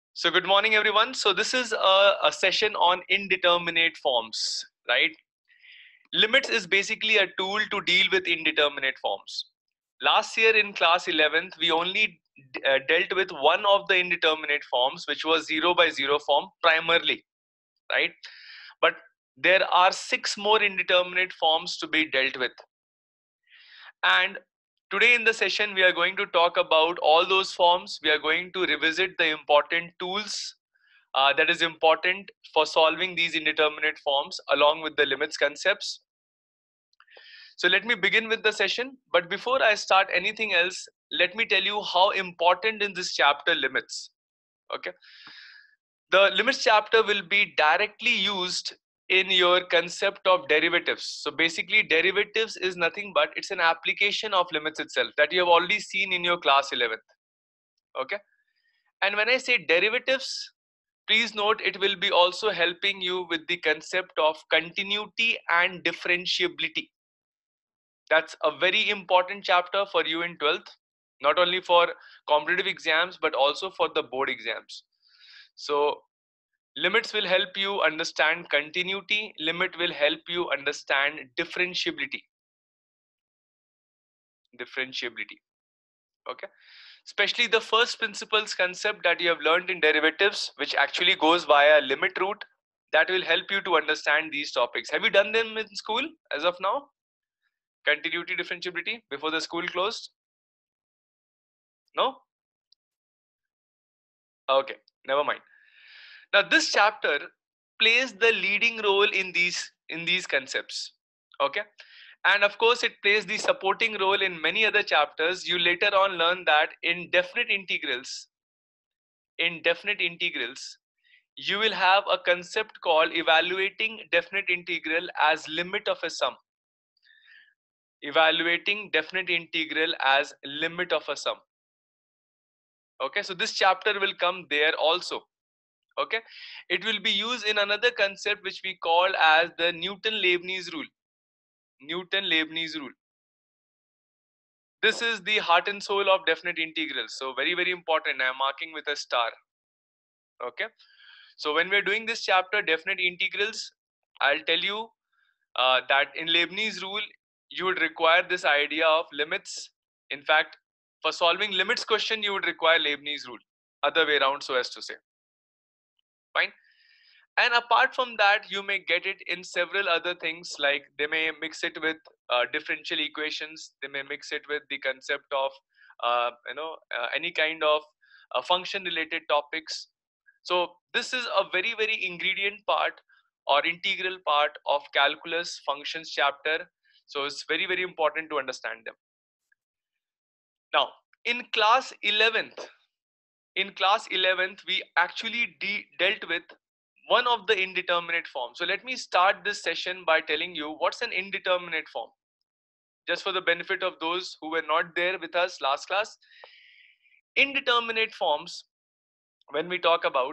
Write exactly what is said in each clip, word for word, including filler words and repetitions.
So good morning, everyone. So this is a, a session on indeterminate forms, right? Limits is basically a tool to deal with indeterminate forms. Last year in class eleventh, we only uh, dealt with one of the indeterminate forms, which was zero by zero form primarily, right? But there are six more indeterminate forms to be dealt with. And today in the session, we are going to talk about all those forms. We are going to revisit the important tools uh, that is important for solving these indeterminate forms along with the limits concepts. So let me begin with the session. But before I start anything else, let me tell you how important in this chapter limits. Okay. The limits chapter will be directly used in your concept of derivatives. So basically derivatives is nothing but it's an application of limits itself that you have already seen in your class eleventh. Okay. And when I say derivatives, please note it will be also helping you with the concept of continuity and differentiability. That's a very important chapter for you in twelfth, not only for competitive exams but also for the board exams. So limits will help you understand continuity, limit will help you understand differentiability. Differentiability. Okay. Especially the first principles concept that you have learned in derivatives, which actually goes via limit root, that will help you to understand these topics. Have you done them in school as of now? Continuity, differentiability before the school closed? No? Okay, never mind. Now this chapter plays the leading role in these in these concepts. Okay? And of course, it plays the supporting role in many other chapters. You later on learn that in definite integrals, in definite integrals, you will have a concept called evaluating definite integral as limit of a sum. Evaluating definite integral as limit of a sum. Okay, so this chapter will come there also. Okay, it will be used in another concept which we call as the Newton-Leibniz rule. Newton-Leibniz rule. This is the heart and soul of definite integrals. So very, very important. I am marking with a star. Okay. So when we're doing this chapter, definite integrals, I'll tell you uh, that in Leibniz rule, you would require this idea of limits. In fact, for solving limits question, you would require Leibniz rule. Other way around, so as to say. Fine. And apart from that, you may get it in several other things, like they may mix it with uh, differential equations. They may mix it with the concept of uh, you know uh, any kind of uh, function related topics. So this is a very, very ingredient part or integral part of calculus functions chapter. So it's very, very important to understand them. Now in class eleventh, in class eleventh, we actually de dealt with one of the indeterminate forms. So let me start this session by telling you what's an indeterminate form. Just for the benefit of those who were not there with us last class. Indeterminate forms, when we talk about,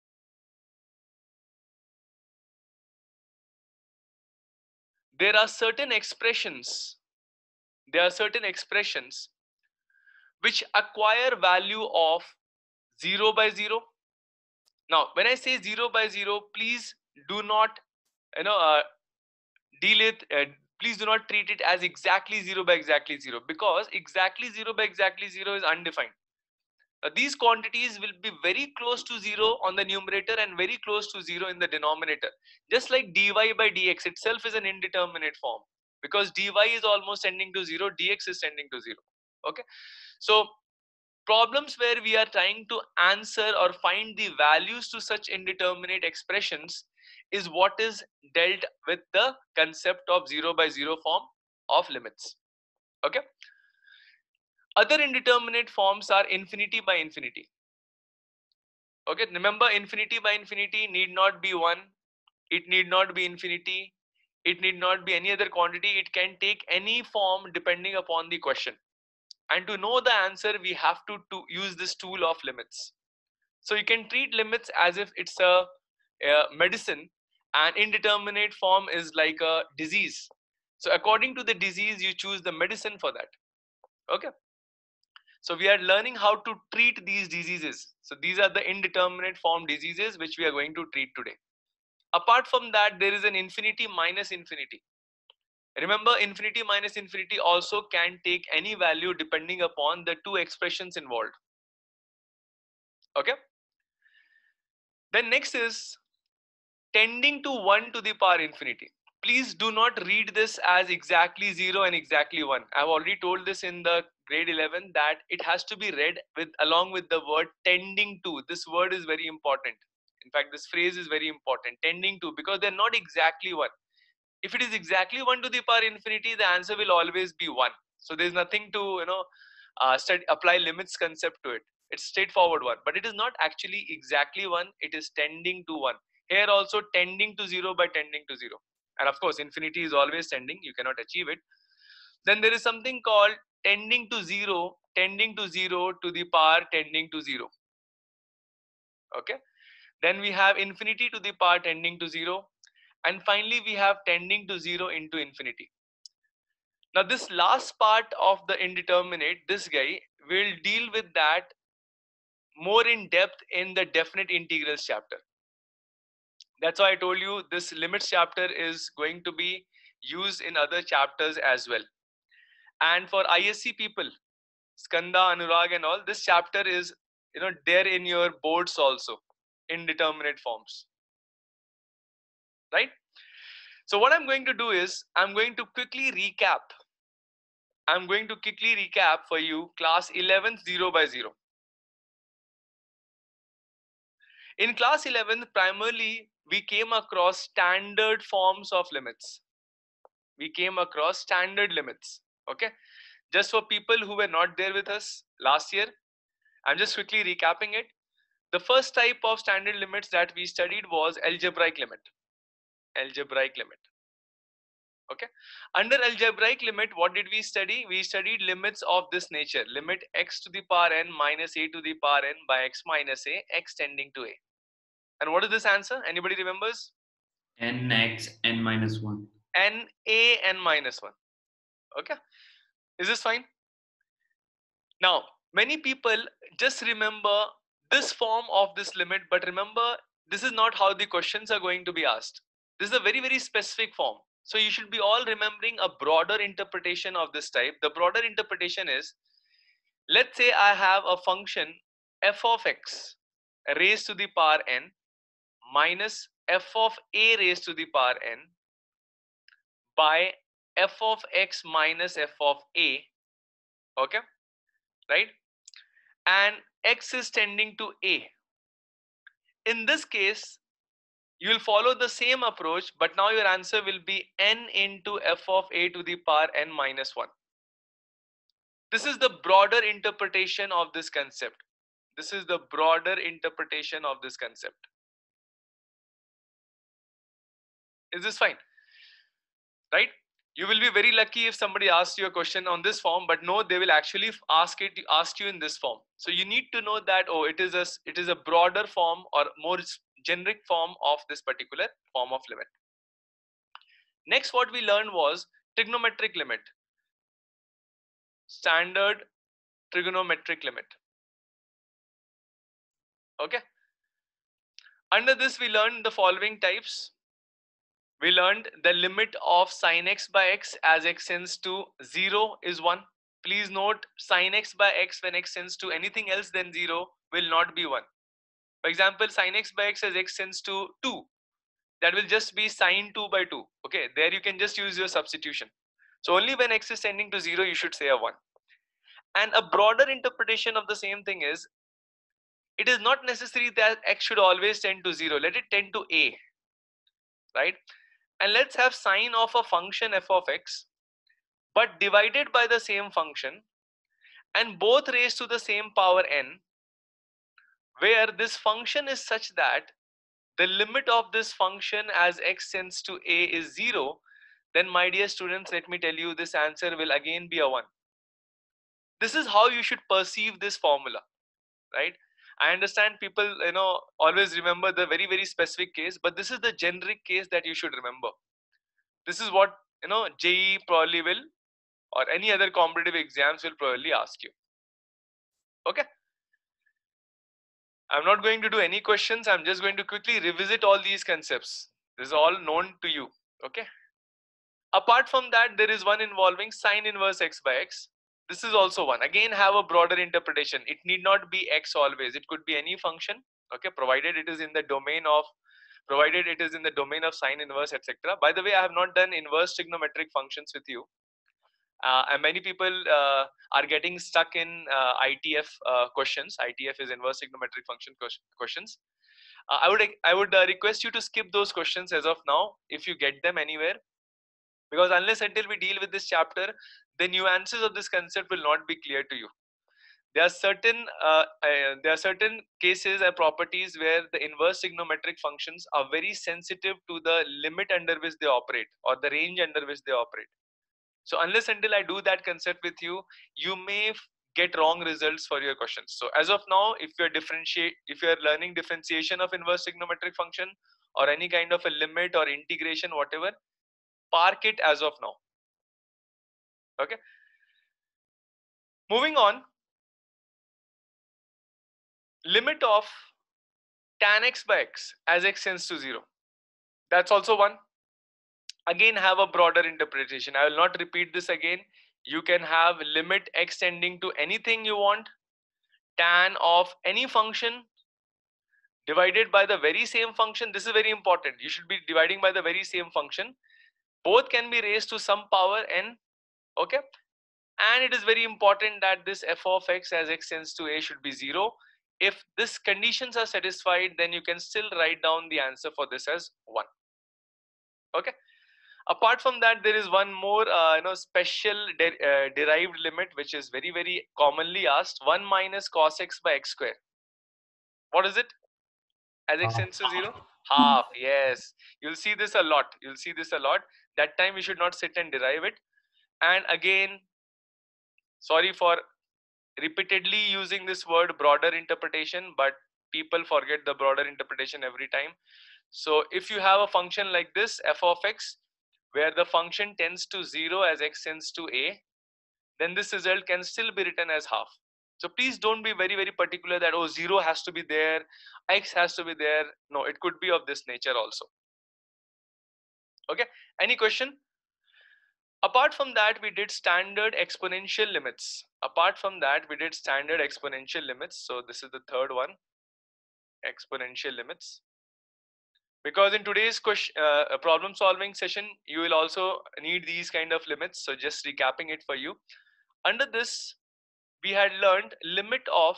there are certain expressions, there are certain expressions which acquire value of zero by zero. Now, when I say zero by zero, please do not, you know, uh, deal it, uh, please do not treat it as exactly zero by exactly zero, because exactly zero by exactly zero is undefined. Uh, these quantities will be very close to zero on the numerator and very close to zero in the denominator. Just like dy by dx itself is an indeterminate form, because dy is almost tending to zero, dx is tending to zero. Okay, so problems where we are trying to answer or find the values to such indeterminate expressions is what is dealt with the concept of zero by zero form of limits. Okay, other indeterminate forms are infinity by infinity. Okay, remember, infinity by infinity need not be one, it need not be infinity, it need not be any other quantity, it can take any form depending upon the question. And to know the answer, we have to, to use this tool of limits. So you can treat limits as if it's a, a medicine, and indeterminate form is like a disease. So according to the disease, you choose the medicine for that. Okay. So we are learning how to treat these diseases. So these are the indeterminate form diseases which we are going to treat today. Apart from that, there is an infinity minus infinity. Remember, infinity minus infinity also can take any value depending upon the two expressions involved. Okay. Then next is tending to one to the power infinity. Please do not read this as exactly zero and exactly one. I've already told this in the grade eleven that it has to be read with along with the word tending to. This word is very important. In fact, this phrase is very important, tending to, because they're not exactly one. If it is exactly one to the power infinity, the answer will always be one. So there's nothing to, you know, uh, study, apply limits concept to it. It's straightforward one, but it is not actually exactly one. It is tending to one. Here also tending to zero by tending to zero. And of course, infinity is always tending. You cannot achieve it. Then there is something called tending to zero, tending to zero to the power tending to zero. Okay. Then we have infinity to the power tending to zero. And finally, we have tending to zero into infinity. Now, this last part of the indeterminate, this guy will deal with that more in depth in the definite integrals chapter. That's why I told you this limits chapter is going to be used in other chapters as well. And for I S C people, Skanda, Anurag and all, this chapter is, you know, there in your boards also, indeterminate forms, right? So what I'm going to do is, I'm going to quickly recap. I'm going to quickly recap for you class eleventh zero by zero. In class eleven, primarily, we came across standard forms of limits. We came across standard limits. Okay. Just for people who were not there with us last year, I'm just quickly recapping it. The first type of standard limits that we studied was algebraic limit. Algebraic limit. Okay. Under algebraic limit, what did we study? We studied limits of this nature. Limit x to the power n minus a to the power n by x minus a, x tending to a. And what is this answer? Anybody remembers? Nx n minus one. N a n minus one. Okay. Is this fine? Now, many people just remember this form of this limit, but remember, this is not how the questions are going to be asked. This is a very, very specific form. So you should be all remembering a broader interpretation of this type. The broader interpretation is, let's say I have a function f of x raised to the power n minus f of a raised to the power n by f of x minus f of a, okay, right? And x is tending to a. In this case, you will follow the same approach, but now your answer will be n into f of a to the power n minus one. This is the broader interpretation of this concept. This is the broader interpretation of this concept. Is this fine? Right? You will be very lucky if somebody asks you a question on this form, but no, they will actually ask it ask you in this form. So you need to know that, oh, it is a it is a broader form or more generic form of this particular form of limit. Next, what we learned was trigonometric limit. Standard trigonometric limit. Okay. Under this, we learned the following types. We learned the limit of sine x by x as x tends to zero is one. Please note, sine x by x when x tends to anything else than zero will not be one. For example, sine x by x as x tends to two. That will just be sine two by two. Okay, there you can just use your substitution. So only when x is tending to zero, you should say a one. And a broader interpretation of the same thing is, it is not necessary that x should always tend to zero. Let it tend to a, right? And let's have sine of a function f of x, but divided by the same function and both raised to the same power n, where this function is such that the limit of this function as x tends to a is zero, then my dear students, let me tell you, this answer will again be a one. This is how you should perceive this formula, right? I understand people, you know, always remember the very, very specific case, but this is the generic case that you should remember. This is what, you know, J E E probably will, or any other competitive exams will probably ask you. Okay. I'm not going to do any questions. I'm just going to quickly revisit all these concepts. This is all known to you. Okay. Apart from that, there is one involving sine inverse x by x. This is also one. Again, have a broader interpretation. It need not be x always. It could be any function. Okay, provided it is in the domain of, provided it is in the domain of sine inverse, et cetera. By the way, I have not done inverse trigonometric functions with you. Uh, and many people uh, are getting stuck in uh, I T F uh, questions. I T F is inverse trigonometric function questions. Uh, I would I would uh, request you to skip those questions as of now if you get them anywhere, because unless until we deal with this chapter, the nuances of this concept will not be clear to you. There are certain uh, uh, there are certain cases and properties where the inverse trigonometric functions are very sensitive to the limit under which they operate or the range under which they operate. So unless until I do that concept with you, you may get wrong results for your questions. So as of now, if you're differentiate, if you're learning differentiation of inverse trigonometric function or any kind of a limit or integration, whatever, park it as of now. Okay. Moving on, limit of tan x by x as x tends to zero. That's also one. Again, have a broader interpretation. I will not repeat this again. You can have limit x tending to anything you want, tan of any function divided by the very same function. This is very important. You should be dividing by the very same function. Both can be raised to some power n. Okay. And it is very important that this f of x as x tends to a should be zero. If these conditions are satisfied, then you can still write down the answer for this as one. Okay. Apart from that, there is one more uh, you know special de uh, derived limit which is very very commonly asked. one minus cos x by x square. What is it? As x tends to zero? Half. Yes. You'll see this a lot. You'll see this a lot. That time we should not sit and derive it. And again, sorry for repeatedly using this word broader interpretation, but people forget the broader interpretation every time. So if you have a function like this, f of x, where the function tends to zero as x tends to a, then this result can still be written as half. So please don't be very, very particular that, oh, zero has to be there, x has to be there. No, it could be of this nature also. Okay, any question? Apart from that, we did standard exponential limits. Apart from that, we did standard exponential limits. So this is the third one, exponential limits. Because in today's question, uh, problem solving session, you will also need these kind of limits. So just recapping it for you. Under this, we had learned limit of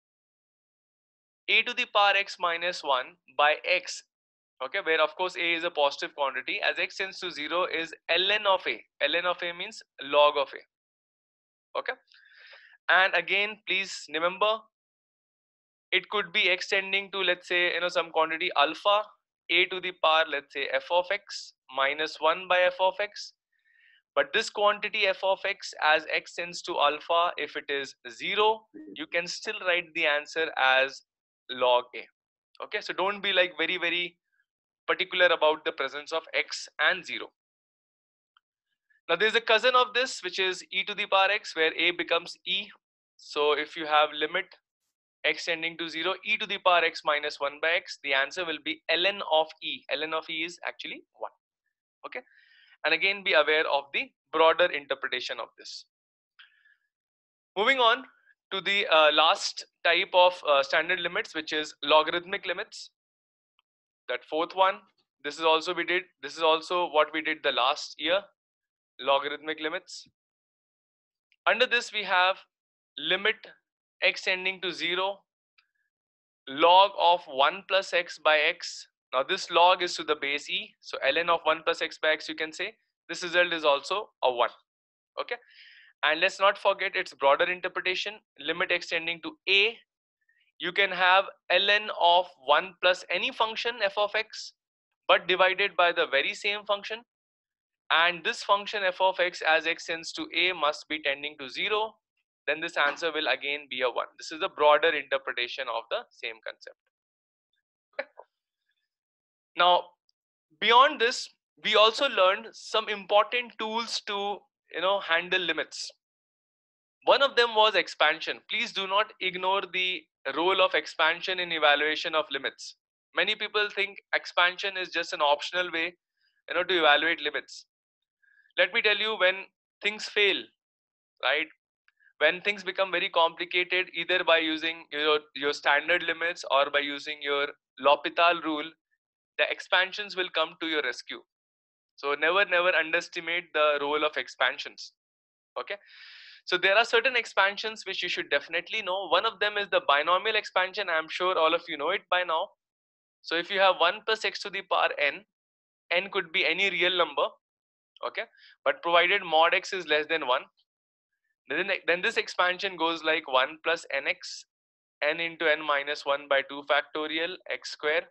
a to the power x minus one by x. Okay, where of course a is a positive quantity, as x tends to zero is ln of a. Ln of a means log of a. Okay, and again please remember, it could be x tending to, let's say, you know, some quantity alpha, a to the power, let's say, f of x minus one by f of x. But this quantity f of x as x tends to alpha, if it is zero, you can still write the answer as log a. Okay, so don't be like very very particular about the presence of x and zero. Now there is a cousin of this which is e to the power x, where a becomes e. So if you have limit x tending to zero, e to the power x minus one by x, the answer will be ln of e. Ln of e is actually one. Okay, and again be aware of the broader interpretation of this. Moving on to the uh, last type of uh, standard limits, which is logarithmic limits. That fourth one, this is also we did this is also what we did the last year, logarithmic limits. Under this we have limit x tending to zero, log of one plus x by x. Now this log is to the base e, so ln of one plus x by x, you can say this result is also a one. Okay, and let's not forget its broader interpretation, limit x tending to a. You can have ln of one plus any function f of x, but divided by the very same function, and this function f of x as x tends to a must be tending to zero, then this answer will again be a one. This is the broader interpretation of the same concept. Now beyond this, we also learned some important tools to, you know, handle limits. One of them was expansion. Please do not ignore the role of expansion in evaluation of limits. Many people think expansion is just an optional way, you know, to evaluate limits. Let me tell you, when things fail, right? When things become very complicated, either by using your, your standard limits or by using your L'Hopital rule, the expansions will come to your rescue. So never, never underestimate the role of expansions. Okay. So there are certain expansions which you should definitely know. One of them is the binomial expansion. I'm sure all of you know it by now. So if you have one plus x to the power n, n could be any real number, okay, but provided mod x is less than one, then, then this expansion goes like one plus nx, n into n minus one by two factorial x square,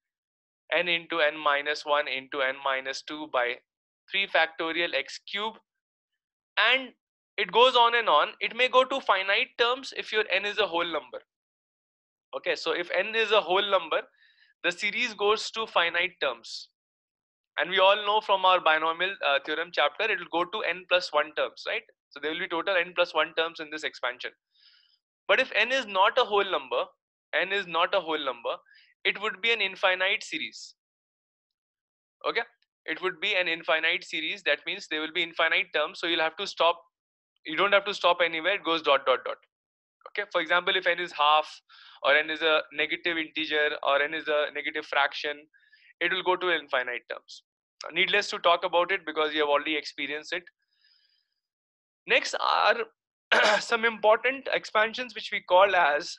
n into n minus one into n minus two by three factorial x cube, and it goes on and on. It may go to finite terms if your n is a whole number. Okay, so if n is a whole number, the series goes to finite terms. And we all know from our binomial uh, theorem chapter, it will go to n plus one terms, right? So there will be total n plus one terms in this expansion. But if n is not a whole number, n is not a whole number, it would be an infinite series. Okay, it would be an infinite series. That means there will be infinite terms. So you'll have to stop. You don't have to stop anywhere. It goes dot dot dot. Okay, for example, if n is half, or n is a negative integer, or n is a negative fraction, it will go to infinite terms. Needless to talk about it because you have already experienced it. Next are some important expansions which we call as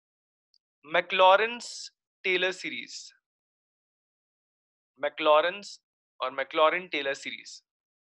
Maclaurin's Taylor series. Maclaurin's or Maclaurin Taylor series.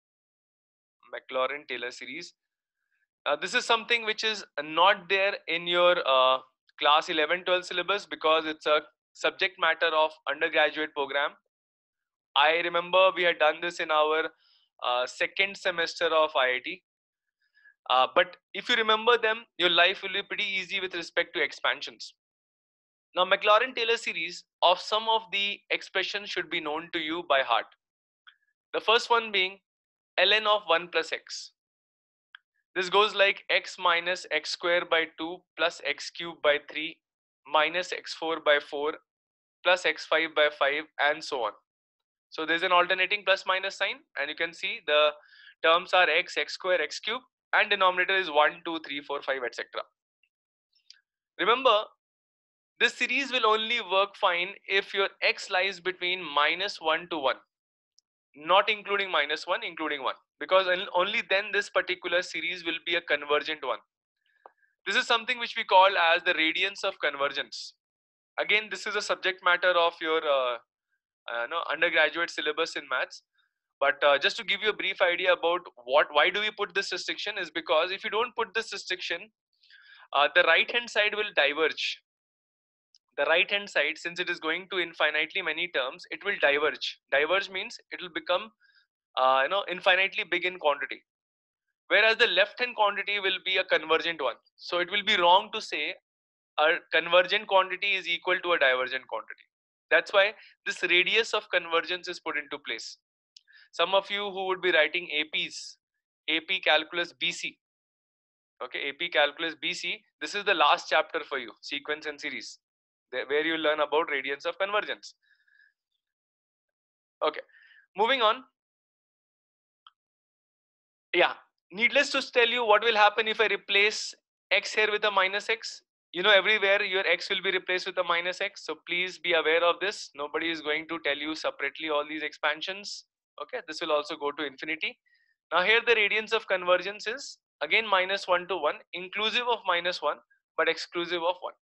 Maclaurin Taylor series. Uh, this is something which is not there in your uh, class eleven twelve syllabus because it's a subject matter of undergraduate program. I remember we had done this in our uh, second semester of I I T. Uh, but if you remember them, your life will be pretty easy with respect to expansions. Now, Maclaurin Taylor series of some of the expressions should be known to you by heart. The first one being ln of one plus x. This goes like x minus x square by two plus x cube by three minus x four by four plus x five by five and so on. So there's an alternating plus minus sign, and you can see the terms are x, x square, x cube, and denominator is one, two, three, four, five, et cetera. Remember, this series will only work fine if your x lies between minus one to one, not including minus one, including one, because only then this particular series will be a convergent one. This is something which we call as the radiance of convergence. Again, this is a subject matter of your uh, uh, no, undergraduate syllabus in maths. But uh, just to give you a brief idea about what, why do we put this restriction is because if you don't put this restriction, uh, the right hand side will diverge. The right hand side, since it is going to infinitely many terms, it will diverge. Diverge means it will become uh, you know infinitely big in quantity, whereas the left hand quantity will be a convergent one. So it will be wrong to say a convergent quantity is equal to a divergent quantity. That's why this radius of convergence is put into place. Some of you who would be writing A Ps, A P Calculus B C, okay, A P Calculus B C, this is the last chapter for you, sequence and series, where you learn about radiance of convergence. Okay, moving on. Yeah, needless to tell you what will happen if I replace x here with a minus x. You know, everywhere your x will be replaced with a minus x. So please be aware of this. Nobody is going to tell you separately all these expansions. Okay, this will also go to infinity. Now here the radiance of convergence is again minus one to one, inclusive of minus one, but exclusive of one.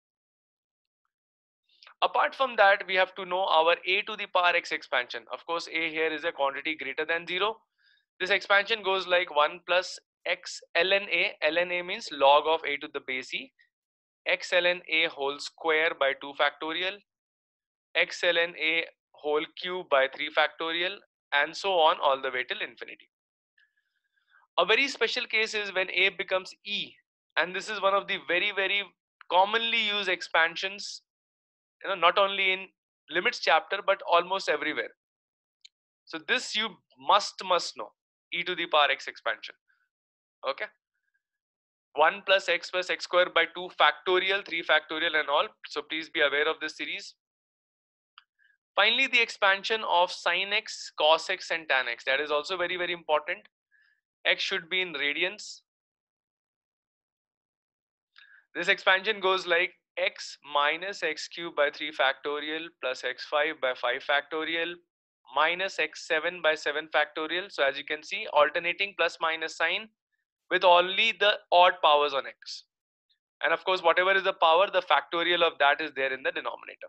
Apart from that, we have to know our a to the power x expansion. Of course, a here is a quantity greater than zero. This expansion goes like one plus x ln a. Ln a means log of a to the base e. X ln a whole square by two factorial. X ln a whole cube by three factorial, and so on all the way till infinity. A very special case is when a becomes e, and this is one of the very very commonly used expansions, you know, not only in limits chapter but almost everywhere. So this you must must know, e to the power x expansion. Okay, one plus x plus x square by two factorial, three factorial and all. So please be aware of this series. Finally, the expansion of sin x, cos x and tan x. That is also very, very important. X should be in radians. This expansion goes like x minus x cube by three factorial plus x five by five factorial minus x seven by seven factorial. So as you can see, alternating plus minus sign with only the odd powers on x. And of course, whatever is the power, the factorial of that is there in the denominator.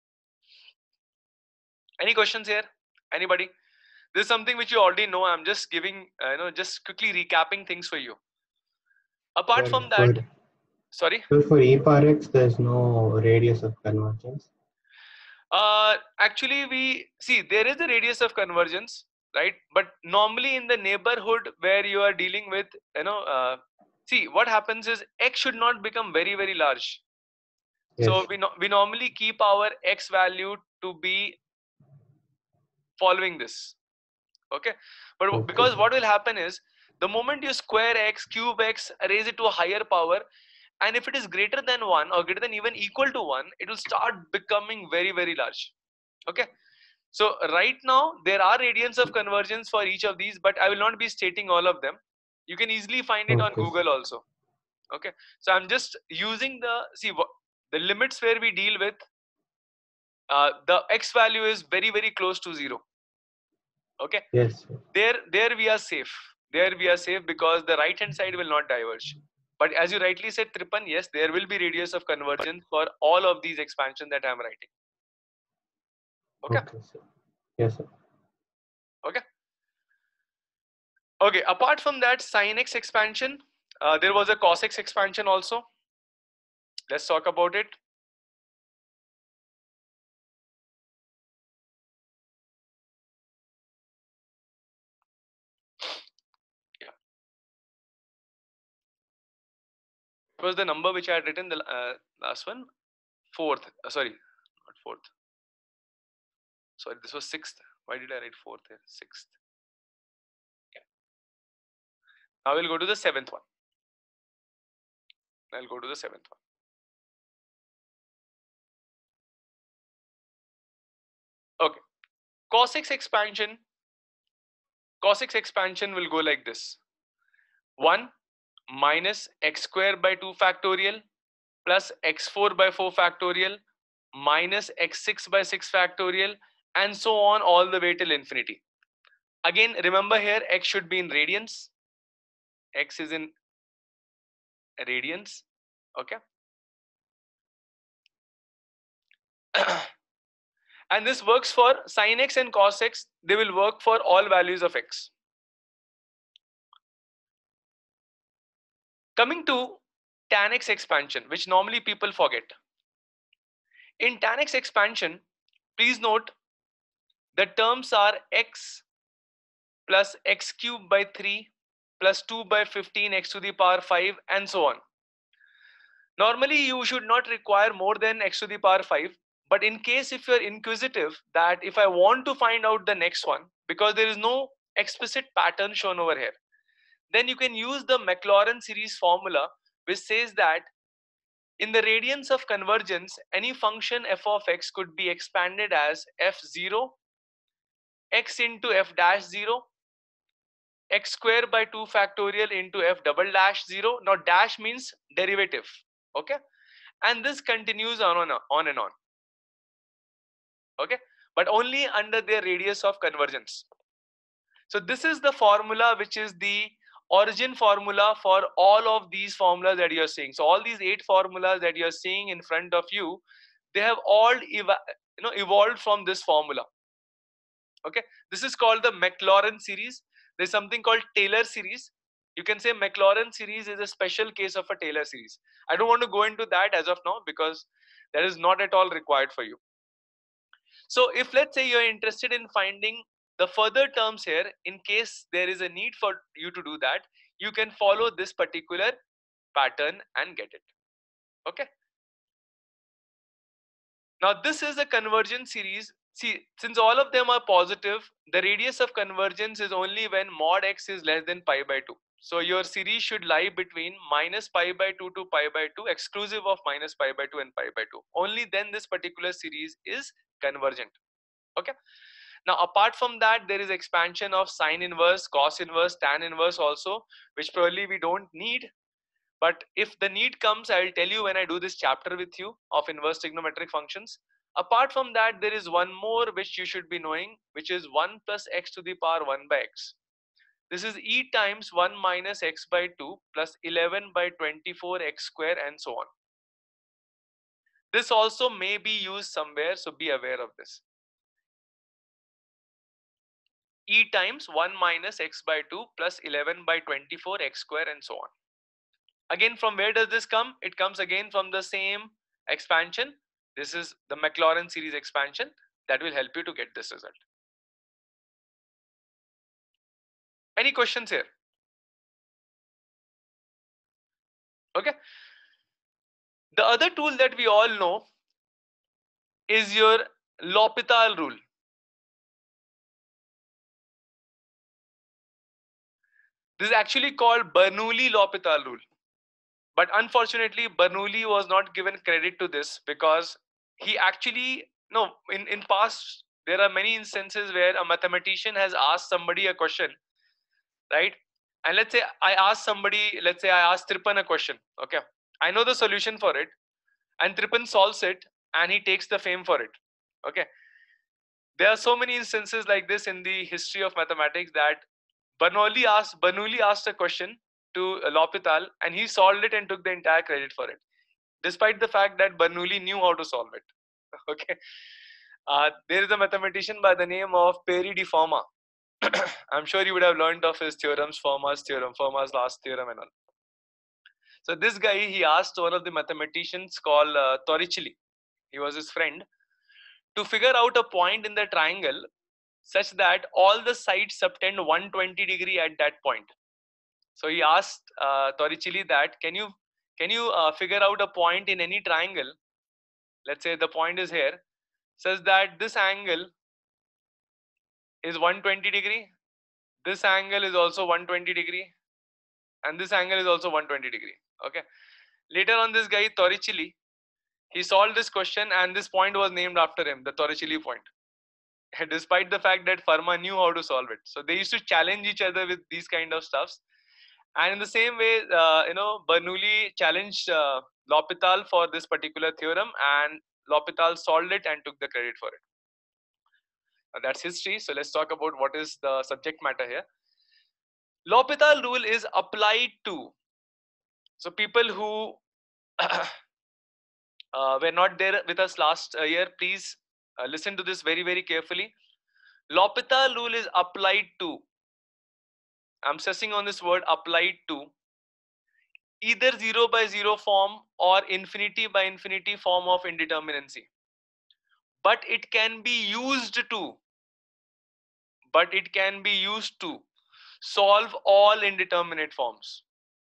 Any questions here? Anybody? This is something which you already know. I'm just giving, uh, you know, just quickly recapping things for you. Apart Well, from that, for, sorry? well, for e power x, there's no radius of convergence. Uh, actually, we see there is a radius of convergence, right? But normally in the neighborhood where you are dealing with, you know, uh, see what happens is x should not become very, very large. Yes. So we, no, we normally keep our x value to be following this. Okay, but Okay. because what will happen is the moment you square x, cube x, raise it to a higher power, and if it is greater than one or greater than even equal to one, it will start becoming very, very large. Okay, so right now there are radians of convergence for each of these, but I will not be stating all of them. You can easily find it on Okay. Google also. Okay, so I'm just using the, see what the limits where we deal with, uh, the x value is very, very close to zero. Okay, Yes. there there we are safe. There we are safe because the right hand side will not diverge. But as you rightly said, Tripan, yes, there will be radius of convergence for all of these expansions that I'm writing. Okay. Okay, sir. Yes, sir. Okay. Okay. Apart from that sin x expansion, uh, there was a cos x expansion also. Let's talk about it. Yeah. It was the number which I had written, the uh, last one, fourth. Uh, sorry, not fourth. Sorry, this was sixth. Why did I write fourth here? Sixth. Yeah. Now we'll go to the seventh one. I'll go to the seventh one. Okay. Cos x expansion. Cos x expansion will go like this. one minus x square by two factorial plus x four by four factorial minus x six by six factorial and so on all the way till infinity. Again, remember here x should be in radians. X is in radians. Okay. And this works for sin x and cos x. They will work for all values of x. Coming to tan x expansion, which normally people forget. In tan x expansion, please note the terms are x plus x cube by three plus two by fifteen x to the power five and so on. Normally you should not require more than x to the power five, but in case if you're inquisitive that if I want to find out the next one because there is no explicit pattern shown over here, then you can use the Maclaurin series formula which says that in the radians of convergence any function f of x could be expanded as f zero x into f dash zero x square by two factorial into f double dash zero. Now dash means derivative. Okay, and this continues on and on, on and on. Okay, but only under their radius of convergence. So this is the formula which is the origin formula for all of these formulas that you are seeing. So all these eight formulas that you are seeing in front of you, they have all you know evolved from this formula. Okay, this is called the Maclaurin series. There's something called Taylor series. You can say Maclaurin series is a special case of a Taylor series. I don't want to go into that as of now because that is not at all required for you. So if let's say you're interested in finding the further terms here, in case there is a need for you to do that, you can follow this particular pattern and get it. Okay. Now this is a convergence series. See, since all of them are positive, the radius of convergence is only when mod x is less than pi by two. So your series should lie between minus pi by two to pi by two, exclusive of minus pi by two and pi by two. Only then this particular series is convergent. Okay. Now, apart from that, there is expansion of sine inverse, cos inverse, tan inverse also, which probably we don't need. But if the need comes, I will tell you when I do this chapter with you of inverse trigonometric functions. Apart from that, there is one more which you should be knowing, which is one plus x to the power one by x. This is e times one minus x by two plus eleven by twenty-four x square and so on. This also may be used somewhere, so be aware of this. E times one minus x by two plus eleven by twenty-four x square and so on. Again, from where does this come? It comes again from the same expansion. This is the Maclaurin series expansion that will help you to get this result. Any questions here? Okay. The other tool that we all know is your L'Hopital rule. This is actually called Bernoulli-L'Hopital rule. But unfortunately, Bernoulli was not given credit to this because he actually, no, in, in past, there are many instances where a mathematician has asked somebody a question, right? And let's say I ask somebody, let's say I ask Tripan a question, okay? I know the solution for it and Tripan solves it and he takes the fame for it, okay? There are so many instances like this in the history of mathematics that Bernoulli asked, Bernoulli asked a question to L'Hopital and he solved it and took the entire credit for it, despite the fact that Bernoulli knew how to solve it. Okay, uh, there is a mathematician by the name of Peri di Fermat. I'm sure you would have learned of his theorems, Fermat's theorem, Fermat's last theorem and all. So this guy, he asked one of the mathematicians called uh, Torricelli, he was his friend, to figure out a point in the triangle such that all the sides subtend one hundred twenty degree at that point. So he asked uh, Torricelli that, can you can you uh, figure out a point in any triangle, let's say the point is here, such that this angle is one hundred twenty degree, this angle is also one hundred twenty degree, and this angle is also one hundred twenty degree. Okay. Later on, this guy Torricelli, he solved this question and this point was named after him, the Torricelli point. Despite the fact that Fermat knew how to solve it. So they used to challenge each other with these kind of stuffs. And in the same way, uh, you know, Bernoulli challenged uh, L'Hopital for this particular theorem and L'Hopital solved it and took the credit for it. Now that's history. So let's talk about what is the subject matter here. L'Hopital rule is applied to, so people who uh, were not there with us last uh, year, please uh, listen to this very, very carefully. L'Hopital rule is applied to, I'm stressing on this word, applied to, either zero by zero form or infinity by infinity form of indeterminacy. But it can be used to, but it can be used to solve all indeterminate forms.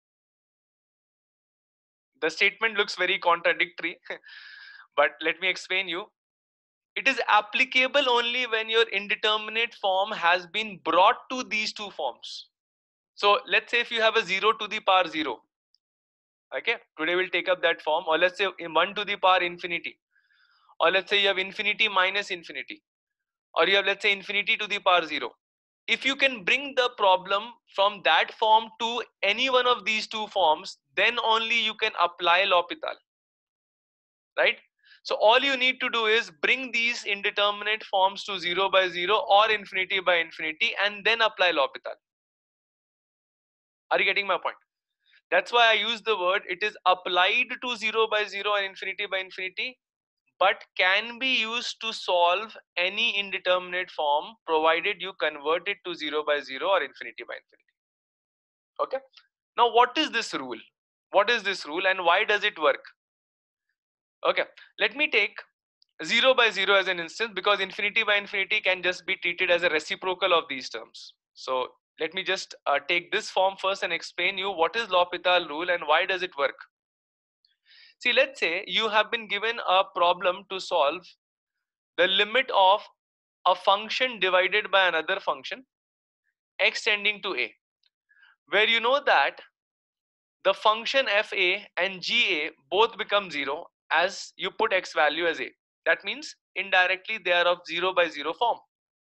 The statement looks very contradictory, but let me explain you. It is applicable only when your indeterminate form has been brought to these two forms. So let's say if you have a zero to the power zero, okay, today we'll take up that form, or let's say one to the power infinity, or let's say you have infinity minus infinity, or you have, let's say, infinity to the power zero. If you can bring the problem from that form to any one of these two forms, then only you can apply L'Hopital, right? So all you need to do is bring these indeterminate forms to zero by zero or infinity by infinity and then apply L'Hopital. Are you getting my point? That's why I use the word, it is applied to zero by zero and infinity by infinity, but can be used to solve any indeterminate form provided you convert it to zero by zero or infinity by infinity. Okay. Now what is this rule? What is this rule and why does it work? Okay, let me take zero by zero as an instance because infinity by infinity can just be treated as a reciprocal of these terms. So let me just uh, take this form first and explain you what is L'Hopital rule and why does it work. See, let's say you have been given a problem to solve the limit of a function divided by another function x tending to a. where you know that the function fa and ga both become zero as you put x value as a. That means indirectly they are of zero by zero form.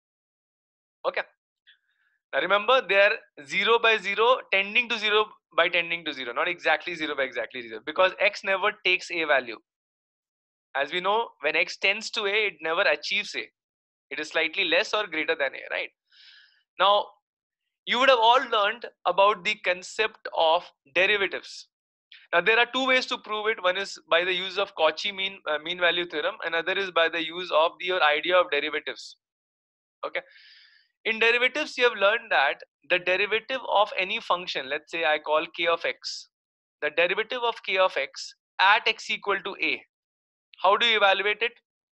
Okay. Now remember, they are zero by zero tending to zero by tending to zero, not exactly zero by exactly zero, because x never takes a value. As we know, when x tends to a, it never achieves a. It is slightly less or greater than a, right? Now, you would have all learned about the concept of derivatives. Now, there are two ways to prove it. One is by the use of Cauchy mean uh, mean value theorem, another is by the use of the, your idea of derivatives. Okay. In derivatives, you have learned that the derivative of any function, let's say I call k of x, the derivative of k of x at x equal to a. How do you evaluate it?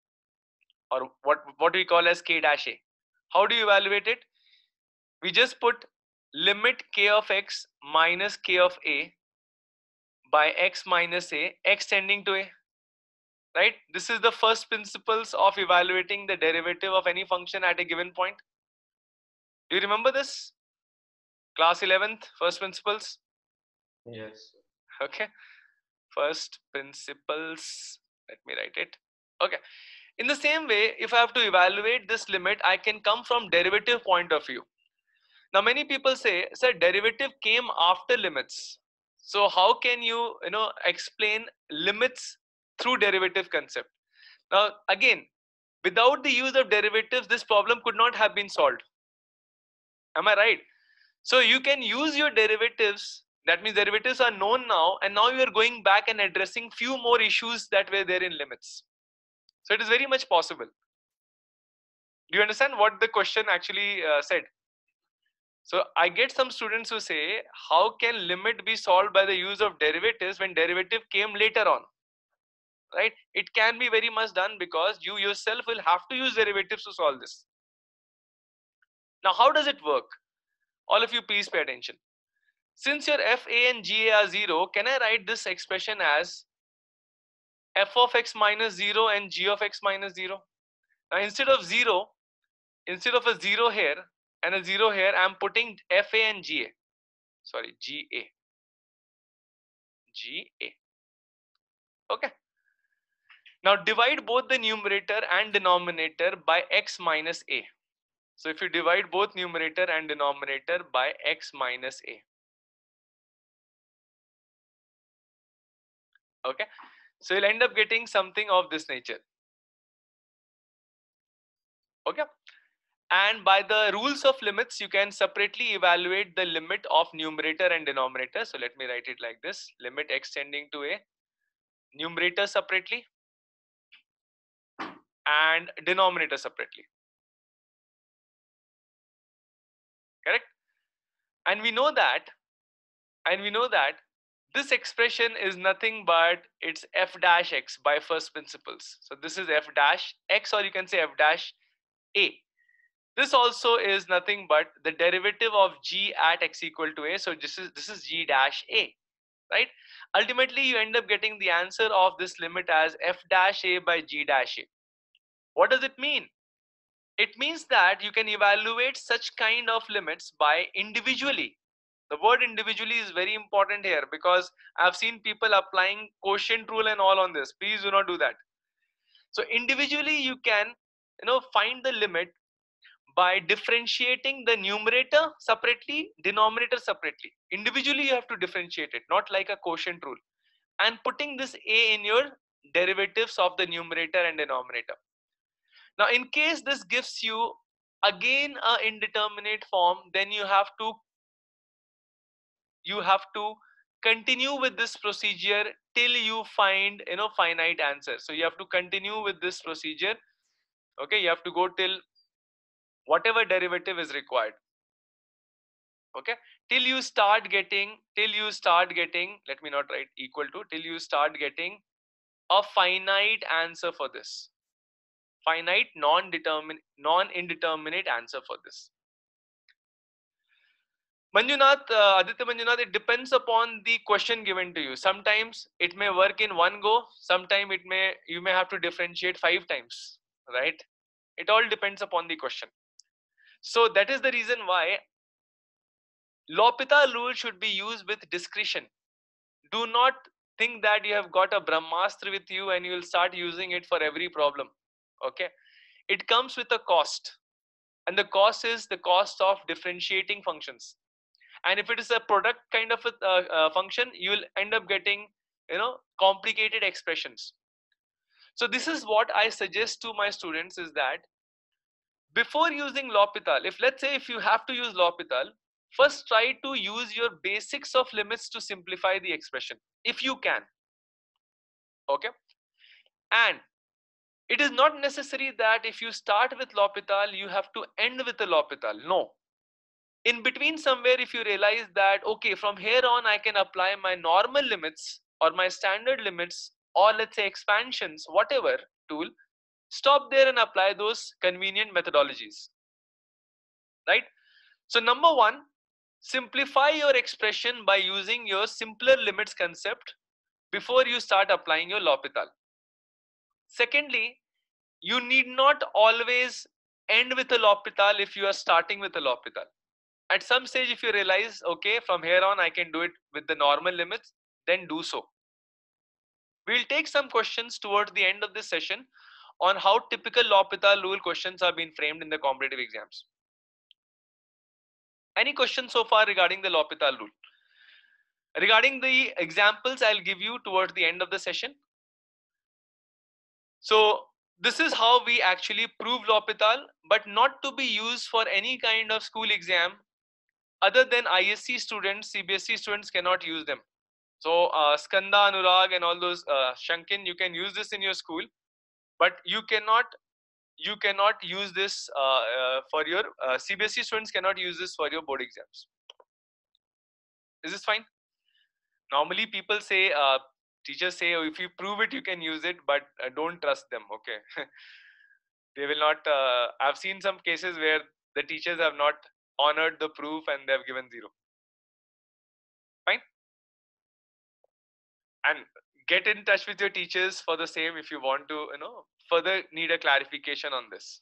Or what, what do we call as k dash a? How do you evaluate it? We just put limit k of x minus k of a by x minus a, x tending to a, right? This is the first principles of evaluating the derivative of any function at a given point. Do you remember this? Class eleventh, first principles? Yes. Okay. First principles, let me write it. Okay. In the same way, if I have to evaluate this limit, I can come from derivative point of view. Now, many people say, sir, derivative came after limits. So how can you, you know, explain limits through derivative concept? Now, again, without the use of derivatives, this problem could not have been solved. Am I right? So you can use your derivatives. That means derivatives are known now, and now you are going back and addressing few more issues that were there in limits. So it is very much possible. Do you understand what the question actually uh, said? So I get some students who say, how can limit be solved by the use of derivatives when derivative came later on? Right? It can be very much done because you yourself will have to use derivatives to solve this. Now, how does it work? All of you please pay attention. Since your f, a and g, a are zero, can I write this expression as f of x minus zero and g of x minus zero? Now, instead of zero, instead of a zero here and a zero here, I am putting fa and ga. Sorry, ga. ga. Okay. Now, divide both the numerator and denominator by x minus a. So, if you divide both numerator and denominator by x minus a. Okay. So, you'll end up getting something of this nature. Okay. And by the rules of limits, you can separately evaluate the limit of numerator and denominator. So let me write it like this: limit x tending to a, numerator separately and denominator separately. Correct? And we know that, and we know that this expression is nothing but it's f dash x by first principles. So this is f dash x, or you can say f dash a. This also is nothing but the derivative of g at x equal to a. So this is this is g dash a, right? Ultimately, you end up getting the answer of this limit as f dash a by g dash a. What does it mean? It means that you can evaluate such kind of limits by individually. The word individually is very important here because I've seen people applying quotient rule and all on this. Please do not do that. So individually, you can, you know, find the limit by differentiating the numerator separately, denominator separately. Individually, you have to differentiate it, not like a quotient rule, and putting this a in your derivatives of the numerator and denominator. Now, in case this gives you again a indeterminate form, then you have to you have to continue with this procedure till you find, you know, finite answer. So you have to continue with this procedure. Okay, you have to go till whatever derivative is required. Okay, till you start getting till you start getting let me not write equal to, till you start getting a finite answer for this, finite non-determinate non-indeterminate answer for this. Manjunath, uh, Aditya Manjunath, it depends upon the question given to you. Sometimes it may work in one go, sometime it may you may have to differentiate five times, right? It all depends upon the question. So that is the reason why L'Hopital rule should be used with discretion. Do not think that you have got a Brahmastra with you and you will start using it for every problem. Okay, it comes with a cost, and the cost is the cost of differentiating functions. And if it is a product kind of a uh, uh, function, you will end up getting, you know, complicated expressions. So this is what I suggest to my students, is that before using L'Hopital, if let's say if you have to use L'Hopital, first try to use your basics of limits to simplify the expression if you can. Okay, and it is not necessary that if you start with L'Hopital you have to end with the L'Hopital. No, in between somewhere, if you realize that okay, from here on I can apply my normal limits or my standard limits, or let's say expansions, whatever tool, stop there and apply those convenient methodologies, right? So number one, simplify your expression by using your simpler limits concept before you start applying your L'Hopital. Secondly, you need not always end with a L'Hopital if you are starting with a L'Hopital. At some stage, if you realize, okay, from here on I can do it with the normal limits, then do so. We'll take some questions towards the end of this session on how typical L'Hopital rule questions are being framed in the competitive exams. Any questions so far regarding the L'Hopital rule? Regarding the examples, I'll give you towards the end of the session. So this is how we actually prove L'Hopital, but not to be used for any kind of school exam. Other than I S C students, C B S E students cannot use them. So uh, Skanda, Anurag and all those, uh, Shankin, you can use this in your school, but you cannot you cannot use this uh, uh, for your uh, C B S E students cannot use this for your board exams. Is this fine? Normally people say, uh, teachers say, oh, if you prove it you can use it, but uh, don't trust them. Okay. They will not. uh, I've seen some cases where the teachers have not honored the proof and they have given zero. Fine. And get in touch with your teachers for the same if you want to, you know, further need a clarification on this.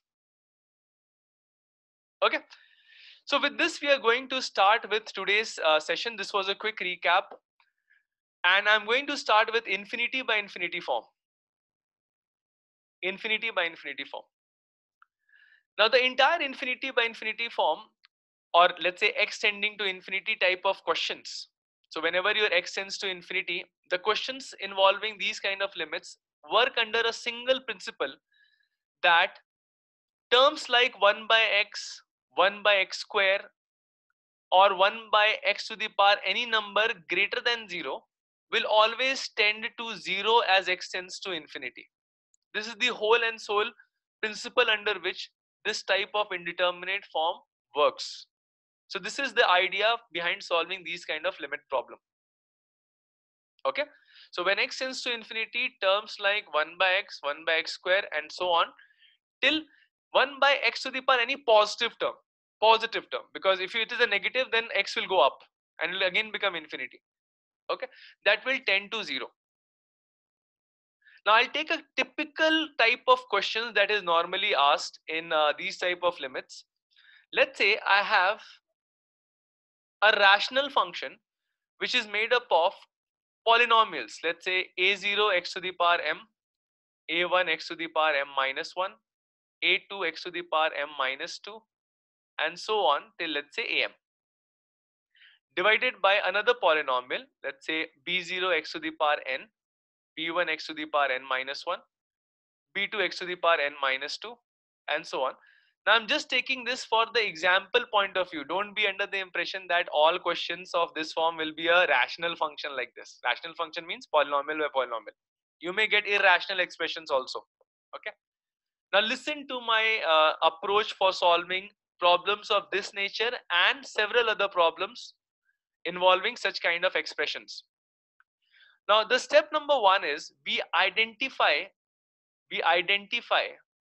Okay, so with this we are going to start with today's uh, session. This was a quick recap, and I'm going to start with infinity by infinity form. Infinity by infinity form. Now the entire infinity by infinity form, or let's say x tending to infinity type of questions. So whenever your x tends to infinity, the questions involving these kind of limits work under a single principle, that terms like one by x, one by x square, or one by x to the power any number greater than zero will always tend to zero as x tends to infinity. This is the whole and sole principle under which this type of indeterminate form works. So this is the idea behind solving these kind of limit problem. Okay, so when x tends to infinity, terms like one by x, one by x square and so on till one by x to the power any positive term, positive term, because if it is a negative then x will go up and will again become infinity. Okay, that will tend to zero. Now I'll take a typical type of questions that is normally asked in uh, these type of limits. Let's say I have a rational function which is made up of polynomials. Let's say a zero x to the power m, a one x to the power m minus one, a two x to the power m minus two, and so on till let's say am, divided by another polynomial, let's say b zero x to the power n, b one x to the power n minus one, b two x to the power n minus two, and so on. Now I'm just taking this for the example point of view. Don't be under the impression that all questions of this form will be a rational function like this. Rational function means polynomial by polynomial. You may get irrational expressions also. Okay. Now listen to my uh, approach for solving problems of this nature and several other problems involving such kind of expressions. Now the step number one is we identify, we identify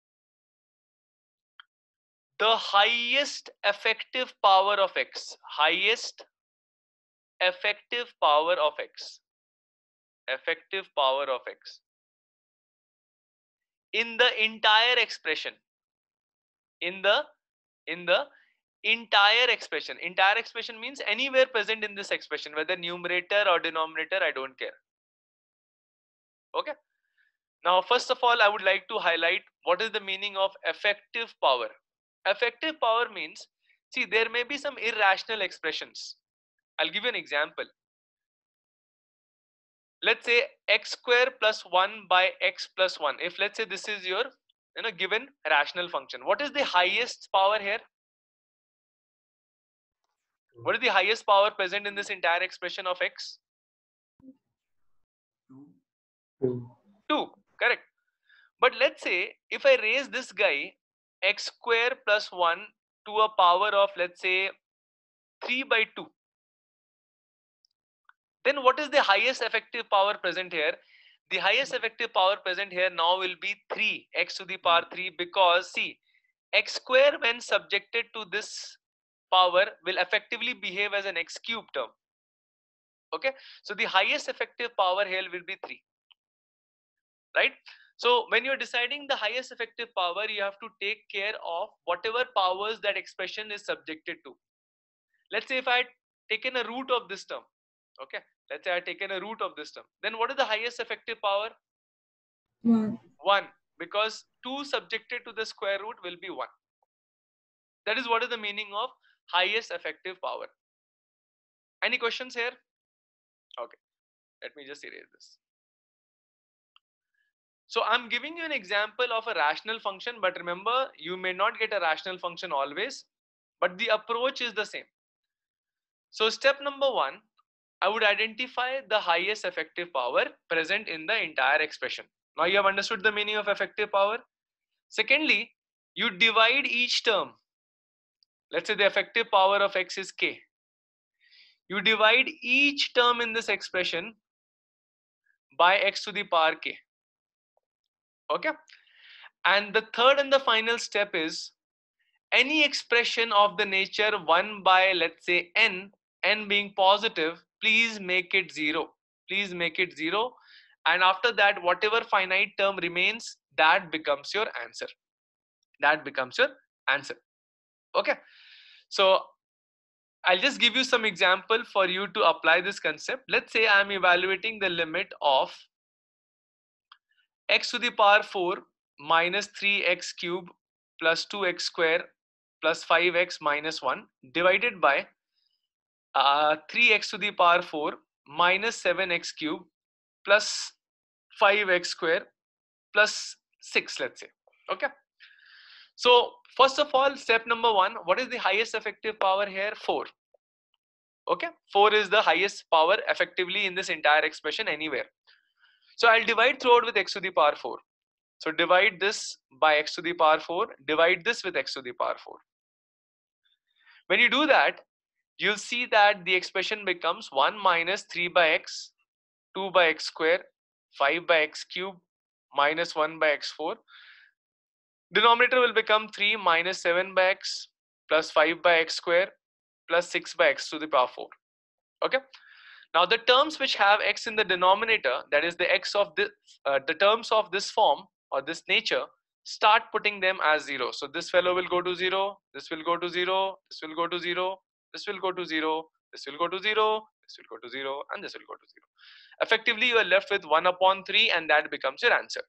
the highest effective power of x, highest effective power of x, effective power of x in the entire expression, in the in the entire expression. Entire expression means anywhere present in this expression, whether numerator or denominator, I don't care. Okay. Now, first of all, I would like to highlight what is the meaning of effective power. Effective power means, see, there may be some irrational expressions. I'll give you an example. Let's say x square plus one by x plus one. If let's say this is your, you know, given rational function, what is the highest power here? What is the highest power present in this entire expression of x? Two. two, correct. But let's say if I raise this guy x square plus one to a power of, let's say, three by two, then what is the highest effective power present here? The highest effective power present here now will be three, x to the power three, because see, x square when subjected to this power will effectively behave as an x cube term. Okay, so the highest effective power here will be three, right? So when you're deciding the highest effective power, you have to take care of whatever powers that expression is subjected to. Let's say if I had taken a root of this term, okay, let's say I had taken a root of this term, then what is the highest effective power? one. one, because two subjected to the square root will be one. That is what is the meaning of highest effective power. Any questions here? Okay, let me just erase this. So I'm giving you an example of a rational function, but remember, you may not get a rational function always, but the approach is the same. So step number one, I would identify the highest effective power present in the entire expression. Now you have understood the meaning of effective power. Secondly, you divide each term. Let's say the effective power of x is k. You divide each term in this expression by x to the power k. Okay. And the third and the final step is any expression of the nature one by, let's say, n, n being positive, please make it zero. Please make it zero. And after that, whatever finite term remains, that becomes your answer. That becomes your answer. Okay. So I'll just give you some example for you to apply this concept. Let's say I'm evaluating the limit of x to the power four minus three x cube plus two x square plus five x minus one divided by uh, three x to the power four minus seven x cube plus five x square plus six, let's say. Okay. So first of all, step number one, what is the highest effective power here? four. Okay. four is the highest power effectively in this entire expression anywhere. So I'll divide throughout with x to the power four. So divide this by x to the power four, divide this with x to the power four. When you do that, you'll see that the expression becomes one minus three by x, two by x square, five by x cube, minus one by x four. Denominator will become three minus seven by x plus five by x square plus six by x to the power four. Okay. Now the terms which have x in the denominator, that is the x of this, uh, the terms of this form or this nature, start putting them as zero. So this fellow will go to zero, this will go to zero, this will go to zero, this will go to zero, this will go to zero, this will go to zero, and this will go to zero. Effectively, you are left with one upon three, and that becomes your answer.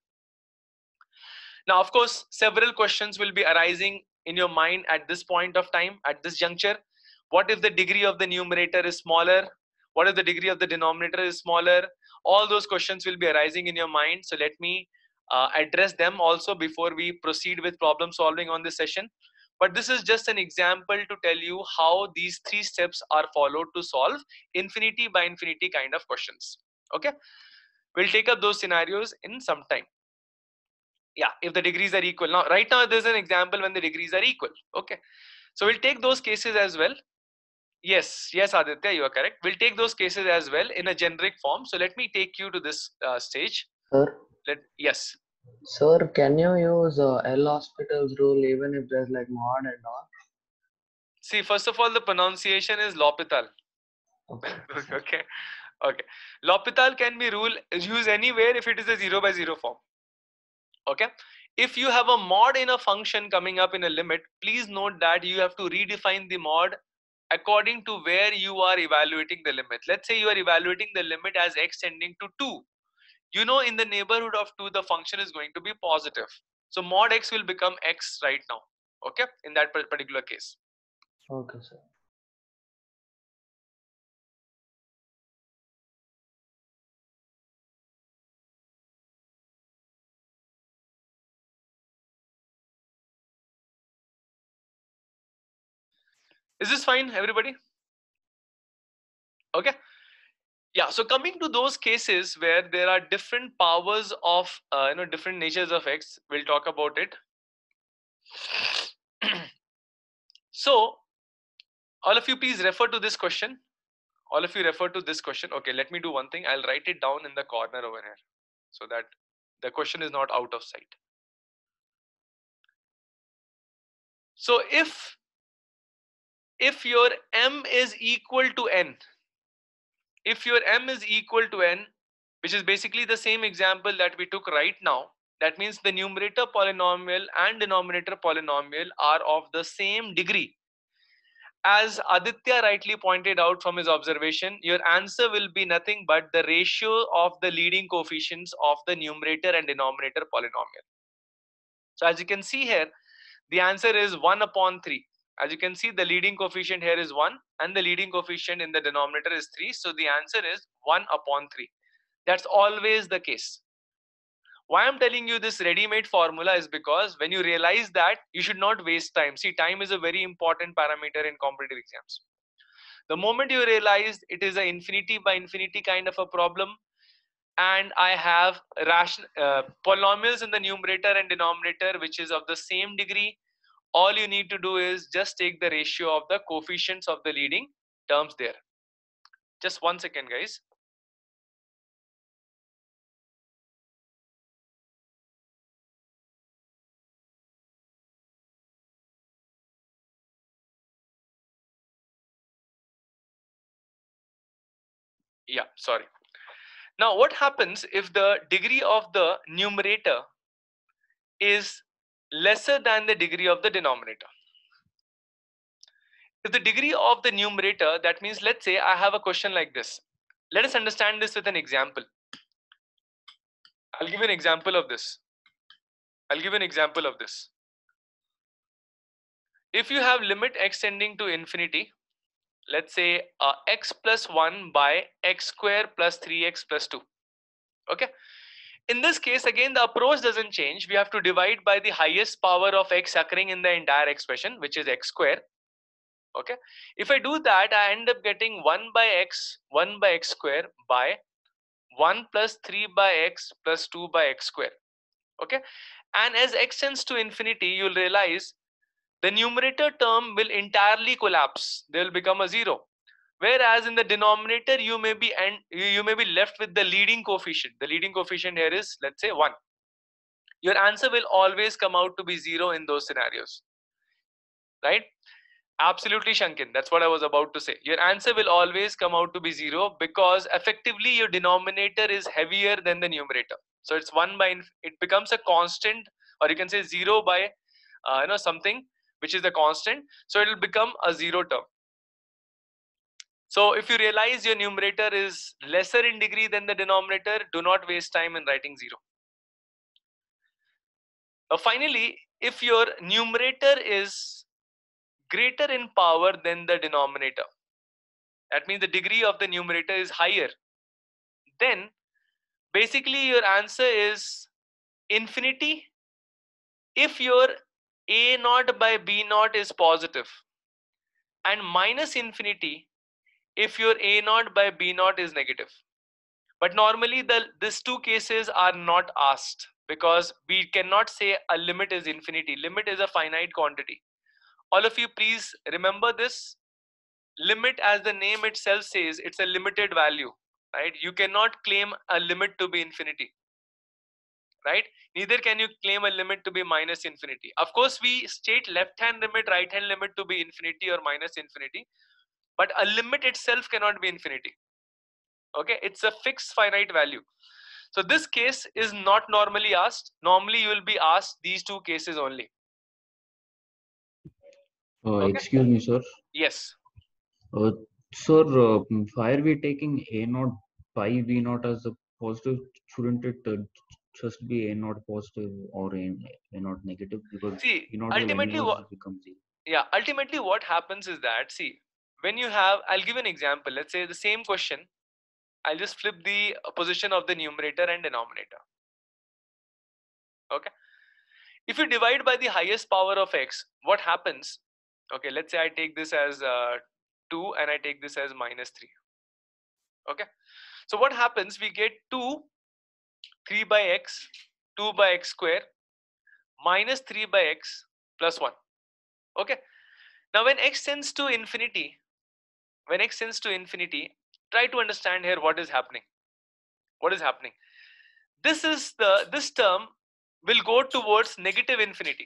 Now, of course, several questions will be arising in your mind at this point of time, at this juncture. What if the degree of the numerator is smaller? What if the degree of the denominator is smaller? All those questions will be arising in your mind. So let me uh, address them also before we proceed with problem solving on this session. But this is just an example to tell you how these three steps are followed to solve infinity by infinity kind of questions. Okay, we'll take up those scenarios in some time. Yeah, if the degrees are equal. Now, right now, there's an example when the degrees are equal. Okay, so we'll take those cases as well. Yes, yes, Aditya, you are correct. We'll take those cases as well in a generic form. So let me take you to this uh, stage. Sir, Let yes. sir, can you use uh, L Hospital's rule even if there's like mod and all? See, first of all, the pronunciation is L'Hopital. Okay. Okay, okay. L'Hopital can be rule used anywhere if it is a zero by zero form. Okay, If you have a mod in a function coming up in a limit, please note that you have to redefine the mod according to where you are evaluating the limit. Let's say you are evaluating the limit as x tending to two. You know, in the neighborhood of two, the function is going to be positive. So mod x will become x right now. Okay, in that particular case. Okay, sir. Is this fine, everybody? Okay. Yeah, so coming to those cases where there are different powers of, uh, you know, different natures of x, we'll talk about it. So, all of you please refer to this question. All of you refer to this question. Okay, let me do one thing. I'll write it down in the corner over here so that the question is not out of sight. So, if, if your m is equal to n, if your m is equal to n, which is basically the same example that we took right now, that means the numerator polynomial and denominator polynomial are of the same degree. As Aditya rightly pointed out from his observation, your answer will be nothing but the ratio of the leading coefficients of the numerator and denominator polynomial. So as you can see here, the answer is one upon three. As you can see, the leading coefficient here is one and the leading coefficient in the denominator is three. So the answer is one upon three. That's always the case. Why I'm telling you this ready-made formula is because when you realize that, you should not waste time. See, time is a very important parameter in competitive exams. The moment you realize it is an infinity by infinity kind of a problem, and I have ration, uh, polynomials in the numerator and denominator which is of the same degree, all you need to do is just take the ratio of the coefficients of the leading terms there. Just one second, guys. Yeah, sorry. Now, what happens if the degree of the numerator is lesser than the degree of the denominator? If the degree of the numerator, that means, let's say I have a question like this. Let us understand this with an example. I'll give you an example of this. I'll give you an example of this. If you have limit x tending to infinity, let's say uh, x plus one by x square plus three x plus two. Okay. In this case, again, the approach doesn't change. We have to divide by the highest power of x occurring in the entire expression, which is x square. Okay. If I do that, I end up getting one by x, one by x square by one plus three by x plus two by x square. Okay. And as x tends to infinity, you'll realize the numerator term will entirely collapse. They will become a zero. Whereas in the denominator, you may be and you may be left with the leading coefficient. The leading coefficient here is, let's say, one. Your answer will always come out to be zero in those scenarios, right? Absolutely, Shankin. That's what I was about to say. Your answer will always come out to be zero because effectively your denominator is heavier than the numerator. So it's one by, it becomes a constant, or you can say zero by, uh, you know, something which is the constant. So it will become a zero term. So if you realize your numerator is lesser in degree than the denominator, do not waste time in writing zero. Now finally, if your numerator is greater in power than the denominator, that means the degree of the numerator is higher, then basically your answer is infinity if your a naught by b naught is positive, and minus infinity if your a naught by b naught is negative. But normally the these two cases are not asked because we cannot say a limit is infinity. Limit is a finite quantity. All of you please remember this. Limit, as the name itself says, it's a limited value, right? You cannot claim a limit to be infinity, right? Neither can you claim a limit to be minus infinity. Of course, we state left hand limit, right hand limit to be infinity or minus infinity, but a limit itself cannot be infinity. Okay, it's a fixed finite value. So this case is not normally asked. Normally you will be asked these two cases only. Uh, Okay. Excuse me, sir. Yes. Uh, sir, uh, why are we taking A naught by B naught as a positive? Shouldn't it uh, just be A naught positive or A, A naught negative? Because See, B naught will ultimately anyways what become zero. yeah, ultimately what happens is that, see, when you have, I'll give an example. Let's say the same question, I'll just flip the position of the numerator and denominator. Okay. If you divide by the highest power of x, what happens? Okay, let's say I take this as uh, two and I take this as minus three. Okay. So what happens? We get two, three by x, two by x square minus three by x plus one. Okay. Now when x tends to infinity, when x tends to infinity, try to understand here what is happening. What is happening? This is the, this term will go towards negative infinity.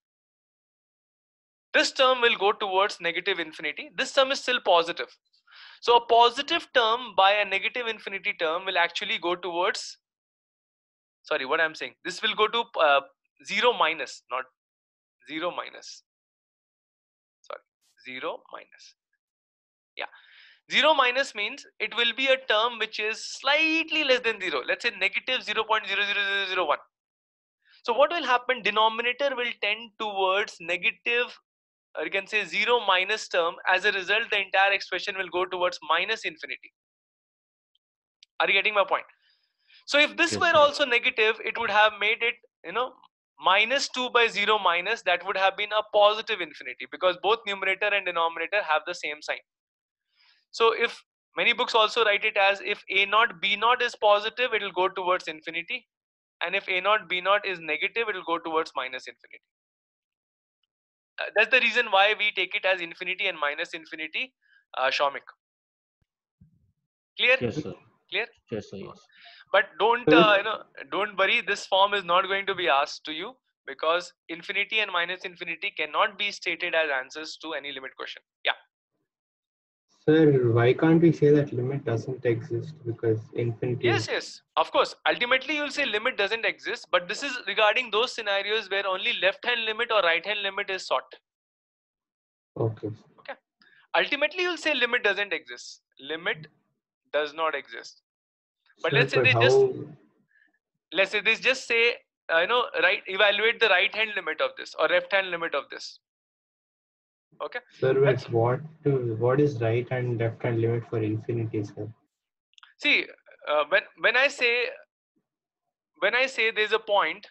This term will go towards negative infinity. This term is still positive. So a positive term by a negative infinity term will actually go towards, sorry, what I'm saying, this will go to uh, zero minus, not zero minus, sorry, zero minus. Yeah, zero minus means it will be a term which is slightly less than zero. Let's say negative zero point zero zero zero zero one. So what will happen? Denominator will tend towards negative, or you can say zero minus term. As a result, the entire expression will go towards minus infinity. Are you getting my point? So if this Yes, were sir. also negative, it would have made it, you know, minus two by zero minus, that would have been a positive infinity, because both numerator and denominator have the same sign. So if many books also write it as, if a naught b naught is positive, it will go towards infinity, and if a naught b naught is negative, it will go towards minus infinity. Uh, that's the reason why we take it as infinity and minus infinity, uh, Shomik. Clear? Yes, sir. Clear? Yes, sir. Yes. But don't uh, you know, don't worry, this form is not going to be asked to you, because infinity and minus infinity cannot be stated as answers to any limit question. Yeah. Sir, why can't we say that limit doesn't exist because infinity Yes, is... yes, of course. Ultimately, you'll say limit doesn't exist, but this is regarding those scenarios where only left hand limit or right hand limit is sought. Okay. Okay. Ultimately, you'll say limit doesn't exist. Limit does not exist. But Sir, let's say but they how... just let's say they just say uh, you know, right, evaluate the right hand limit of this or left hand limit of this. Okay. Sir, wait, That's, what, what is right and left hand limit for infinity, sir? see, uh, when when I say when I say there's a point,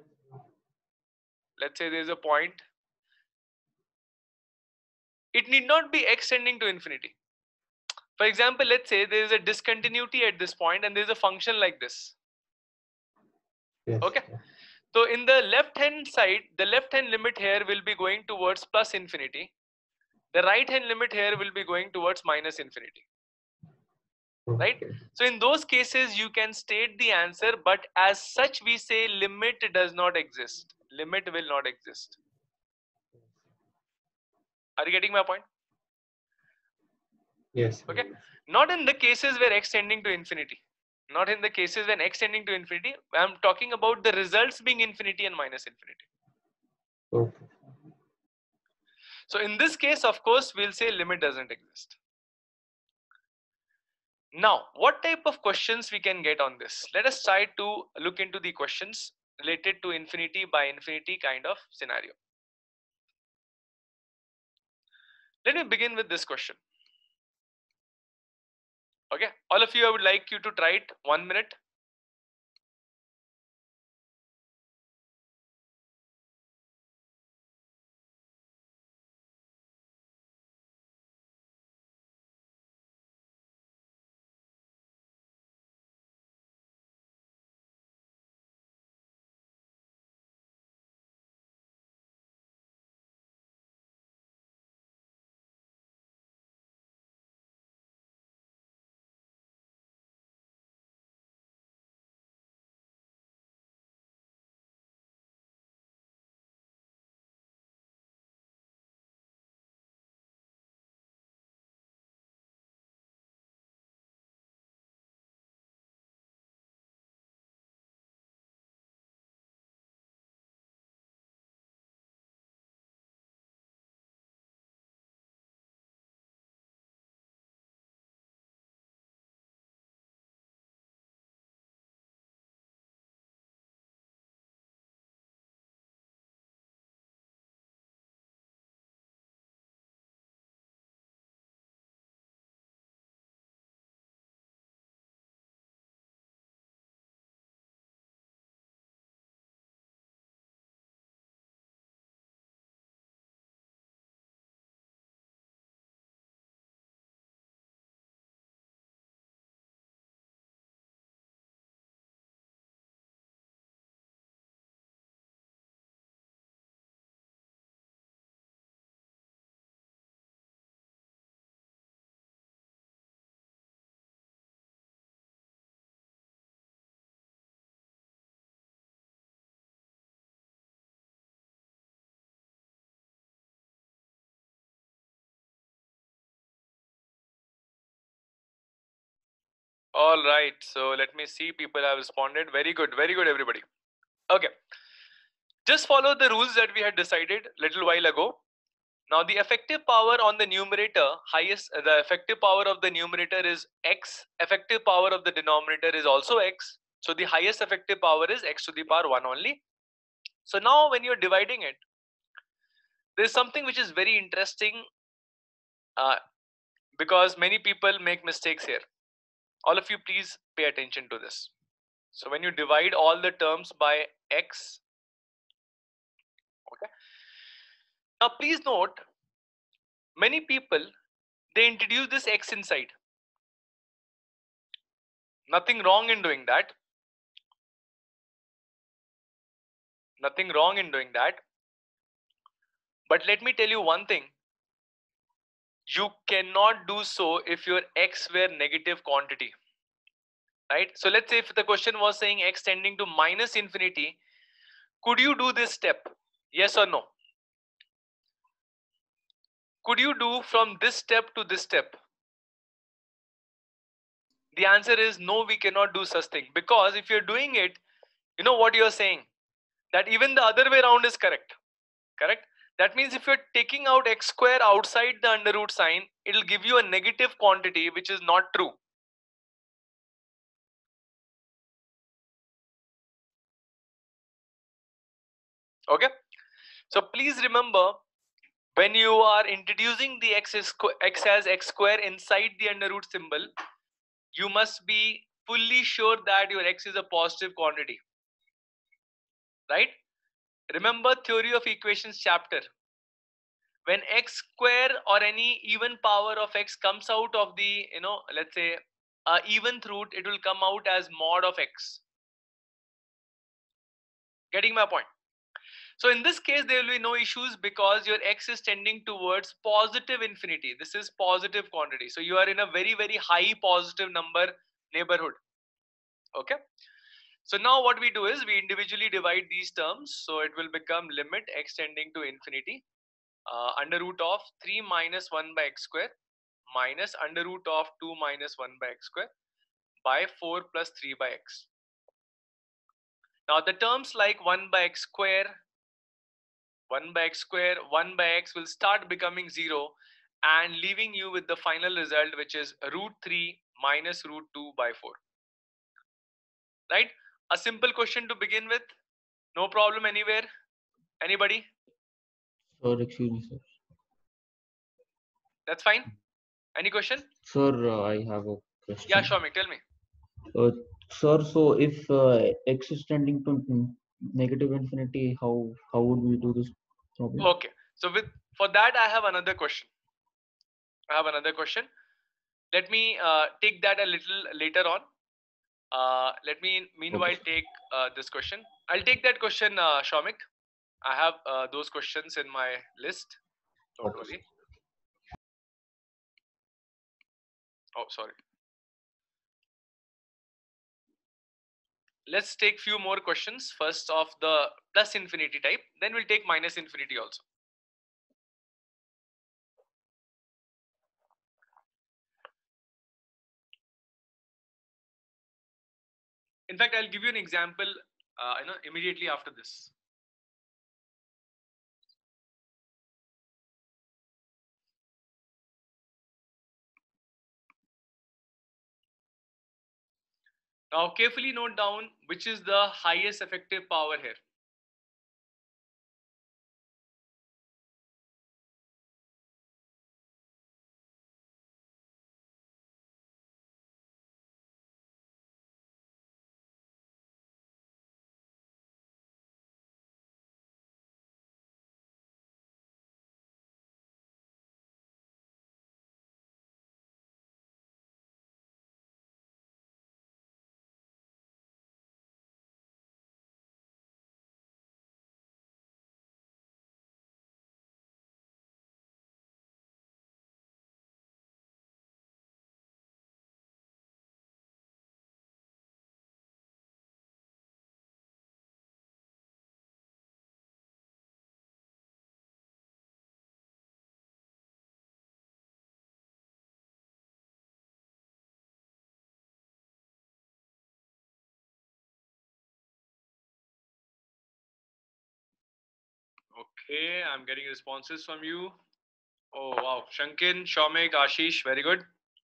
let's say there's a point, it need not be x tending to infinity. For example, let's say there is a discontinuity at this point and there's a function like this. Yes. Okay. Sir. So in the left hand side, the left hand limit here will be going towards plus infinity. The right hand limit here will be going towards minus infinity. Right? Okay. So in those cases, you can state the answer, but as such, we say limit does not exist. Limit will not exist. Are you getting my point? Yes. Okay. Not in the cases where x tending to infinity. Not in the cases when x tending to infinity. I'm talking about the results being infinity and minus infinity. Okay. So in this case, of course, we'll say limit doesn't exist. Now, what type of questions we can get on this? Let us try to look into the questions related to infinity by infinity kind of scenario. Let me begin with this question. Okay, all of you, I would like you to try it one minute. All right, so let me see, people have responded. Very good, very good, everybody. Okay, just follow the rules that we had decided little while ago. Now the effective power on the numerator, highest, the effective power of the numerator is x, effective power of the denominator is also x. So the highest effective power is x to the power one only. So now when you're dividing it, there's something which is very interesting uh, because many people make mistakes here. All of you please pay attention to this. So when you divide all the terms by x, okay. Now please note, many people, they introduce this x inside. Nothing wrong in doing that. Nothing wrong in doing that. But let me tell you one thing. You cannot do so if your x were negative quantity. Right? So let's say if the question was saying x tending to minus infinity, could you do this step? Yes or no? Could you do from this step to this step? The answer is no, we cannot do such thing, because if you're doing it, you know what you're saying, that even the other way around is correct. Correct? That means if you're taking out x square outside the under root sign, it'll give you a negative quantity, which is not true. Okay? So please remember, when you are introducing the x, x as x square inside the under root symbol, you must be fully sure that your x is a positive quantity. Right? Remember theory of equations chapter. When x square or any even power of x comes out of the, you know, let's say a eventh root, it will come out as mod of x. Getting my point? So in this case, there will be no issues because your x is tending towards positive infinity. This is positive quantity. So you are in a very, very high positive number neighborhood. Okay. So now what we do is we individually divide these terms. So it will become limit x tending to infinity uh, under root of three minus one by x square minus under root of two minus one by x square by four plus three by x. Now the terms like one by x square, one by x square, one by x will start becoming zero and leaving you with the final result, which is root three minus root two by four. Right? A simple question to begin with. No problem anywhere. Anybody? Sir, excuse me, sir. That's fine. Any question? Sir, uh, I have a question. Yeah, Shomik, tell me. Uh, sir, so if uh, x is tending to mm, negative infinity, how how would we do this problem? Okay. So with for that, I have another question. I have another question. Let me uh, take that a little later on. Uh, let me meanwhile Okay. take uh, this question. I'll take that question, uh, Shomik. I have uh, those questions in my list. Don't Okay. worry. Oh, sorry. Let's take few more questions. First of the plus infinity type. Then we'll take minus infinity also. In fact, I'll give you an example, uh, you know, immediately after this. Now, carefully note down which is the highest effective power here. Okay, I'm getting responses from you. Oh wow, Shankin, Shomik, Ashish, very good.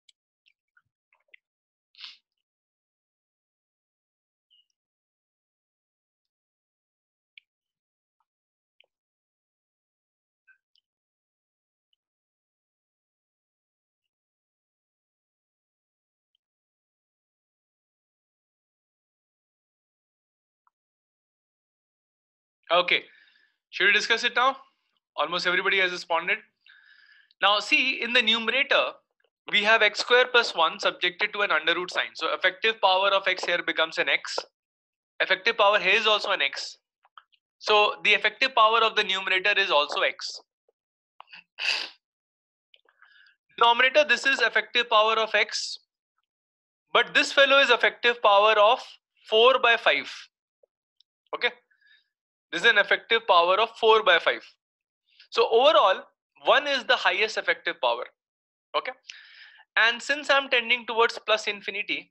Okay, should we discuss it now? Almost everybody has responded. Now see, in the numerator, we have x square plus one subjected to an under root sign. So effective power of x here becomes an x. Effective power here is also an x. So the effective power of the numerator is also x. Denominator, this is effective power of x. But this fellow is effective power of four by five. Okay. This is an effective power of four by five. So overall, one is the highest effective power. Okay. And since I'm tending towards plus infinity,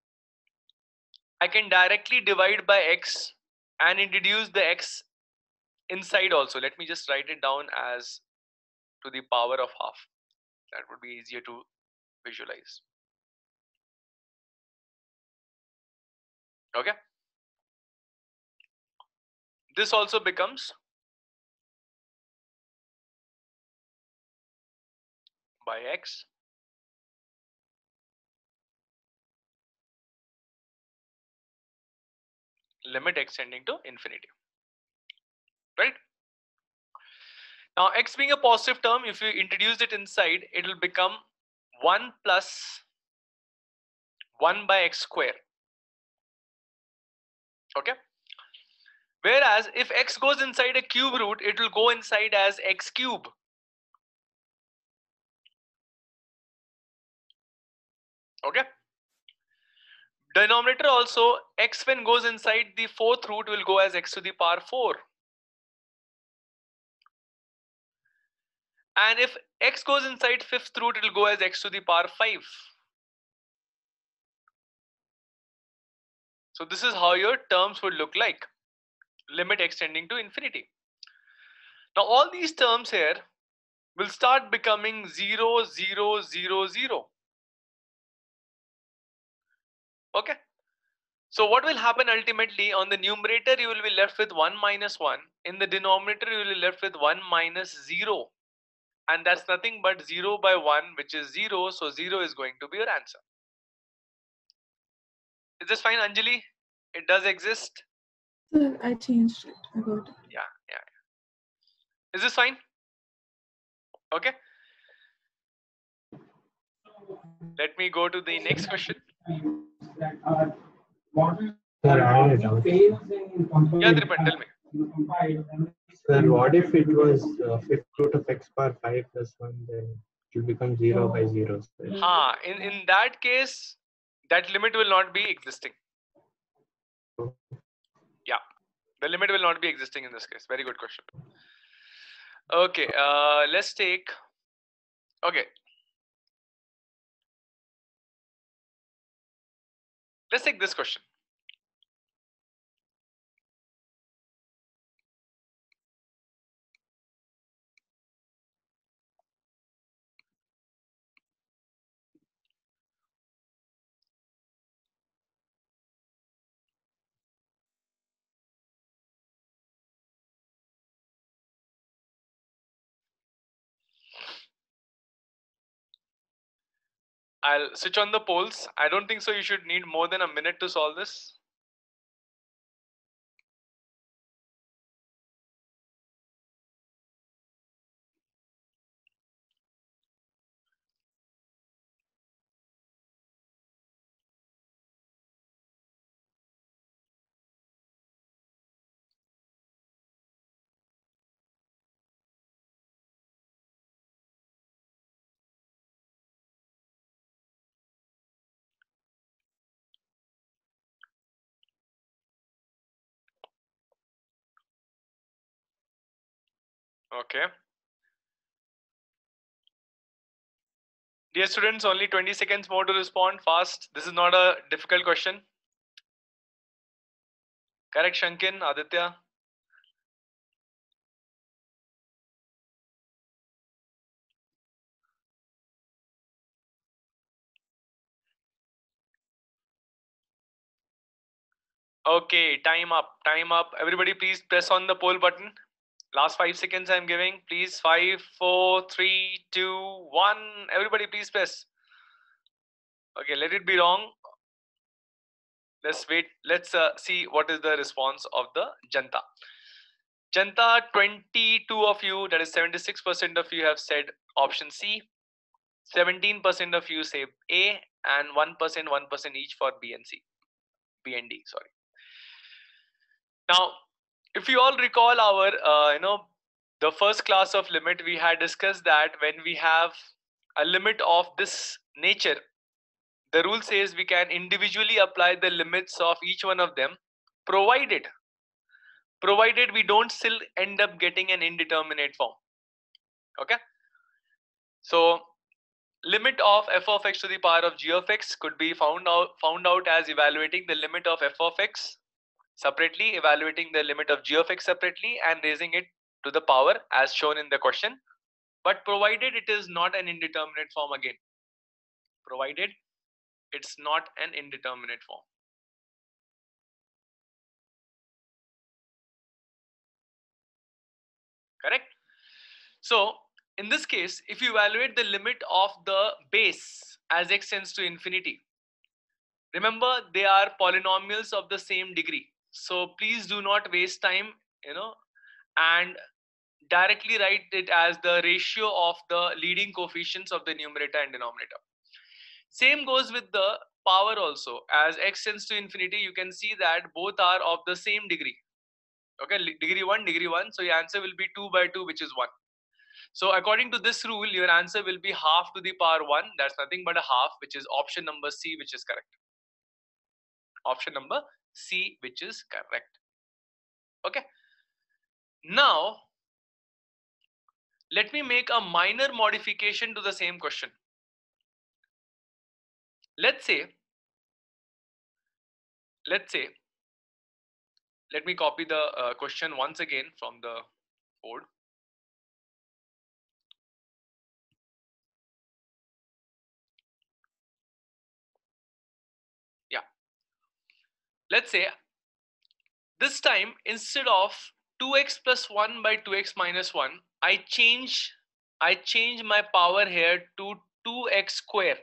I can directly divide by x and introduce the x inside also. Let me just write it down as to the power of half. That would be easier to visualize. Okay. This also becomes by x limit x tending to infinity. Right? Now x being a positive term, if you introduce it inside, it will become one plus one by x square. Okay. Whereas if x goes inside a cube root, it will go inside as x cube. Okay. Denominator also, x when goes inside the fourth root will go as x to the power four. And if x goes inside fifth root, it will go as x to the power five. So this is how your terms would look like. Limit x tending to infinity. Now all these terms here will start becoming zero, zero, zero, zero. Okay. So what will happen ultimately on the numerator, you will be left with one minus one. In the denominator, you will be left with one minus zero. And that's nothing but zero by one, which is zero. So zero is going to be your answer. Is this fine, Anjali? It does exist? Sir, I changed it. I got it. Yeah, yeah. Is this fine? Okay. Let me go to the next question. Sir, I had a doubt. Yeah, Dripan, tell me. Sir, what if it was uh, fifth root of x power five plus one, then it will become zero by zero. Sir. Ha, in, in that case, that limit will not be existing. Yeah, the limit will not be existing in this case. Very good question. Okay, uh, let's take, okay. Let's take this question. I'll switch on the polls. I don't think so. You should need more than a minute to solve this. Okay. Dear students, only twenty seconds more to respond fast. This is not a difficult question. Correct, Shankin, Aditya? Okay, time up, time up. Everybody please press on the poll button. Last five seconds I'm giving. Please, five, four, three, two, one. Everybody please press. Okay, let it be wrong. Let's wait. Let's uh, see what is the response of the Janta. Janta, twenty-two of you, that is seventy-six percent of you have said option C. seventeen percent of you say A, and one percent, one percent each for B and C. B and D, sorry. Now, if you all recall our, uh, you know, the first class of limit, we had discussed that when we have a limit of this nature, the rule says we can individually apply the limits of each one of them, provided, provided we don't still end up getting an indeterminate form. Okay. So, limit of f of x to the power of g of x could be found out, found out as evaluating the limit of f of x separately, evaluating the limit of g of x separately, and raising it to the power as shown in the question, but provided it is not an indeterminate form again. Provided it's not an indeterminate form. Correct? So, in this case, if you evaluate the limit of the base as x tends to infinity, remember they are polynomials of the same degree. So, please do not waste time, you know, and directly write it as the ratio of the leading coefficients of the numerator and denominator. Same goes with the power also. As x tends to infinity, you can see that both are of the same degree. Okay, degree one, degree one. So your answer will be two by two, which is one. So according to this rule, your answer will be half to the power one. That's nothing but a half, which is option number C, which is correct. Option number C, which is correct. Okay. Now, let me make a minor modification to the same question. Let's say, let's say, let me copy the uh, question once again from the board. Yeah. Let's say this time instead of two x plus one by two x minus one, I change I change my power here to two x square.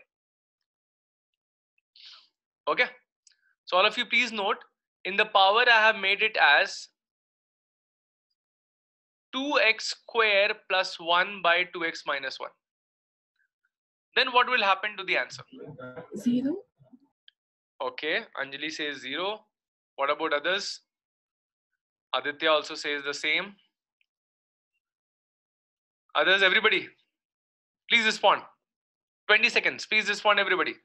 Okay. So all of you please note, in the power I have made it as two x square plus one by two x minus one. Then what will happen to the answer? Zero. Okay, Anjali says zero. What about others? Aditya also says the same. Others, everybody, please respond. twenty seconds, please respond everybody.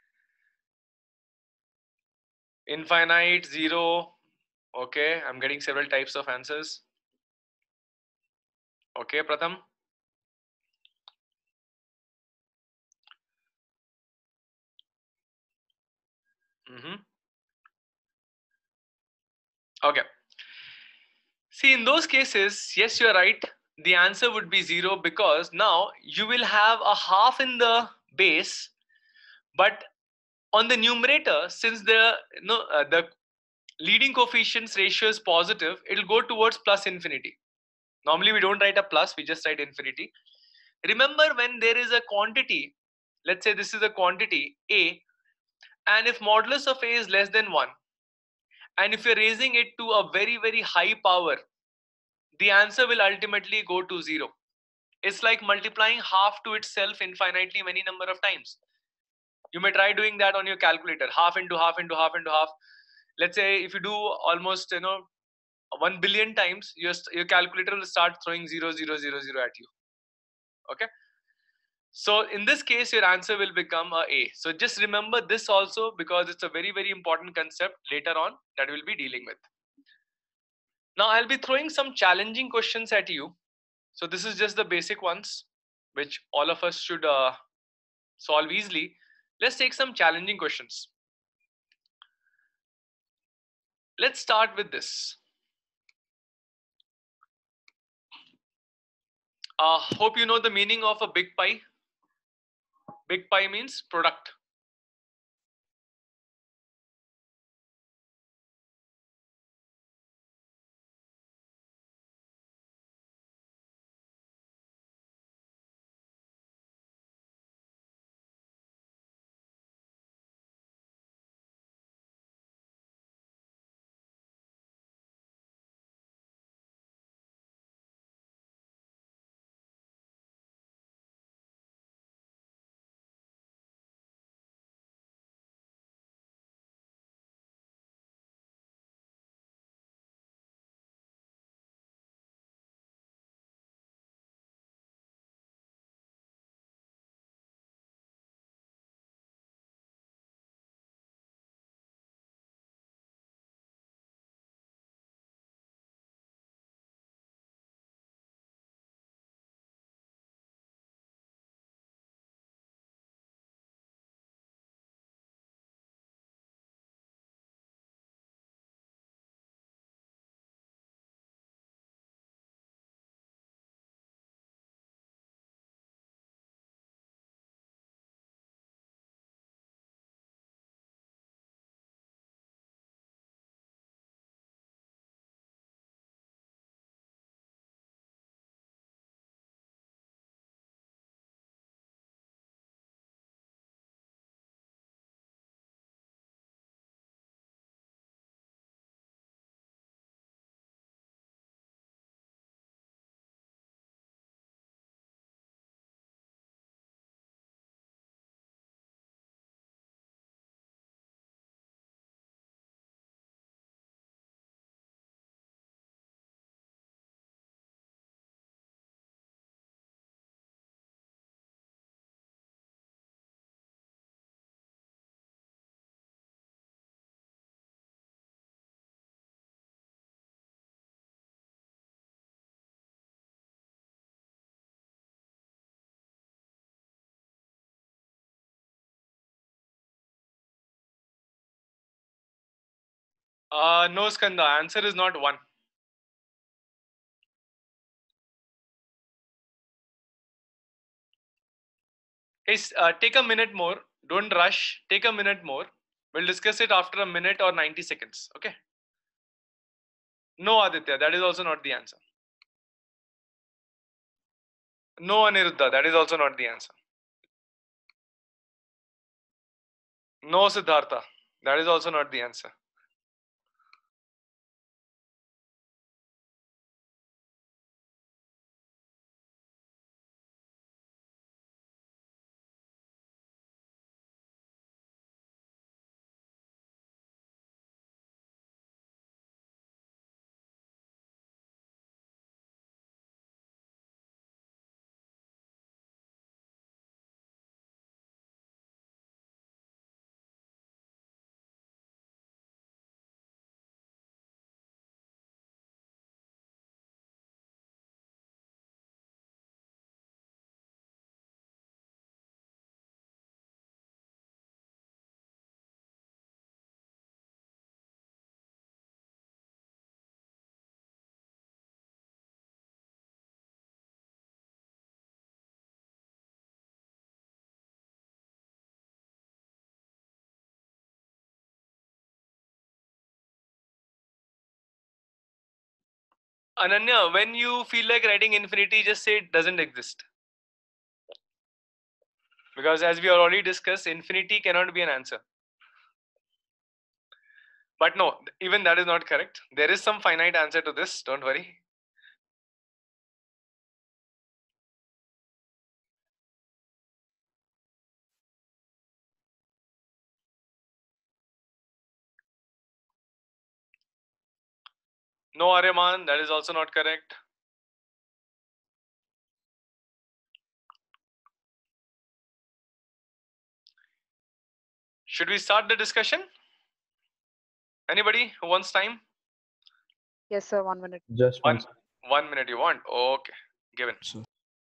Infinite, zero. Okay, I'm getting several types of answers. Okay, Pratham. Mm-hmm. Okay. See, in those cases, yes, you're right. The answer would be zero because now you will have a half in the base, but on the numerator, since the no uh, the leading coefficients ratio is positive, it will go towards plus infinity. Normally, we don't write a plus; we just write infinity. Remember, when there is a quantity, let's say this is a quantity A, and if modulus of A is less than one, and if you're raising it to a very, very high power, the answer will ultimately go to zero. It's like multiplying half to itself infinitely many number of times. You may try doing that on your calculator, half into half into half into half. Let's say if you do almost, you know, one billion times, your, your calculator will start throwing zero, zero, zero, zero at you. Okay. So in this case, your answer will become a A. So just remember this also, because it's a very, very important concept later on that we'll be dealing with. Now I'll be throwing some challenging questions at you. So this is just the basic ones, which all of us should uh, solve easily. Let's take some challenging questions. Let's start with this. Uh, hope you know the meaning of a big pi. Big pi means product. Uh, no, Skanda. Answer is not one. Hey, uh, take a minute more. Don't rush. Take a minute more. We'll discuss it after a minute or ninety seconds. Okay. No, Aditya. That is also not the answer. No, Aniruddha. That is also not the answer. No, Siddhartha. That is also not the answer. Ananya, when you feel like writing infinity, just say it doesn't exist. Because as we already discussed, infinity cannot be an answer. But no, even that is not correct. There is some finite answer to this. Don't worry. No, Aryaman, that is also not correct. Should we start the discussion? Anybody who wants time? Yes, sir. One minute. Just One, one. one minute you want? Okay, given. Sir.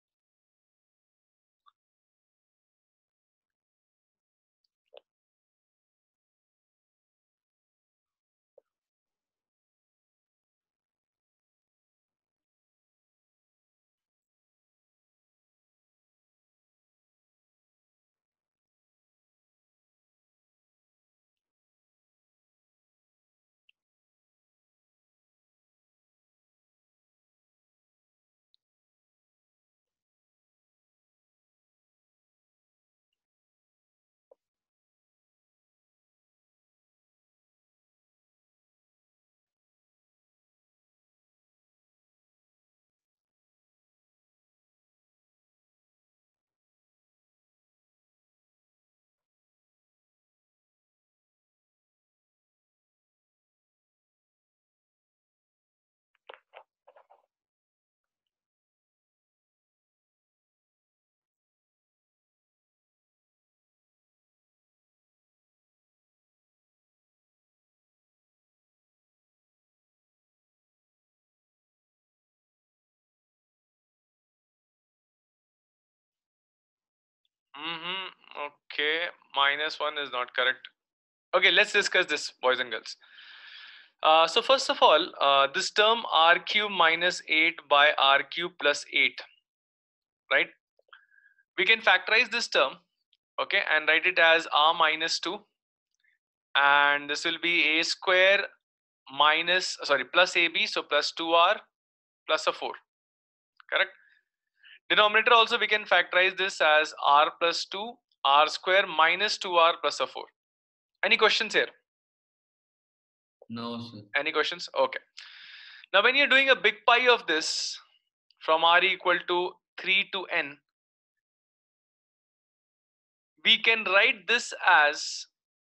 Mm-hmm. Okay, minus one is not correct. Okay, let's discuss this, boys and girls. Uh, so first of all, uh, this term r cube minus eight by r cube plus eight, right? We can factorize this term, okay, and write it as r minus two, and this will be a square minus, sorry, plus ab, so plus two r plus a four, correct? Denominator also we can factorize this as r plus two, r square minus two r plus a four. Any questions here? No, sir. Any questions? Okay. Now when you're doing a big pi of this from r equal to three to n, we can write this as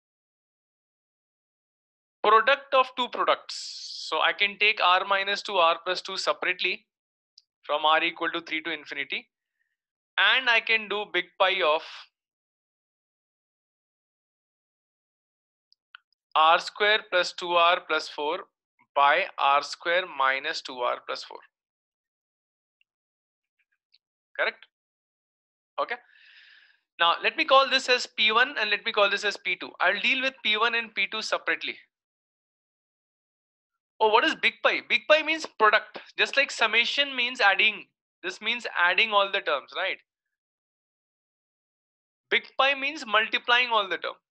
product of two products. So I can take r minus two, r plus two separately from r equal to three to infinity, and I can do big pi of r square plus two r plus four by r square minus two r plus four. Correct? Okay. Now let me call this as P one and let me call this as P two. I'll deal with P one and P two separately. Oh, what is big pi? Big pi means product. Just like summation means adding. This means adding all the terms, right? Big pi means multiplying all the term.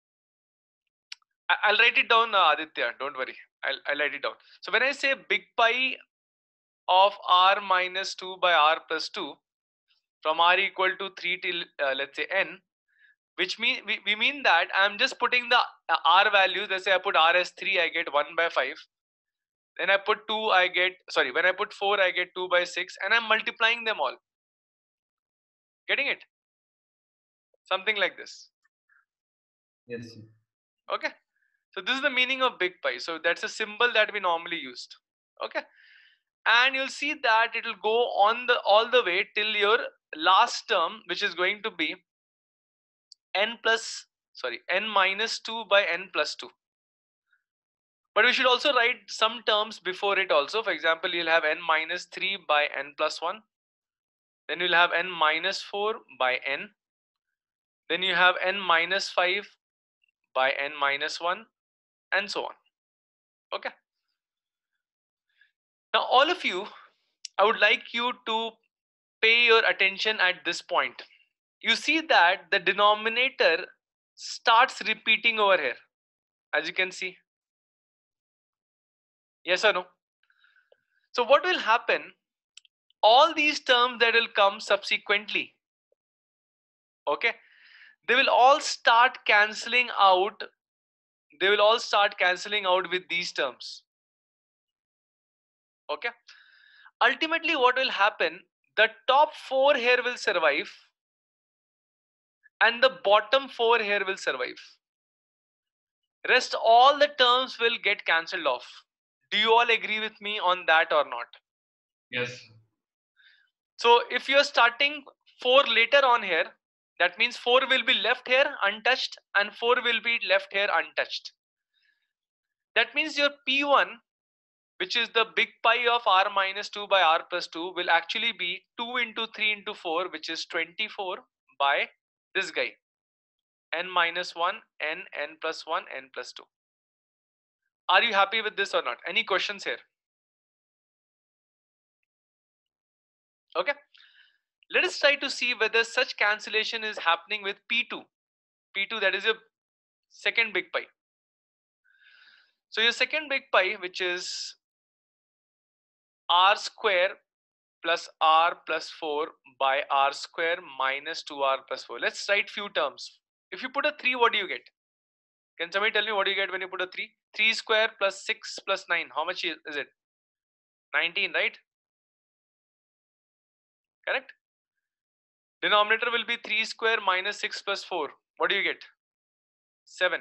I- I'll write it down, uh, Aditya. Don't worry. I'll, I'll write it down. So when I say big pi of r minus two by r plus two from r equal to three till uh, let's say n, which mean we, we mean that I'm just putting the uh, r values. Let's say I put r as three, I get one by five. Then I put two, I get, sorry, when I put four, I get two by six, and I'm multiplying them all. Getting it? Something like this. Yes, sir. Okay. So this is the meaning of big pi. So that's a symbol that we normally used. Okay. And you'll see that it will go on the all the way till your last term, which is going to be n plus, sorry, n minus two by n plus two. But we should also write some terms before it also. For example, you'll have n minus three by n plus one. Then you'll have n minus four by n. Then you have n minus five by n minus one, and so on. Okay. Now, all of you, I would like you to pay your attention at this point. You see that the denominator starts repeating over here, as you can see. Yes or no? So what will happen? All these terms that will come subsequently, okay, they will all start cancelling out. They will all start cancelling out with these terms. Okay. Ultimately, what will happen? The top four here will survive, and the bottom four here will survive. Rest all the terms will get cancelled off. Do you all agree with me on that or not? Yes, sir. So if you're starting four later on here, that means four will be left here untouched and four will be left here untouched. That means your P one, which is the big pi of r minus two by r plus two, will actually be two into three into four, which is twenty-four by this guy, n minus one, n, n plus one, n plus two. Are you happy with this or not? Any questions here? Okay. Let us try to see whether such cancellation is happening with P two. P two, that is your second big pi. So your second big pi, which is r square plus r plus four by r square minus two r plus four. Let's write few terms. If you put a three, what do you get? Can somebody tell me what do you get when you put a three? three square plus six plus nine. How much is it? nineteen, right? Correct? Denominator will be three square minus six plus four. What do you get? seven.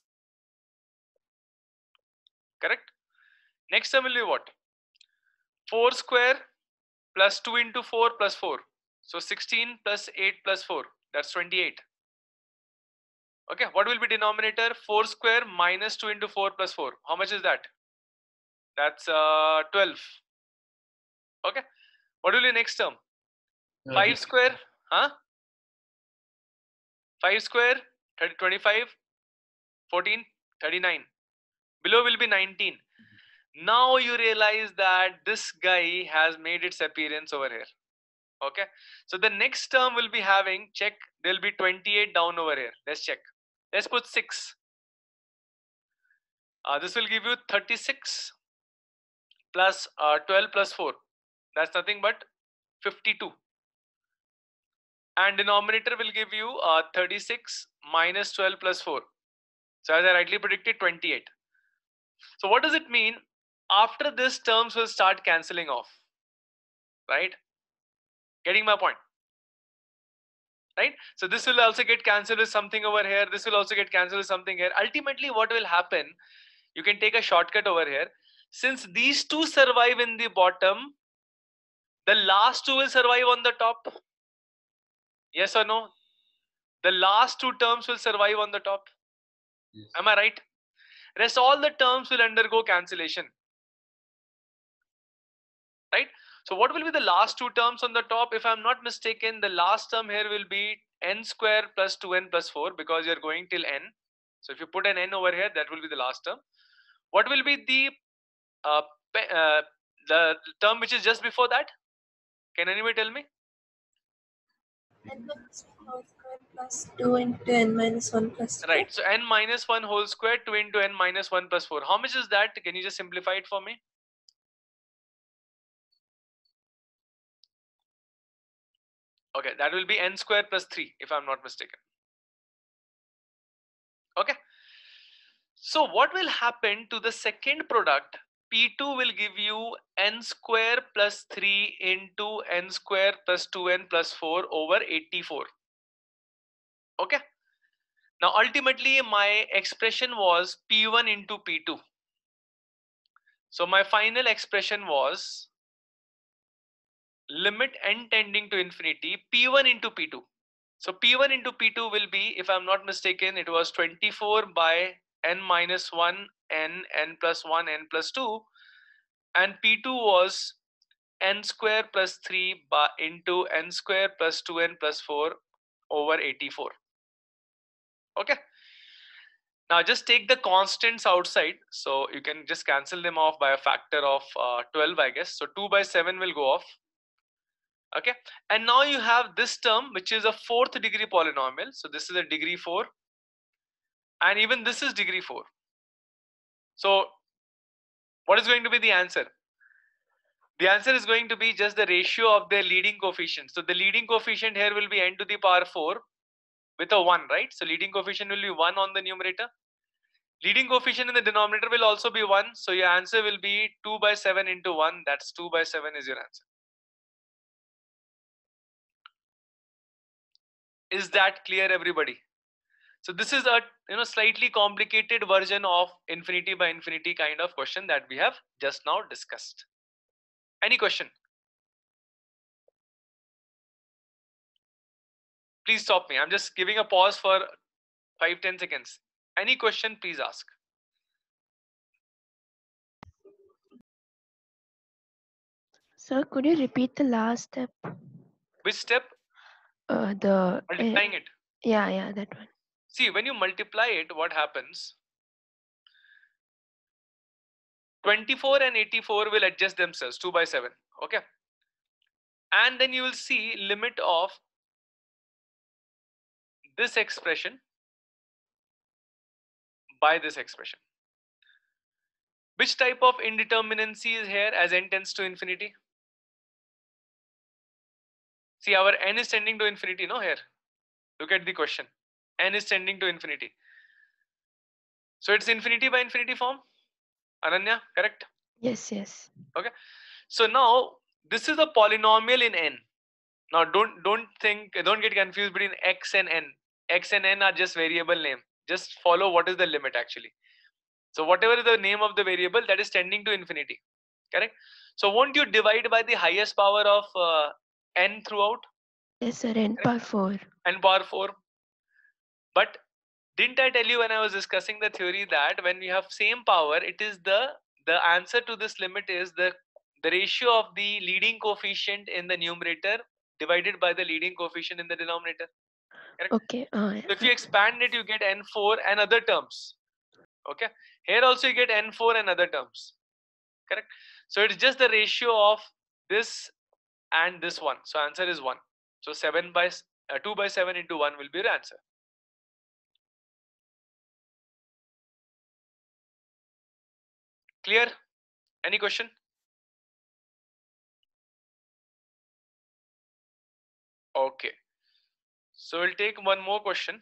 Correct? Next term will be what? four square plus two into four plus four. So sixteen plus eight plus four. That's twenty-eight. Okay, what will be denominator? four square minus two into four plus four. How much is that? That's uh, twelve. Okay, what will be next term? five square, huh? five square, twenty-five, fourteen, thirty-nine. Below will be nineteen. Now you realize that this guy has made its appearance over here. Okay, so the next term will be having, check, there will be twenty-eight down over here. Let's check. Let's put six. Uh, this will give you thirty-six plus uh, twelve plus four. That's nothing but fifty-two. And denominator will give you uh, thirty-six minus twelve plus four. So as I rightly predicted, twenty-eight. So what does it mean? After this, terms will start cancelling off. Right? Getting my point? Right? So this will also get cancelled with something over here. This will also get cancelled with something here. Ultimately, what will happen? You can take a shortcut over here. Since these two survive in the bottom, the last two will survive on the top. Yes or no? The last two terms will survive on the top. Yes. Am I right? Rest all the terms will undergo cancellation. Right? So what will be the last two terms on the top? If I'm not mistaken, the last term here will be n square plus two n plus four, because you're going till n. So if you put an n over here, that will be the last term. What will be the uh, pe- uh, the term which is just before that? Can anybody tell me? N minus one whole square plus two into n minus one plus two. Right. So n minus one whole square, two into n minus one plus four. How much is that? Can you just simplify it for me? Okay, that will be n square plus three, if I'm not mistaken. Okay. So what will happen to the second product? P two will give you n square plus three into n square plus two n plus four over eighty-four. Okay. Now ultimately my expression was P one into P two. So my final expression was limit n tending to infinity P one into P two. So P one into P two will be, if I'm not mistaken, it was twenty-four by n minus one n n plus one n plus two, and P two was n square plus three by into n square plus two n plus four over eighty-four. Okay. Now just take the constants outside, so you can just cancel them off by a factor of uh, twelve, I guess. So two by seven will go off. Okay, and now you have this term which is a fourth degree polynomial. So this is a degree four, and even this is degree four. So what is going to be the answer? The answer is going to be just the ratio of their leading coefficient. So the leading coefficient here will be n to the power four with a one, right? So leading coefficient will be one on the numerator. Leading coefficient in the denominator will also be one. So your answer will be two by seven into one. That's two by seven is your answer. Is that clear, everybody? So this is a you know slightly complicated version of infinity by infinity kind of question that we have just now discussed. Any question? Please stop me. I'm just giving a pause for five ten seconds. Any question, please ask. Sir, could you repeat the last step? Which step? Uh, the Multiplying uh, it. Yeah, yeah, that one. See, when you multiply it, what happens? twenty-four and eighty-four will adjust themselves, two by seven. Okay. And then you will see limit of this expression by this expression. Which type of indeterminacy is here as n tends to infinity? See, our n is tending to infinity, no, here. Look at the question. N is tending to infinity. So it's infinity by infinity form. Ananya, correct? Yes, yes. Okay. So now this is a polynomial in n. Now don't don't think don't get confused between x and n. X and n are just variable name. Just follow what is the limit actually. So whatever is the name of the variable, that is tending to infinity. Correct? So won't you divide by the highest power of uh, n throughout? Yes, sir. N power four. N power four. But didn't I tell you when I was discussing the theory that when we have same power, it is the the answer to this limit is the the ratio of the leading coefficient in the numerator divided by the leading coefficient in the denominator. Correct? Okay. Uh, So if you expand it, you get n four and other terms. Okay. Here also you get n four and other terms. Correct. So it's just the ratio of this and this one. So answer is one. So seven by uh, two by seven into one will be your answer. Clear? Any question? Okay. So we'll take one more question.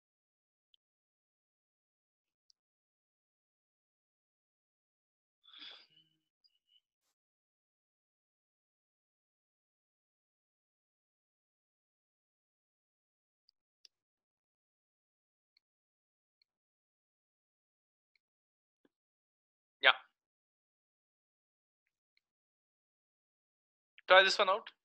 Yeah. Try this one out.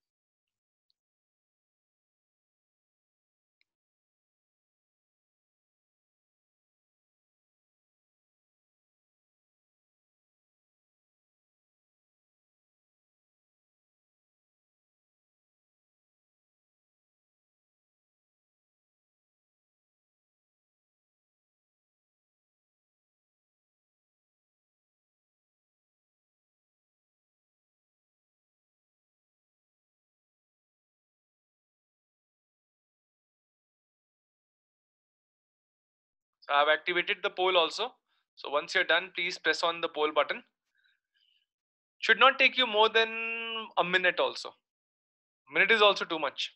So I've activated the poll also. So once you're done, please press on the poll button. Should not take you more than a minute also. Minute is also too much.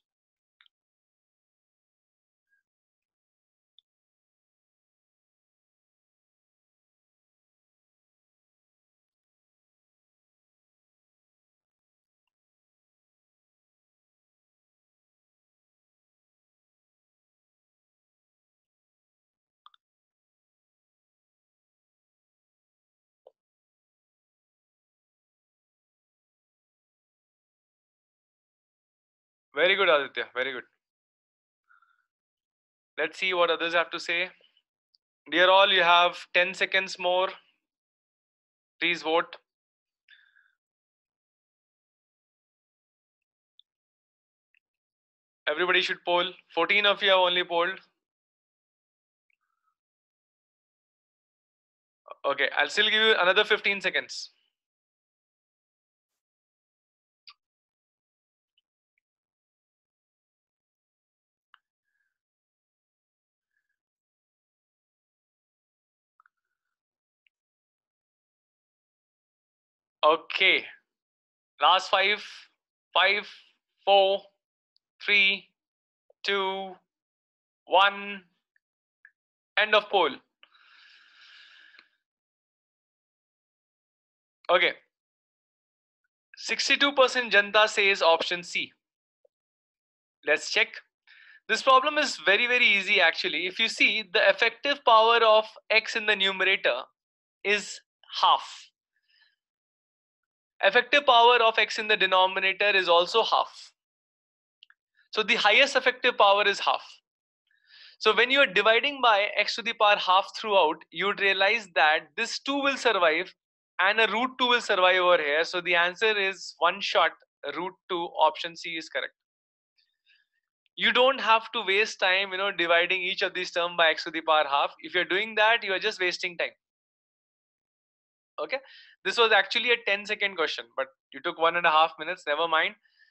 Very good, Aditya. Very good. Let's see what others have to say. Dear all, you have ten seconds more. Please vote. Everybody should poll. fourteen of you have only polled. Okay, I'll still give you another fifteen seconds. Okay. Last five, five, four, three, two, one. End of poll. Okay. sixty-two percent Janta says option C. Let's check. This problem is very, very easy actually. If you see, the effective power of x in the numerator is half. Effective power of x in the denominator is also half. So the highest effective power is half. So when you are dividing by x to the power half throughout, you would realize that this two will survive and a root two will survive over here. So the answer is one shot, root two, option C is correct. You don't have to waste time, you know, dividing each of these terms by x to the power half. If you're doing that, you are just wasting time. Okay, this was actually a ten second question, but you took one and a half minutes, never mind.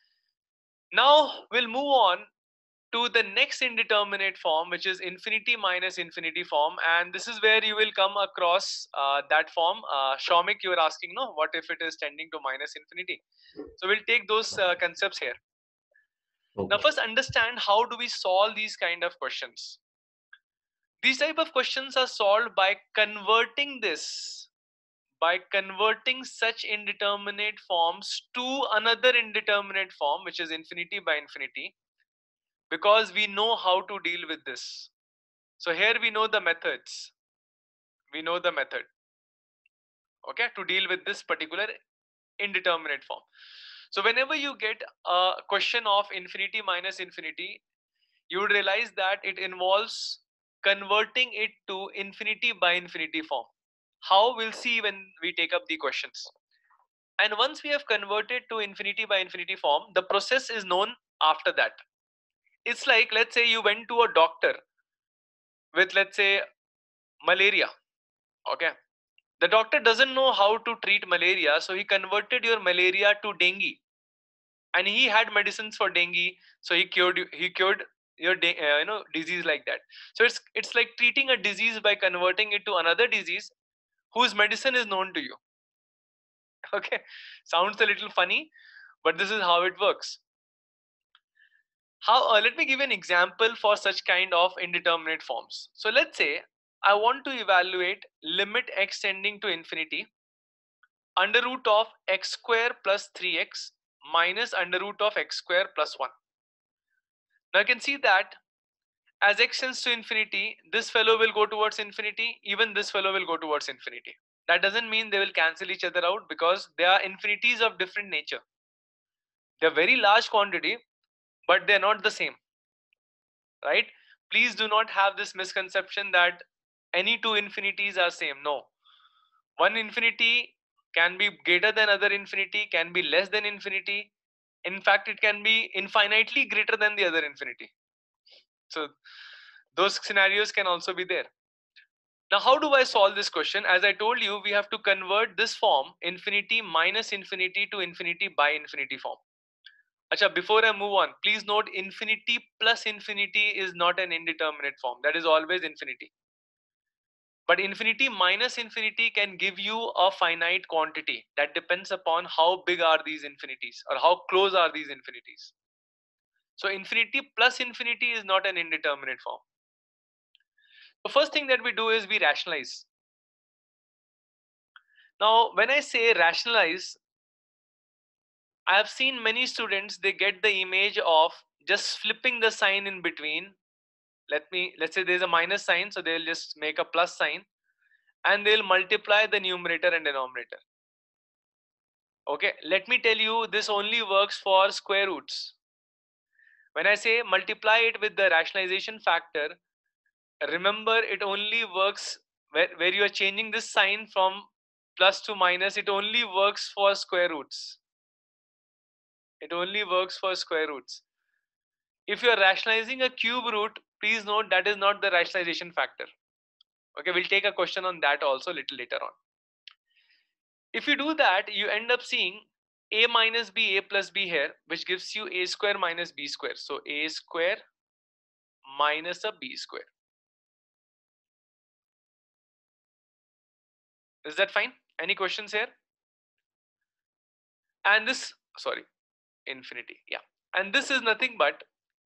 Now we'll move on to the next indeterminate form, which is infinity minus infinity form, and this is where you will come across uh, that form. uh, Shomik, you were asking, no, what if it is tending to minus infinity? So we'll take those uh, concepts here. Okay. Now first understand, how do we solve these kind of questions? These type of questions are solved by converting this by converting such indeterminate forms to another indeterminate form, which is infinity by infinity, because we know how to deal with this. So here we know the methods. We know the method, okay, to deal with this particular indeterminate form. So whenever you get a question of infinity minus infinity, you would realize that it involves converting it to infinity by infinity form. How, we'll see when we take up the questions. And once we have converted to infinity by infinity form, the process is known after that. It's like, let's say you went to a doctor with, let's say, malaria. Okay, the doctor doesn't know how to treat malaria, so he converted your malaria to dengue, and he had medicines for dengue, so he cured you, he cured your uh, you know disease like that. So it's it's like treating a disease by converting it to another disease whose medicine is known to you. Okay, sounds a little funny, but this is how it works. How? Uh, let me give an example for such kind of indeterminate forms. So let's say I want to evaluate limit x tending to infinity under root of x square plus three x minus under root of x square plus one. Now you can see that as x tends to infinity, this fellow will go towards infinity, even this fellow will go towards infinity. That doesn't mean they will cancel each other out, because they are infinities of different nature. They're very large quantity, but they're not the same, right? Please do not have this misconception that any two infinities are same. No, one infinity can be greater than other infinity, can be less than infinity. In fact, it can be infinitely greater than the other infinity. So those scenarios can also be there. Now, how do I solve this question? As I told you, we have to convert this form, infinity minus infinity, to infinity by infinity form. Acha, before I move on, please note, infinity plus infinity is not an indeterminate form. That is always infinity. But infinity minus infinity can give you a finite quantity. That depends upon how big are these infinities or how close are these infinities. So infinity plus infinity is not an indeterminate form. The first thing that we do is we rationalize. Now, when I say rationalize, I have seen many students, they get the image of just flipping the sign in between. Let me, let's say there's a minus sign, so they'll just make a plus sign and they'll multiply the numerator and denominator. Okay, let me tell you, this only works for square roots. When I say multiply it with the rationalization factor, remember it only works where, where you are changing this sign from plus to minus. It only works for square roots. It only works for square roots. If you are rationalizing a cube root, please note that is not the rationalization factor. Okay, we'll take a question on that also a little later on. If you do that, you end up seeing a minus b, a plus b here, which gives you a square minus b square. So a square minus a b square. Is that fine? Any questions here? And this, sorry, infinity, yeah. And this is nothing but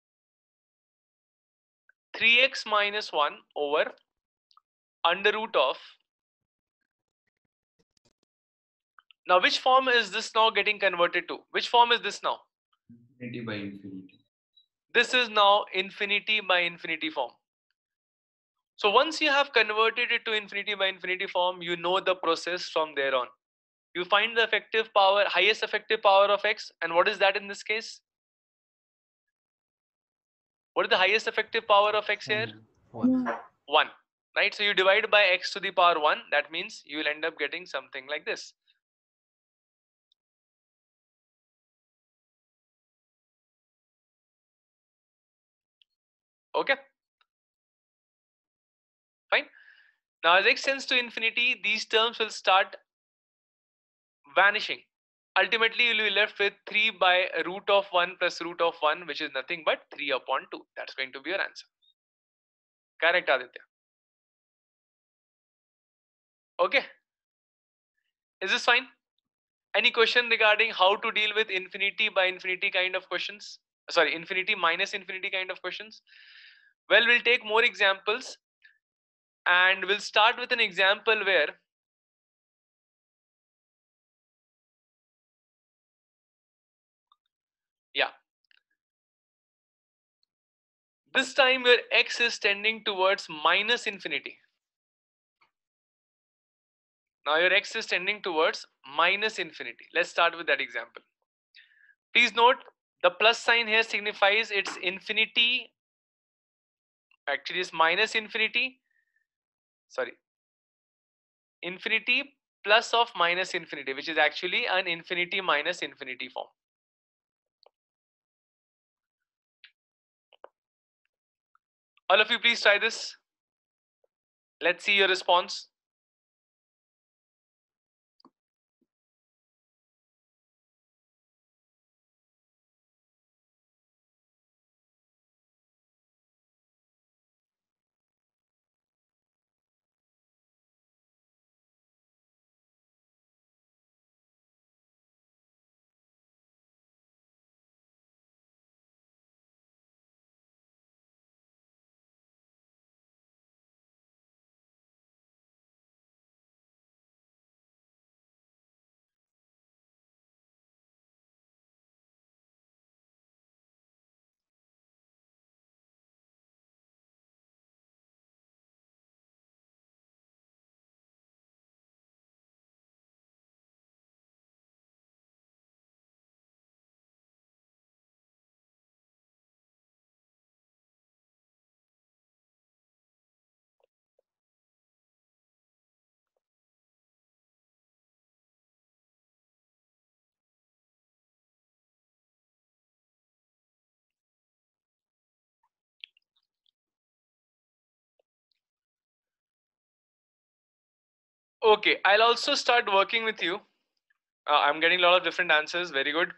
three x minus one over under root of. Now, which form is this now getting converted to? Which form is this now? Infinity by infinity. This is now infinity by infinity form. So once you have converted it to infinity by infinity form, you know the process from there on. You find the effective power, highest effective power of x, and what is that in this case? What is the highest effective power of x here? One. one, right? So you divide by x to the power one, that means you will end up getting something like this. Okay, fine. Now as x tends to infinity, these terms will start vanishing. Ultimately, you will be left with three by root of one plus root of one, which is nothing but three upon two. That's going to be your answer. Correct, Aditya? Okay. Is this fine? Any question regarding how to deal with infinity by infinity kind of questions? Sorry, infinity minus infinity kind of questions? Well, we'll take more examples and we'll start with an example where yeah, this time where x is tending towards minus infinity. Now your x is tending towards minus infinity. Let's start with that example. Please note the plus sign here signifies it's infinity, actually it's minus infinity, sorry, infinity plus of minus infinity, which is actually an infinity minus infinity form. All of you please try this. Let's see your response. Okay, I'll also start working with you. Uh, I'm getting a lot of different answers. Very good.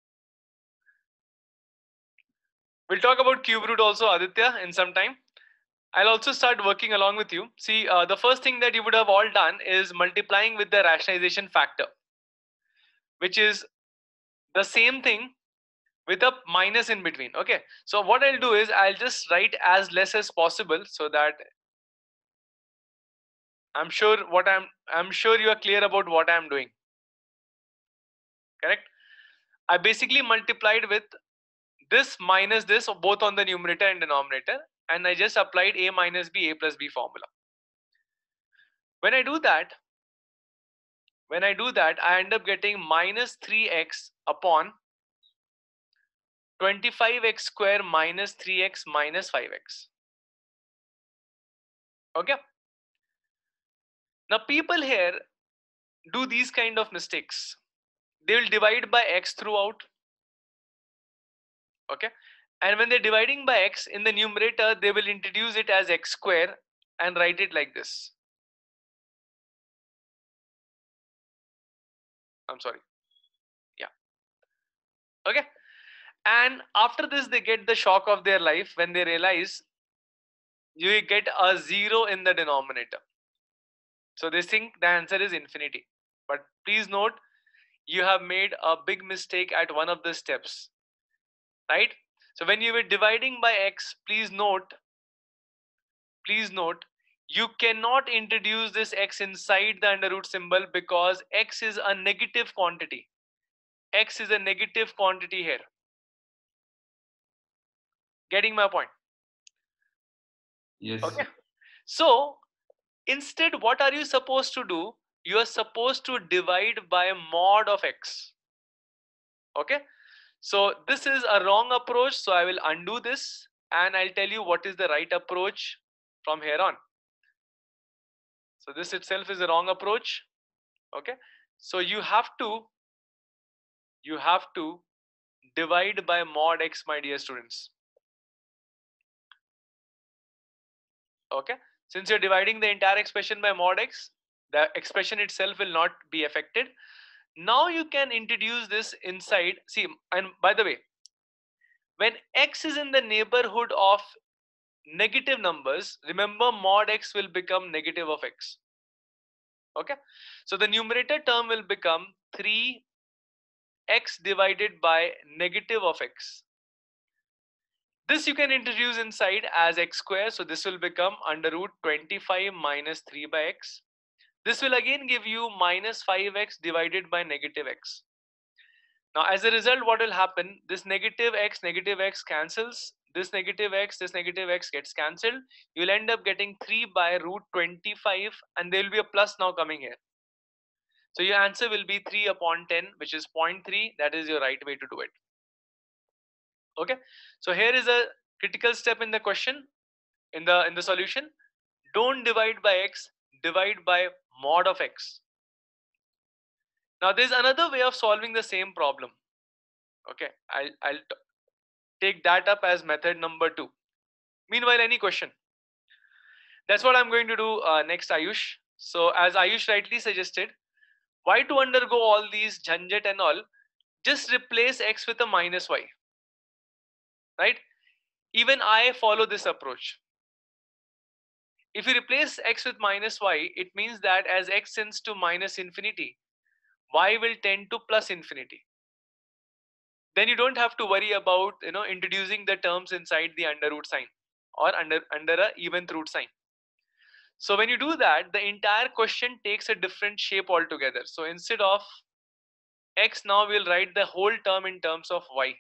We'll talk about cube root also, Aditya, in some time. I'll also start working along with you. See, uh, the first thing that you would have all done is multiplying with the rationalization factor, which is the same thing with a minus in between. Okay, so what I'll do is I'll just write as less as possible, so that I'm sure what I'm I'm sure you are clear about what I'm doing. Correct? I basically multiplied with this minus this both on the numerator and denominator, and I just applied a minus b, a plus b formula. When I do that, when I do that, I end up getting minus three x upon twenty-five x square minus three x minus five x. Okay. Now people here do these kind of mistakes. They will divide by x throughout. Okay. And when they're dividing by x in the numerator, they will introduce it as x square and write it like this. I'm sorry. Yeah. Okay. And after this, they get the shock of their life when they realize you get a zero in the denominator. So they think the answer is infinity. But please note, you have made a big mistake at one of the steps, right? So when you were dividing by x, please note, please note, you cannot introduce this x inside the under root symbol because x is a negative quantity. X is a negative quantity here. Getting my point? Yes. Okay. So instead, what are you supposed to do? You are supposed to divide by mod of x. Okay. So this is a wrong approach. So I will undo this and I'll tell you what is the right approach from here on. So this itself is a wrong approach. Okay. So you have to, you have to divide by mod x, my dear students. Okay. Since you're dividing the entire expression by mod x, the expression itself will not be affected. Now you can introduce this inside. See, and by the way, when x is in the neighborhood of negative numbers, remember mod x will become negative of x. Okay. So the numerator term will become three x divided by negative of x. This you can introduce inside as x square. So this will become under root twenty-five minus three by x. This will again give you minus five x divided by negative x. Now as a result, what will happen? This negative x, negative x cancels. This negative x, this negative x gets cancelled. You will end up getting three by root twenty-five, and there will be a plus now coming here. So your answer will be three upon ten, which is zero point three. That is your right way to do it. Okay. So here is a critical step in the question, in the in the solution. Don't divide by x, divide by mod of x. Now there's another way of solving the same problem. Okay, I'll, I'll take that up as method number two. Meanwhile, any question? That's what I'm going to do uh, next, Ayush. So as Ayush rightly suggested, why to undergo all these jhanjat and all? Just replace x with a minus y, right? Even I follow this approach. If you replace x with minus y, it means that as x tends to minus infinity, y will tend to plus infinity. Then you don't have to worry about, you know, introducing the terms inside the under root sign or under under a even root sign. So when you do that, the entire question takes a different shape altogether. So instead of x, now we'll write the whole term in terms of y.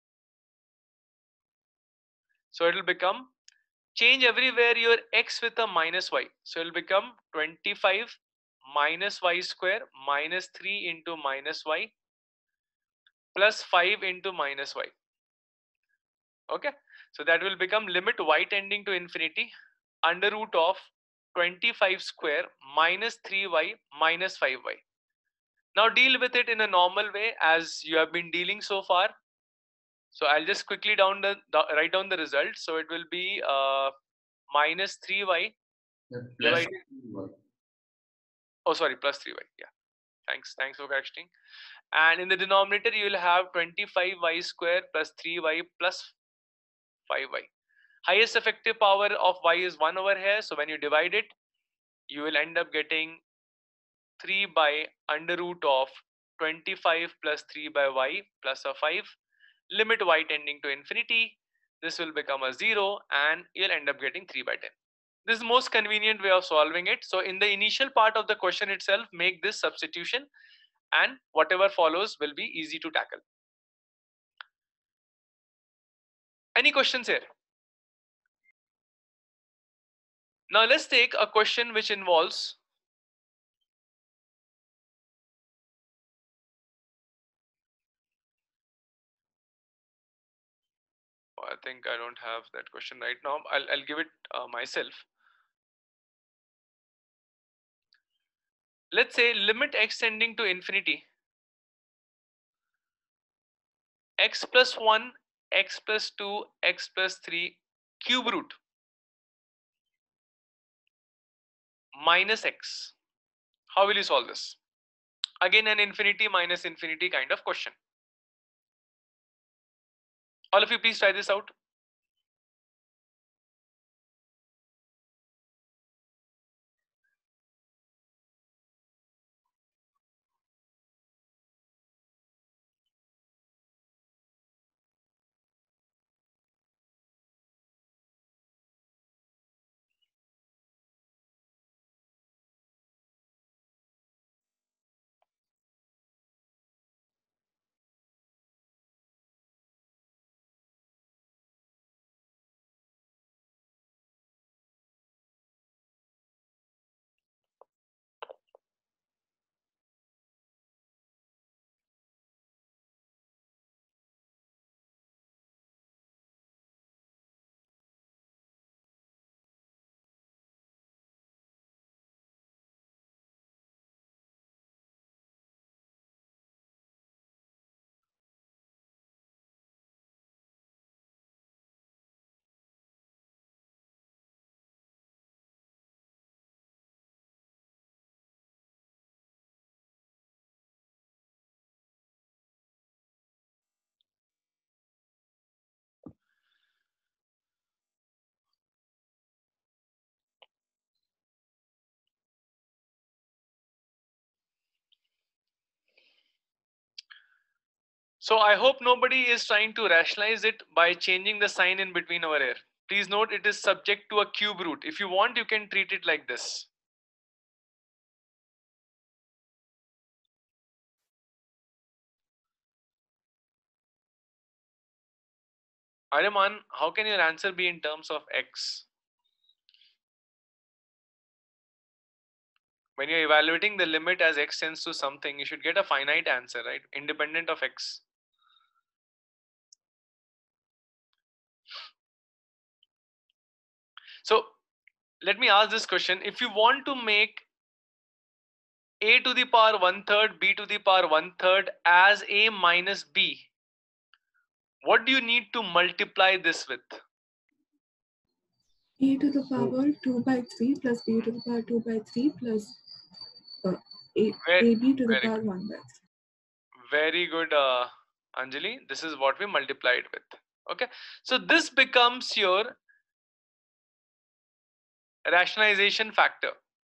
So it will become, change everywhere your x with a minus y. So it will become twenty-five minus y square minus three into minus y plus five into minus y. Okay. So that will become limit y tending to infinity under root of twenty-five square minus three y minus five y. Now deal with it in a normal way as you have been dealing so far. So I'll just quickly down the, the write down the result. So it will be uh, minus three y Yeah, plus divided. y. Oh, sorry, plus three y. Yeah. Thanks. Thanks for correcting. And in the denominator, you will have twenty-five y square plus three y plus five y. Highest effective power of y is one over here. So when you divide it, you will end up getting three by under root of twenty-five plus three by y plus a five. Limit y tending to infinity. This will become a zero and you'll end up getting three by ten. This is the most convenient way of solving it. So in the initial part of the question itself, make this substitution and whatever follows will be easy to tackle. Any questions here? Now let's take a question which involves I think I don't have that question right now. I'll, I'll give it uh, myself. Let's say limit x tending to infinity, x plus one, x plus two, x plus three cube root minus x. How will you solve this? Again, an infinity minus infinity kind of question. All of you please try this out. So I hope nobody is trying to rationalize it by changing the sign in between over here. Please note it is subject to a cube root. If you want, you can treat it like this. Aryaman, how can your answer be in terms of x? When you're evaluating the limit as x tends to something, you should get a finite answer, right? Independent of x. So let me ask this question. If you want to make a to the power one third, b to the power one third as a minus b, what do you need to multiply this with? A to the power two by three plus B to the power two by three plus uh, A, Very, AB to the very power good. one by three. Very good, uh, Anjali. This is what we multiplied with. Okay. So this becomes your rationalization factor.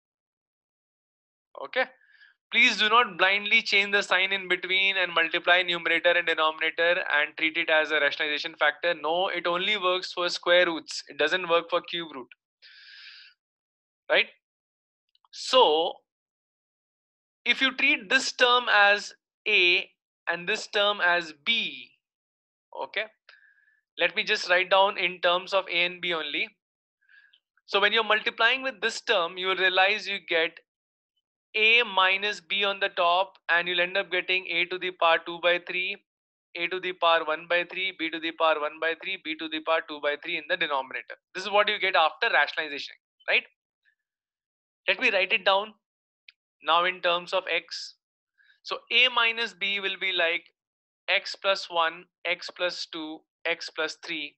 Okay. Please do not blindly change the sign in between and multiply numerator and denominator and treat it as a rationalization factor. No, it only works for square roots. It doesn't work for cube root. Right? So if you treat this term as A and this term as B, okay, let me just write down in terms of A and B only. So when you're multiplying with this term, you will realize you get A minus B on the top and you'll end up getting A to the power two by three, A to the power one by three, B to the power one by three, B to the power two by three in the denominator. This is what you get after rationalization, right? Let me write it down now in terms of x. So A minus B will be like x plus one, x plus two, x plus three.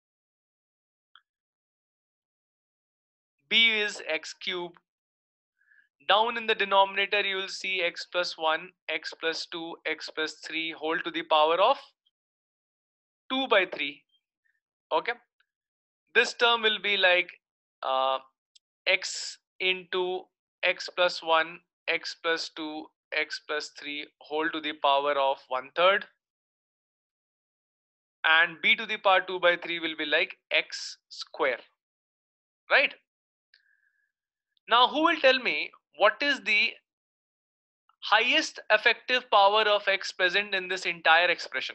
B is x cube. Down in the denominator, you will see x plus one, x plus two, x plus three whole to the power of two by three. Okay. this term will be like uh, x into x plus one, x plus two, x plus three whole to the power of one third, and b to the power two by three will be like x square, right? Now who will tell me what is the highest effective power of x present in this entire expression?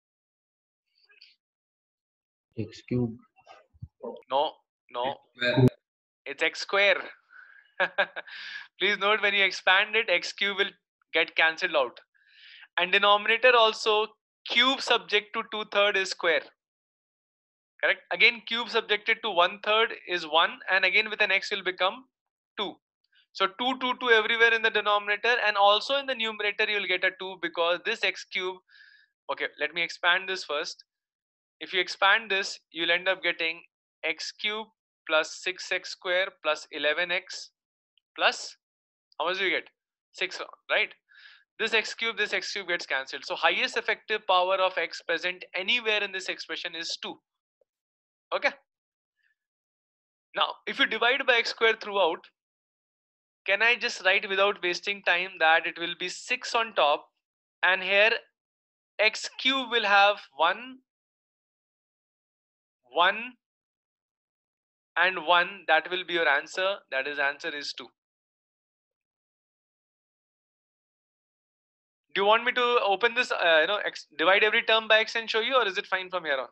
X cube. No, no, Where it's x square. Please note, when you expand it, x cube will get cancelled out. And denominator also, cube subject to two third is square. Correct? Again, cube subjected to one third is one, and again with an x will become two. So two, two, two everywhere in the denominator, and also in the numerator you will get a two, because this x cube. Okay, let me expand this first. If you expand this, you'll end up getting x cube plus six x square plus eleven x plus, how much do you get? six, right? This x cube, this x cube gets cancelled. So highest effective power of x present anywhere in this expression is two. Okay. Now, if you divide by x square throughout, can I just write without wasting time that it will be six on top, and here x cube will have one, one, and one. That will be your answer. That is, answer is two. Do you want me to open this, uh, you know, x, divide every term by x and show you, or is it fine from here on?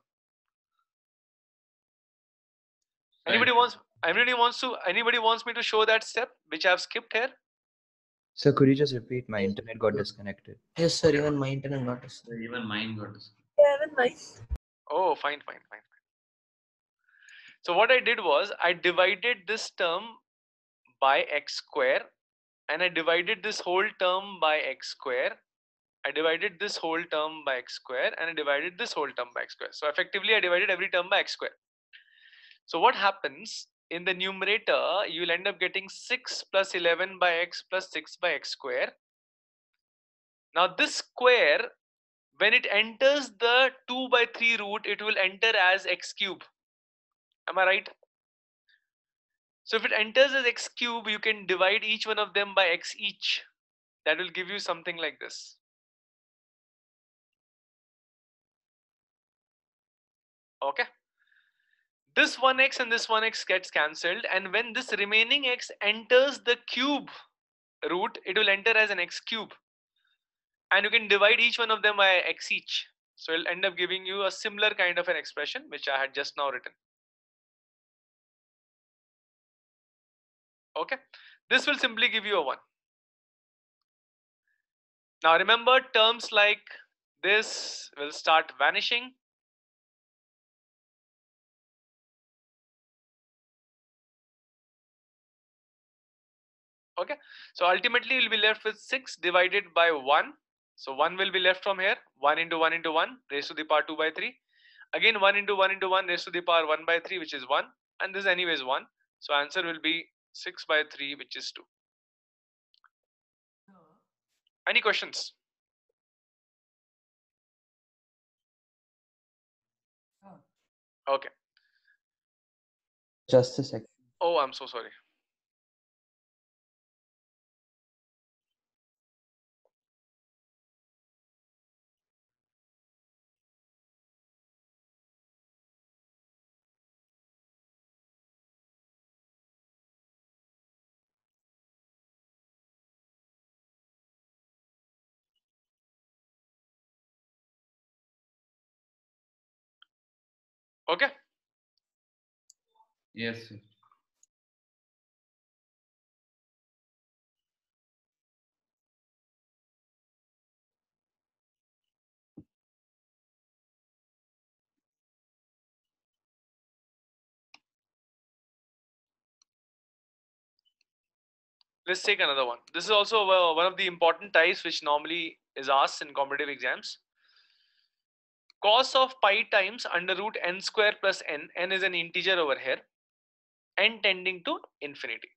Anybody Right. wants? Anybody wants to? Anybody wants me to show that step which I have skipped here? Sir, could you just repeat? My internet got disconnected. Yes, sir. Even my internet got disconnected. even mine got disconnected. Yeah, even mine. Oh, fine, fine, fine, fine. So what I did was I divided this term by x square, and I divided this whole term by x square. I divided this whole term by x square, and I divided this whole term by x square. So effectively, I divided every term by x square. So what happens in the numerator? You will end up getting six plus eleven by x plus six by x square. Now this square, when it enters the two by three root, it will enter as x cube. Am I right? So if it enters as x cube, you can divide each one of them by x each. That will give you something like this. Okay. This one x and this one x gets cancelled, and when this remaining x enters the cube root, it will enter as an x cube. And you can divide each one of them by x each. So it'll end up giving you a similar kind of an expression which I had just now written. Okay. This will simply give you a one. Now remember, terms like this will start vanishing. Okay. So ultimately you'll be left with six divided by one. So one will be left from here. one into one into one raised to the power two by three. Again one into one into one raised to the power one by three, which is one. And this anyways one. So answer will be six by three, which is two. Any questions? Okay. Just a second. Oh, I'm so sorry. Okay. Yes, sir. Let's take another one. This is also uh, one of the important types which normally is asked in competitive exams. Cos of pi times under root n square plus n. N is an integer over here. N tending to infinity.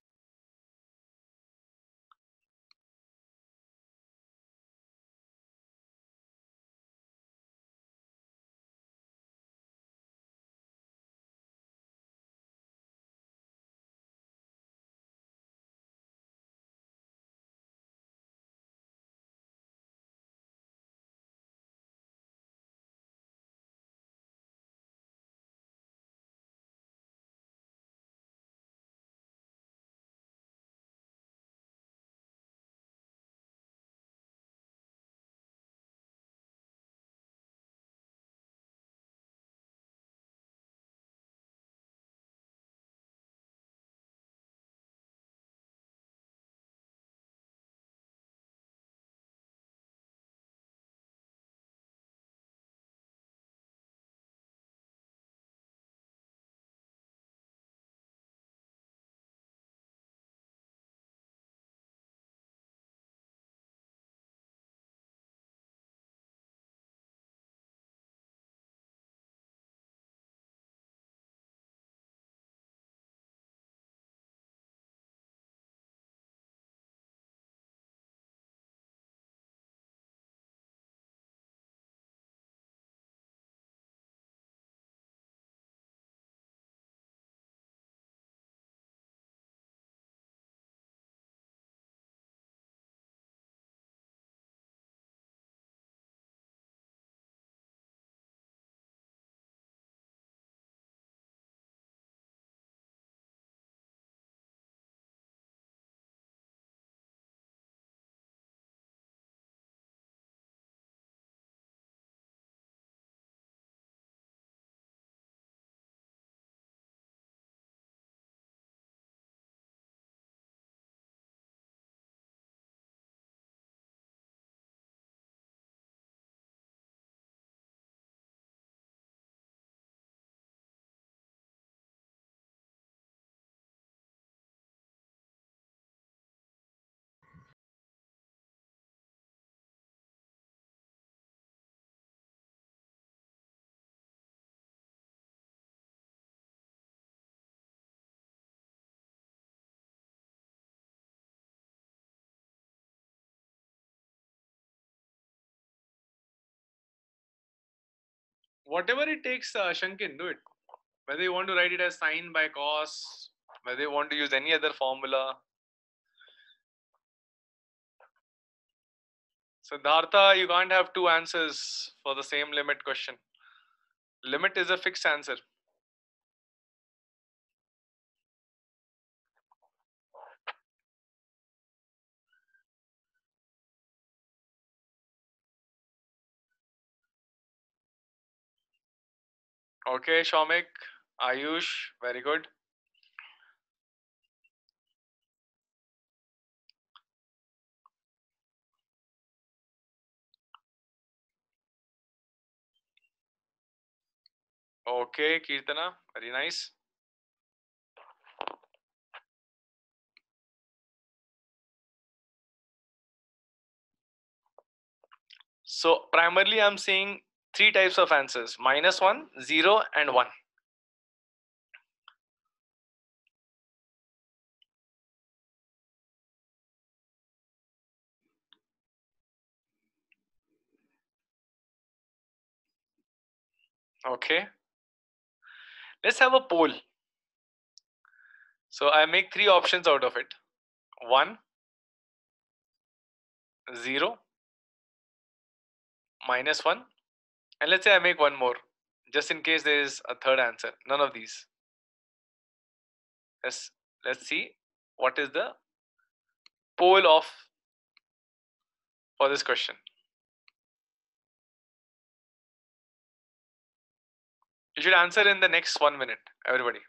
Whatever it takes, uh, Shankin, do it. Whether you want to write it as sine by cos, whether you want to use any other formula. So Dharta, you can't have two answers for the same limit question. Limit is a fixed answer. Okay, Shomik, Ayush, very good. Okay, Kirtana, very nice. So primarily I'm seeing three types of answers: minus one, zero, and one. Okay. Let's have a poll. So I make three options out of it. One, zero, minus one, and let's say I make one more, just in case there is a third answer. None of these. Let's let's see what is the poll of for this question. You should answer in the next one minute, everybody.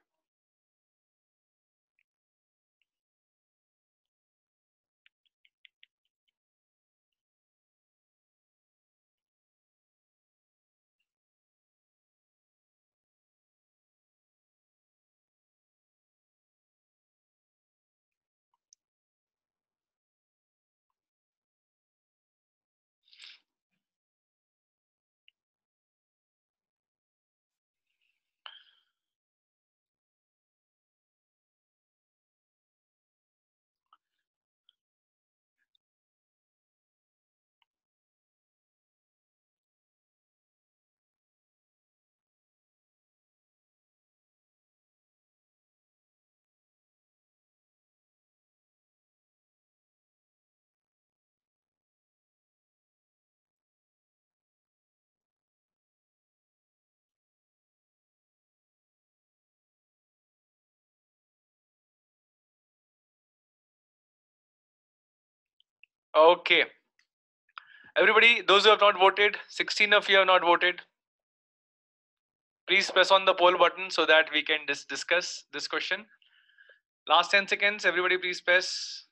Okay. Everybody, those who have not voted, sixteen of you have not voted. Please press on the poll button so that we can dis discuss this question. Last ten seconds, everybody please press.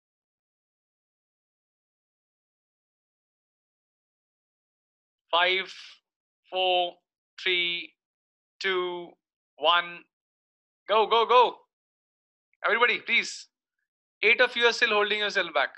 Five, four, three, two, one. Go, go, go. Everybody, please. Eight of you are still holding yourself back.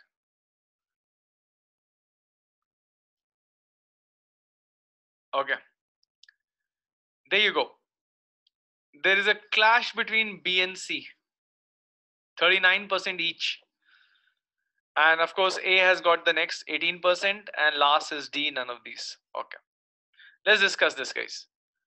Okay. There you go. There is a clash between B and C. thirty-nine percent each. And of course, A has got the next eighteen percent and last is D, none of these. Okay. Let's discuss this, guys.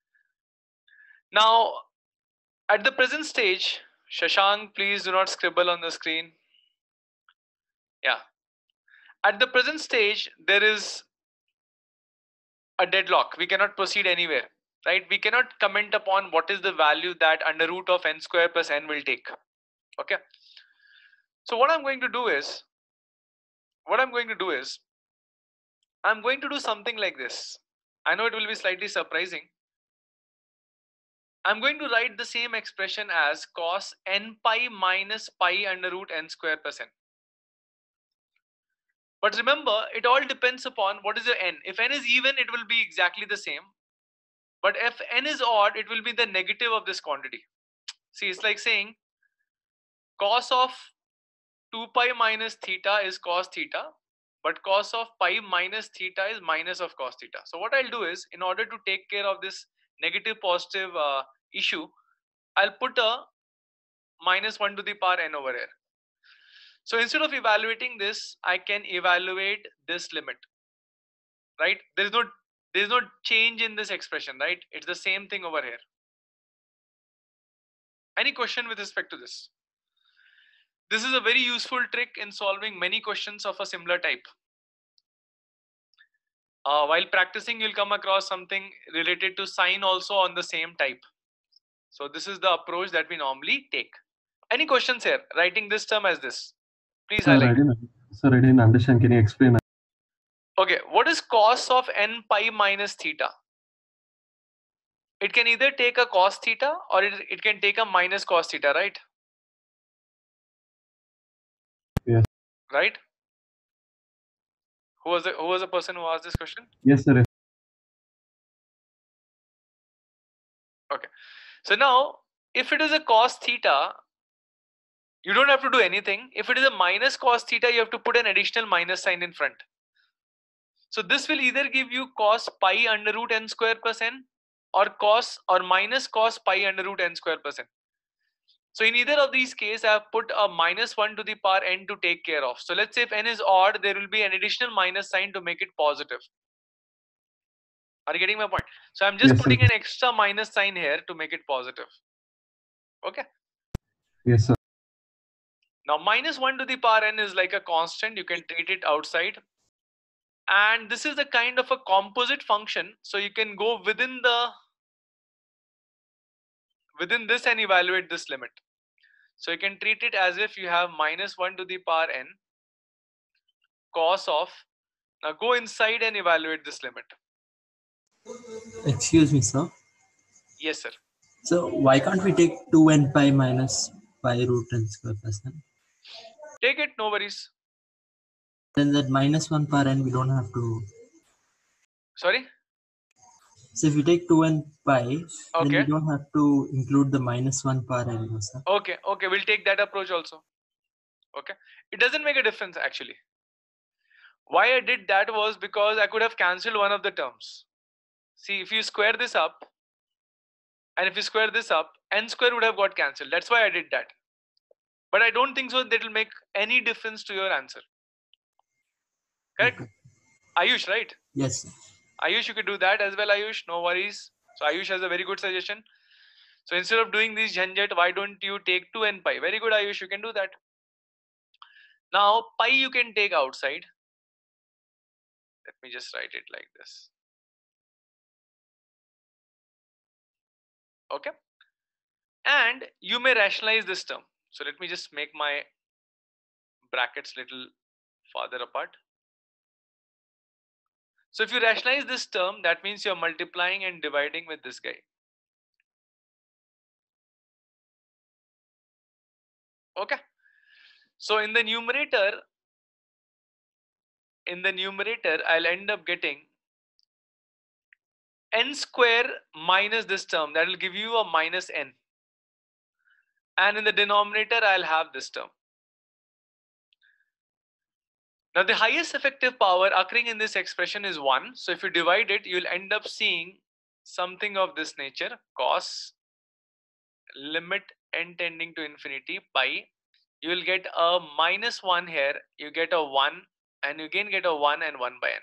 Now, at the present stage, Shashank, please do not scribble on the screen. Yeah. At the present stage, there is a deadlock. We cannot proceed anywhere, right? We cannot comment upon what is the value that under root of n square plus n will take. Okay. So what I'm going to do is, what I'm going to do is, I'm going to do something like this. I know it will be slightly surprising. I'm going to write the same expression as cos n pi minus pi under root n square plus n. But remember, it all depends upon what is your n. If n is even, it will be exactly the same. But if n is odd, it will be the negative of this quantity. See, it's like saying cos of two pi minus theta is cos theta, but cos of pi minus theta is minus of cos theta. So what I'll do is, in order to take care of this negative positive uh, issue, I'll put a minus one to the power n over here. So instead of evaluating this, I can evaluate this limit, right? There is no There's no change in this expression, right? It's the same thing over here. Any question with respect to this? This is a very useful trick in solving many questions of a similar type. Uh, while practicing, you'll come across something related to sine also on the same type. So this is the approach that we normally take. Any questions here? Writing this term as this. Please Sir, highlight. I didn't, sir, I didn't understand. Can you explain? Okay, what is cos of n pi minus theta? It can either take a cos theta or it, it can take a minus cos theta, right? Yes. Right? Who was the who was the person who asked this question? Yes, sir. Okay. So now, if it is a cos theta, you don't have to do anything. If it is a minus cos theta, you have to put an additional minus sign in front. So this will either give you cos pi under root n square plus n, or cos or minus cos pi under root n square plus n. So in either of these cases, I have put a minus one to the power n to take care of. So let's say if n is odd, there will be an additional minus sign to make it positive. Are you getting my point? So I'm just Yes, putting sir. an extra minus sign here to make it positive. Okay. Yes, sir. Now minus one to the power n is like a constant. You can treat it outside. And this is a kind of a composite function. So you can go within the within this and evaluate this limit. So you can treat it as if you have minus one to the power n cos of. Now go inside and evaluate this limit. Excuse me, sir. Yes, sir. So why can't we take two n pi minus pi root n square plus n? Take it, no worries. Then that minus one power n we don't have to. Sorry? So if we take two n pi, then Okay. we don't have to include the minus one power n, no, sir. Okay, okay, we'll take that approach also. Okay. It doesn't make a difference actually. Why I did that was because I could have cancelled one of the terms. See, if you square this up, and if you square this up, n square would have got cancelled. That's why I did that. But I don't think so that will make any difference to your answer. Correct? Okay. Ayush, right? Yes, sir. Ayush, you could do that as well, Ayush. No worries. So Ayush has a very good suggestion. So instead of doing this jhanjat, why don't you take two n pi? Very good, Ayush. You can do that. Now pi you can take outside. Let me just write it like this. Okay. And you may rationalize this term. So let me just make my brackets little farther apart. So if you rationalize this term, that means you're multiplying and dividing with this guy. Okay. So in the numerator, in the numerator, I'll end up getting n square minus this term. That will give you a minus n. And in the denominator, I'll have this term. Now the highest effective power occurring in this expression is one. So if you divide it, you'll end up seeing something of this nature, cos limit n tending to infinity pi. You will get a minus one here, you get a one, and you again get a one and one by n.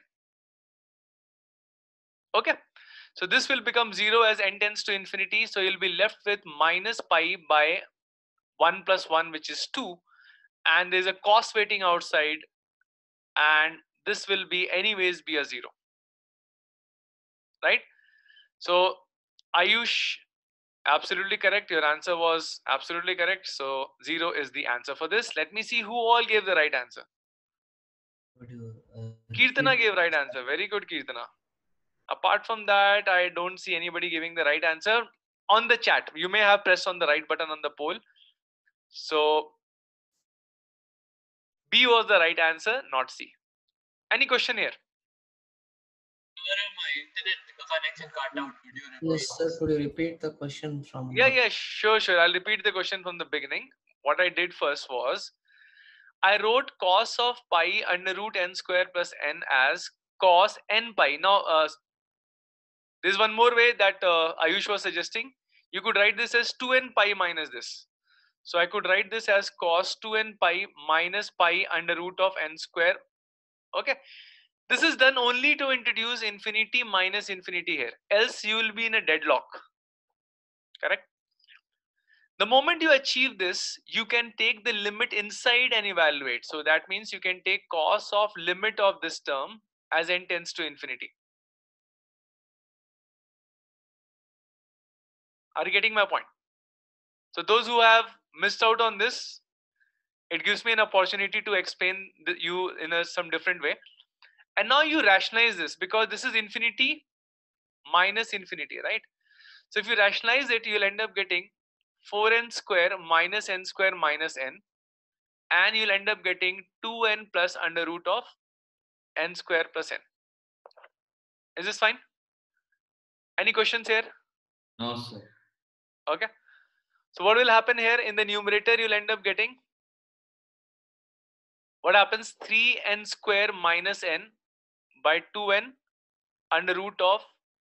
Okay, so this will become zero as n tends to infinity. So you'll be left with minus pi by one plus one, which is two, and there's a cos waiting outside, and this will be anyways be a zero, right? So Ayush, absolutely correct. Your answer was absolutely correct. So zero is the answer for this. Let me see who all gave the right answer. Kirtana gave right answer. Very good, Kirtana. Apart from that, I don't see anybody giving the right answer on the chat. You may have pressed on the right button on the poll. So B was the right answer, not C. Any question here? Yes, sir. Could you repeat the question from? Yeah, yeah, sure, sure. I'll repeat the question from the beginning. What I did first was, I wrote cos of pi under root n square plus n as cos n pi. Now, uh, there's one more way that uh, Ayush was suggesting. You could write this as two n pi minus this. So I could write this as cos two n pi minus pi under root of n square. Okay. This is done only to introduce infinity minus infinity here. Else you will be in a deadlock. Correct? The moment you achieve this, you can take the limit inside and evaluate. So that means you can take cos of limit of this term as n tends to infinity. Are you getting my point? So those who have missed out on this, it gives me an opportunity to explain the, you in a, some different way. And now you rationalize this because this is infinity minus infinity, right? So if you rationalize it, you'll end up getting four n square minus n square minus n, and you'll end up getting two n plus under root of n square plus n. Is this fine? Any questions here? No, sir. Okay. So what will happen here in the numerator? You'll end up getting, what happens? three n square minus n by two n under root of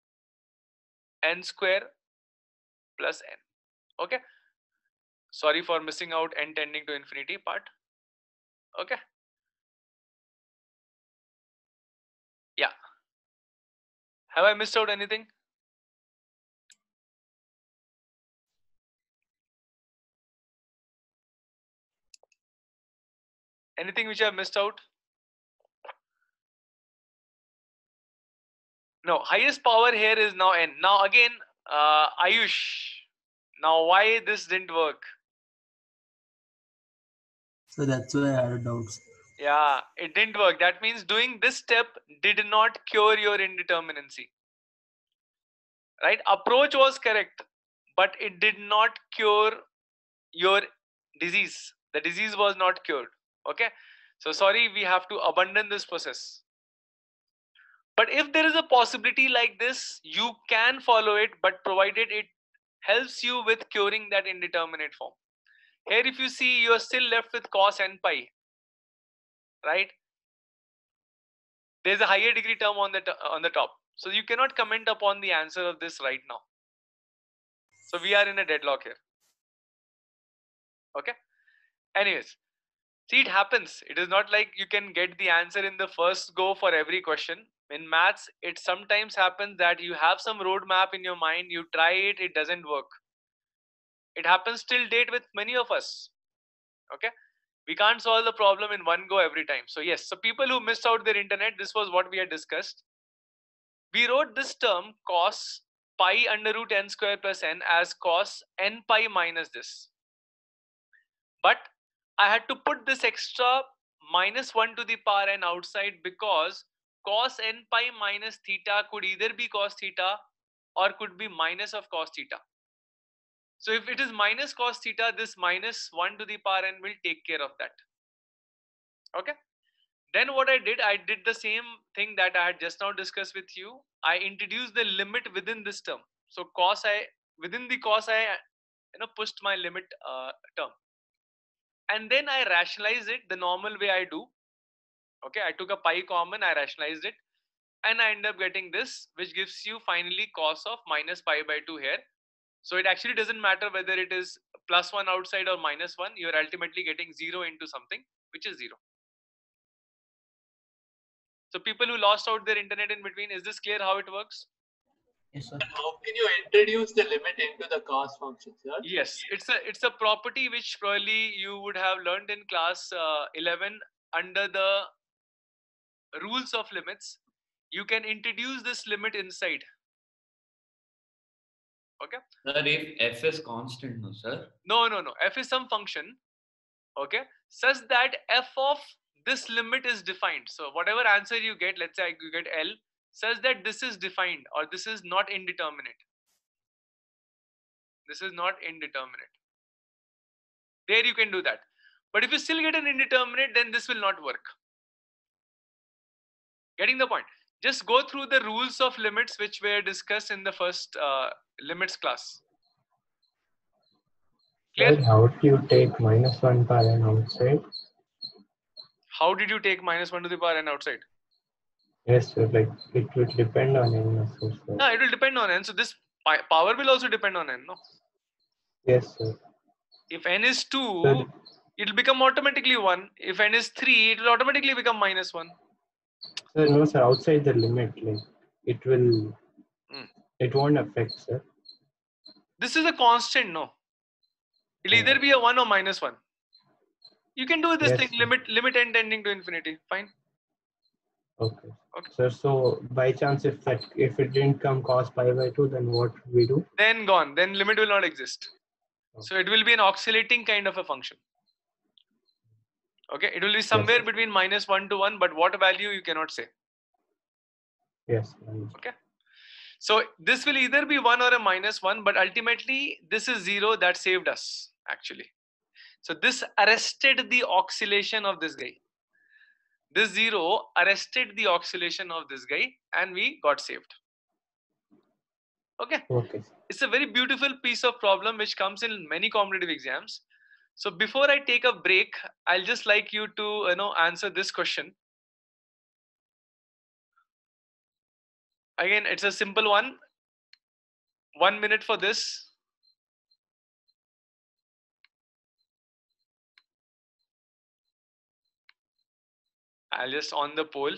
n square plus n. Okay. Sorry for missing out n tending to infinity part. Okay. Yeah. Have I missed out anything? Anything which I have missed out? No, highest power here is now n. Now again, uh, Ayush, now why this didn't work? So that's why I had doubts. Yeah, it didn't work. That means doing this step did not cure your indeterminacy. Right? Approach was correct, but it did not cure your disease. The disease was not cured. Okay? So sorry, we have to abandon this process. But if there is a possibility like this, you can follow it, but provided it helps you with curing that indeterminate form. Here, if you see, you are still left with cos n pi, right? There's a higher degree term on the on the top, so you cannot comment upon the answer of this right now. So we are in a deadlock here. Okay. Anyways, see, it happens. It is not like you can get the answer in the first go for every question. In maths, it sometimes happens that you have some roadmap in your mind, you try it, it doesn't work. It happens till date with many of us. Okay, we can't solve the problem in one go every time. So yes, so people who missed out their internet, this was what we had discussed. We wrote this term cos pi under root n square plus n as cos n pi minus this. But I had to put this extra minus one to the power n outside because cos n pi minus theta could either be cos theta or could be minus of cos theta. So if it is minus cos theta, this minus one to the power n will take care of that. Okay. Then what I did, I did the same thing that I had just now discussed with you. I introduced the limit within this term. So cos I, within the cos I, you know, pushed my limit uh, term. And then I rationalized it the normal way I do. Okay, I took a pi common, I rationalized it, and I end up getting this, which gives you finally cos of minus pi by two here. So it actually doesn't matter whether it is plus one outside or minus one, you're ultimately getting zero into something, which is zero. So people who lost out their internet in between, is this clear how it works? Yes, sir. How can you introduce the limit into the cos function, sir? Yes, it's a it's a property which probably you would have learned in class uh, eleven under the rules of limits. You can introduce this limit inside. Okay. Sir, if f is constant, no, sir? No, no, no. F is some function, okay, such that f of this limit is defined. So whatever answer you get, let's say you get L, such that this is defined or this is not indeterminate. This is not indeterminate. There you can do that. But if you still get an indeterminate, then this will not work. Getting the point? Just go through the rules of limits which were discussed in the first uh, limits class. Clear? Well, how do you take minus one power n outside? How did you take minus one to the power n outside? Yes, sir, like it will depend on n. Also, sir. No, it will depend on n. So this power will also depend on n, no? Yes, sir. If n is two, Sir. it will become automatically one. If n is three, it will automatically become minus one. Sir, no, sir. Outside the limit, like it will, Hmm. it won't affect, sir. This is a constant, no? It'll either be a one or minus one. You can do this Yes, thing, sir. limit limit n tending to infinity. Fine. Okay. Okay. Sir, so by chance, if that if it didn't come cos pi by two, then what we do? Then gone. Then limit will not exist. So it will be an oscillating kind of a function. Okay. It will be somewhere Yes. between minus one to one, but what value you cannot say. Yes. Understood. Okay. So this will either be one or a minus one, but ultimately this is zero that saved us actually. So this arrested the oscillation of this guy. This zero arrested the oscillation of this guy and we got saved. Okay. Okay. It's a very beautiful piece of problem which comes in many competitive exams. So before I take a break, I'll just like you to you know answer this question. Again, it's a simple one. One minute for this. I'll just on the poll.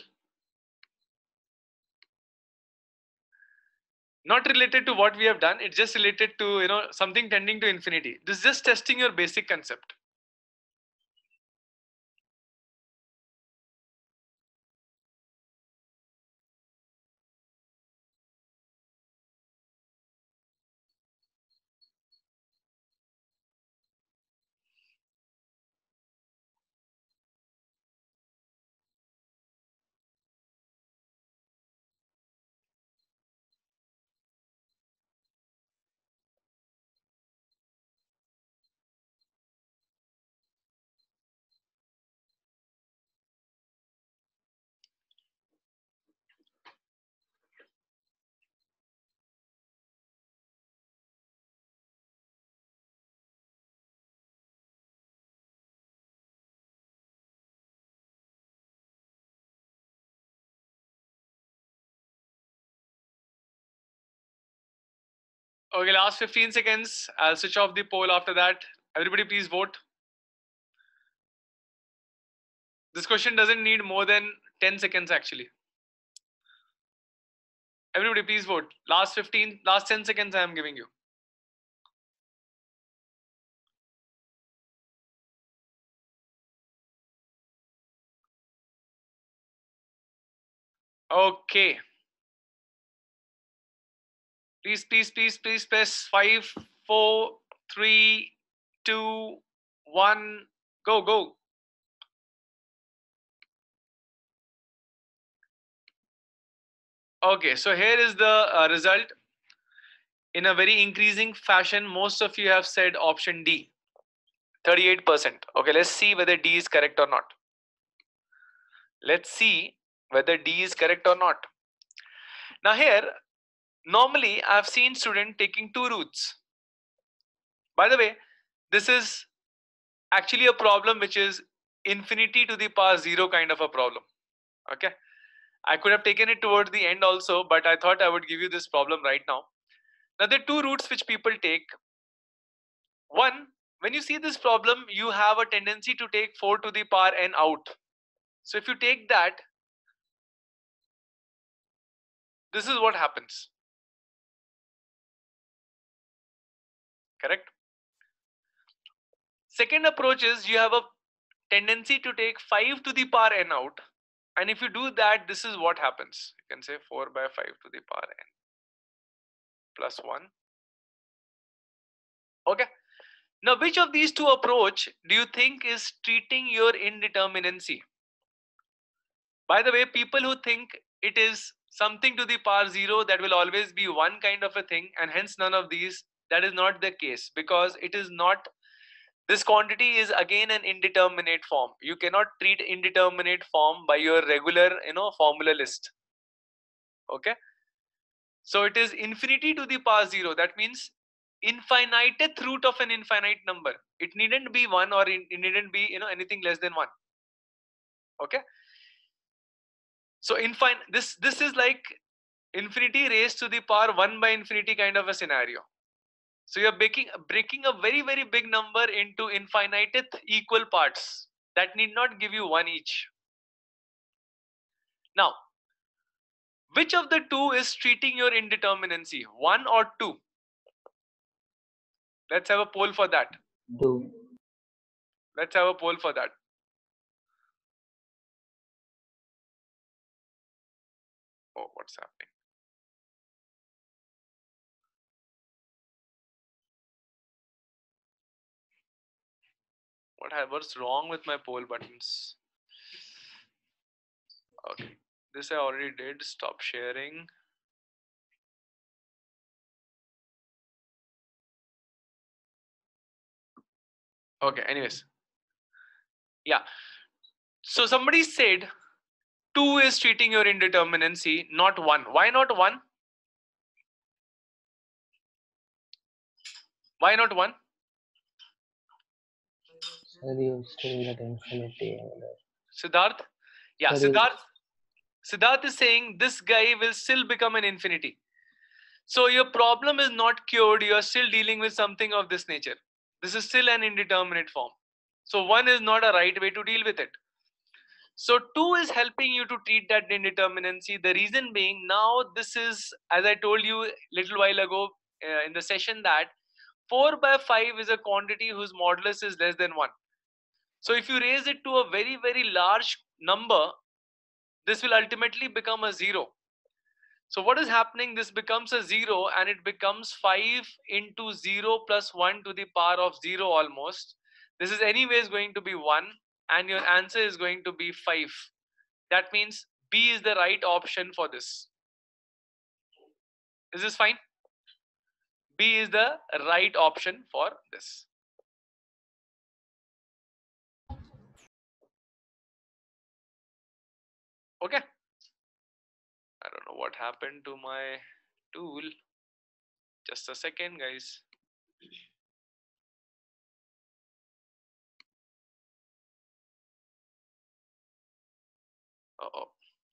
Not related to what we have done. It's just related to you know something tending to infinity. This is just testing your basic concept. Okay, last fifteen seconds. I'll switch off the poll after that. Everybody please vote. This question doesn't need more than ten seconds actually. Everybody please vote. Last fifteen, last ten seconds I am giving you. Okay. Please, please, please, please press five, four, three, two, one, go, go. Okay, so here is the uh, result. In a very increasing fashion, most of you have said option D, thirty-eight percent. Okay, let's see whether D is correct or not. Let's see whether D is correct or not. Now here, normally I've seen students taking two routes. By the way, this is actually a problem which is infinity to the power zero kind of a problem. Okay. I could have taken it towards the end also, but I thought I would give you this problem right now. Now there are two routes which people take. One, when you see this problem, you have a tendency to take four to the power n out. So if you take that, this is what happens. Correct? Second approach is you have a tendency to take five to the power n out. And if you do that, this is what happens. You can say four by five to the power n plus one. Okay. Now, which of these two approach do you think is treating your indeterminacy? By the way, people who think it is something to the power zero, that will always be one kind of a thing, and hence none of these, that is not the case, because it is not, this quantity is again an indeterminate form. You cannot treat indeterminate form by your regular, you know, formula list. Okay. So it is infinity to the power zero. That means infiniteth root of an infinite number. It needn't be one, or it needn't be, you know, anything less than one. Okay. So infin this this is like infinity raised to the power one by infinity kind of a scenario. So you're breaking breaking a very very big number into infiniteth equal parts that need not give you one each. Now, which of the two is treating your indeterminacy? One or two? Let's have a poll for that. Two. Let's have a poll for that. Oh, what's happening? What ha- what's wrong with my poll buttons? Okay, this I already did. Stop sharing. Okay, anyways. Yeah. So somebody said two is treating your indeterminacy, not one. Why not one? Why not one? Sir, you still get infinity over there. Siddharth? Yeah, Sir, you- Siddharth. Siddharth is saying this guy will still become an infinity. So your problem is not cured. You are still dealing with something of this nature. This is still an indeterminate form. So one is not a right way to deal with it. So two is helping you to treat that indeterminacy. The reason being, now this is, as I told you a little while ago uh, in the session, that four by five is a quantity whose modulus is less than one. So if you raise it to a very, very large number, this will ultimately become a zero. So what is happening? This becomes a zero and it becomes five into zero plus one to the power of zero almost. This is anyways going to be one and your answer is going to be five. That means B is the right option for this. Is this fine? B is the right option for this. Okay. I don't know what happened to my tool. Just a second, guys. Uh-oh.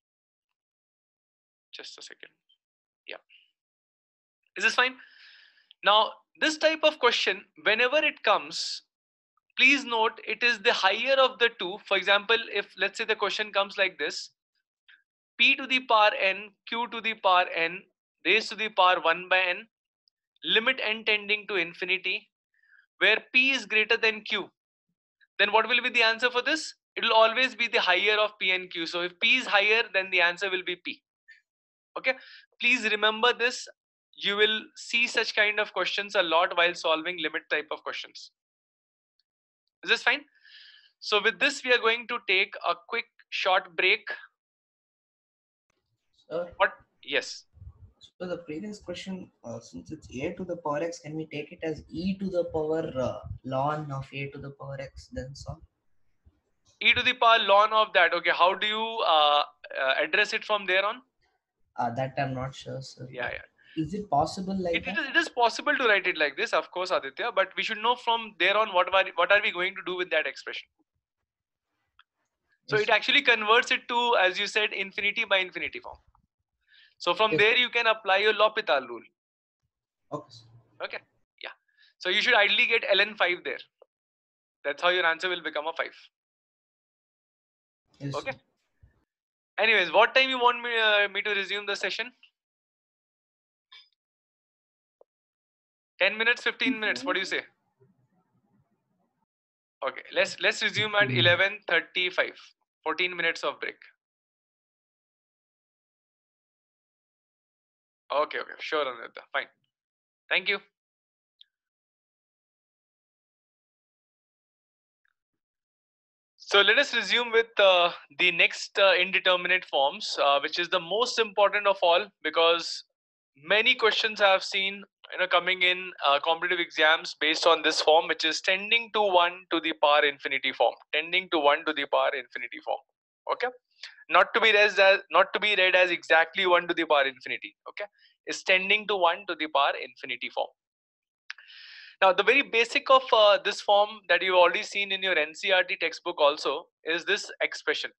Just a second. Yeah. Is this fine? Now, this type of question, whenever it comes, please note it is the higher of the two. For example, if let's say the question comes like this, p to the power n, q to the power n, raised to the power one by n, limit n tending to infinity, where p is greater than q, then what will be the answer for this? It will always be the higher of p and q. So if p is higher, then the answer will be p. Okay, please remember this. You will see such kind of questions a lot while solving limit type of questions. Is this fine? So with this, we are going to take a quick short break. Sir, What? Yes. so the previous question, uh, since it's a to the power x, can we take it as e to the power uh, ln of a to the power x then solve? E to the power ln of that. Okay, how do you uh, uh, address it from there on? Uh, that I'm not sure, sir. Yeah, yeah. Is it possible like It, that? it, is, it is possible to write it like this, of course, Aditya, but we should know from there on what, are, what are we going to do with that expression. So Yes, it actually converts it to, as you said, infinity by infinity form. So from yes. there, you can apply your L'Hopital rule. Okay, sir. Okay, yeah. So you should ideally get ln five there. That's how your answer will become a five. Yes, Okay. sir. Anyways, what time you want me, uh, me to resume the session? ten minutes, fifteen minutes. What do you say? Okay, let's let's resume at eleven thirty-five. fourteen minutes of break. Okay, okay, sure, Anita. Fine. Thank you. So let us resume with uh, the next uh, indeterminate forms, uh, which is the most important of all, because many questions I have seen you know coming in uh, competitive exams based on this form, which is tending to one to the power infinity form. Tending to one to the power infinity form. Okay, not to be read as not to be read as exactly one to the power infinity. Okay, is tending to one to the power infinity form. Now, the very basic of uh, this form that you've already seen in your N C E R T textbook also is this expression.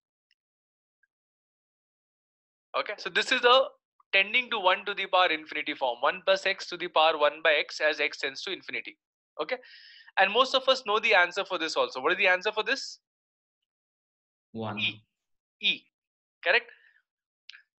Okay, so this is a tending to one to the power infinity form, one plus x to the power one by x as x tends to infinity. Okay, and most of us know the answer for this also. What is the answer for this? One. E. E. Correct.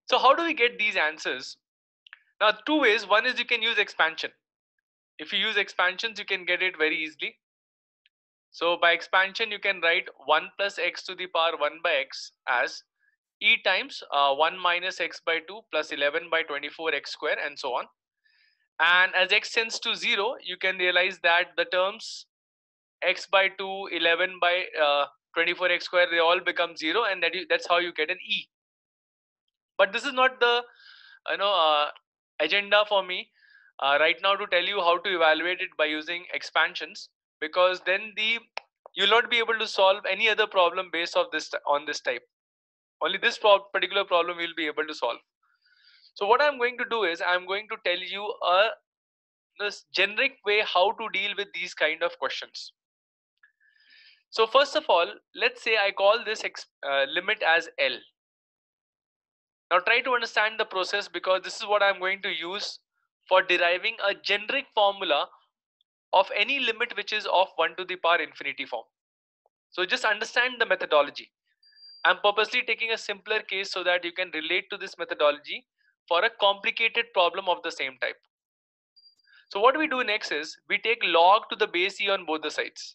So how do we get these answers? Now, two ways. One is you can use expansion. If you use expansions, you can get it very easily. So by expansion, you can write one plus x to the power one by x as e times uh, one minus x by two plus eleven by twenty-four x square and so on. And as x tends to zero, you can realize that the terms x by two, eleven by uh, twenty-four x square, they all become zero, and that you, that's how you get an e. But this is not the you know uh, agenda for me uh, right now to tell you how to evaluate it by using expansions, because then the you'll not be able to solve any other problem based off this on this type. Only this particular problem you'll be able to solve. So what I'm going to do is I'm going to tell you a this generic way how to deal with these kind of questions. So first of all, let's say I call this uh, limit as L. Now try to understand the process, because this is what I'm going to use for deriving a generic formula of any limit which is of one to the power infinity form. So just understand the methodology. I'm purposely taking a simpler case so that you can relate to this methodology for a complicated problem of the same type. So what we do next is we take log to the base e on both the sides.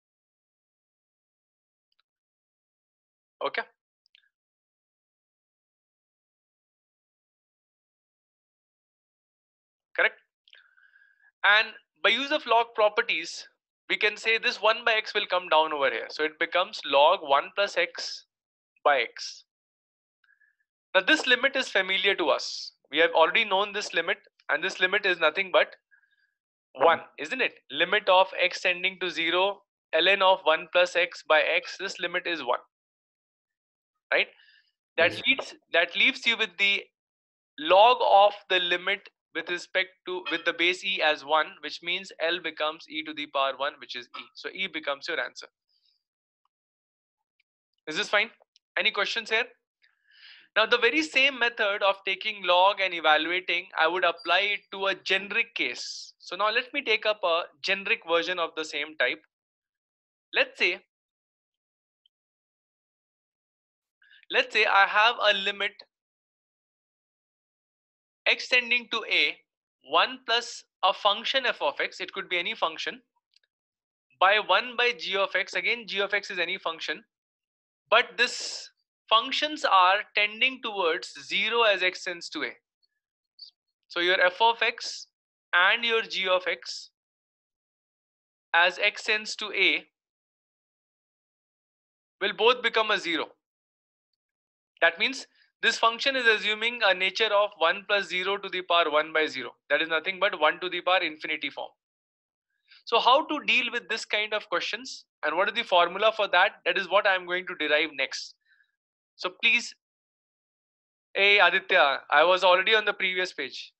Okay. Correct. And by use of log properties, we can say this one by x will come down over here. So it becomes log one plus x by x. Now this limit is familiar to us. We have already known this limit, and this limit is nothing but one, isn't it? Limit of x tending to zero, ln of one plus x by x, this limit is one. Right? That yes. leads that leaves you with the log of the limit with respect to with the base e as one, which means L becomes e to the power one, which is e. So e becomes your answer. Is this fine? Any questions here? Now the very same method of taking log and evaluating, I would apply it to a generic case. So now let me take up a generic version of the same type. Let's say, let's say I have a limit x tending to a, one plus a function f of x, it could be any function, by one by g of x, again g of x is any function, but this functions are tending towards zero as x tends to a. So your f of x and your g of x as x tends to a will both become a zero. That means this function is assuming a nature of one plus zero to the power one by zero. That is nothing but one to the power infinity form. So how to deal with this kind of questions and what is the formula for that? That is what I am going to derive next. So please, hey Aditya, I was already on the previous page.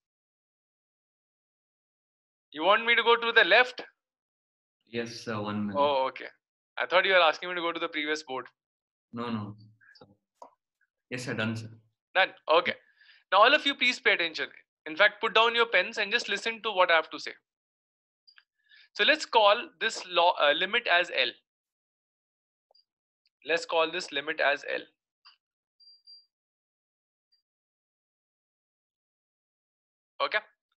You want me to go to the left? Yes, sir, one minute. Oh, okay. I thought you were asking me to go to the previous board. No, no. Sir. Yes, sir, done, sir. Done. Okay. Now all of you please pay attention. In fact, put down your pens and just listen to what I have to say. So let's call this law, uh, limit as L. Let's call this limit as L. Okay.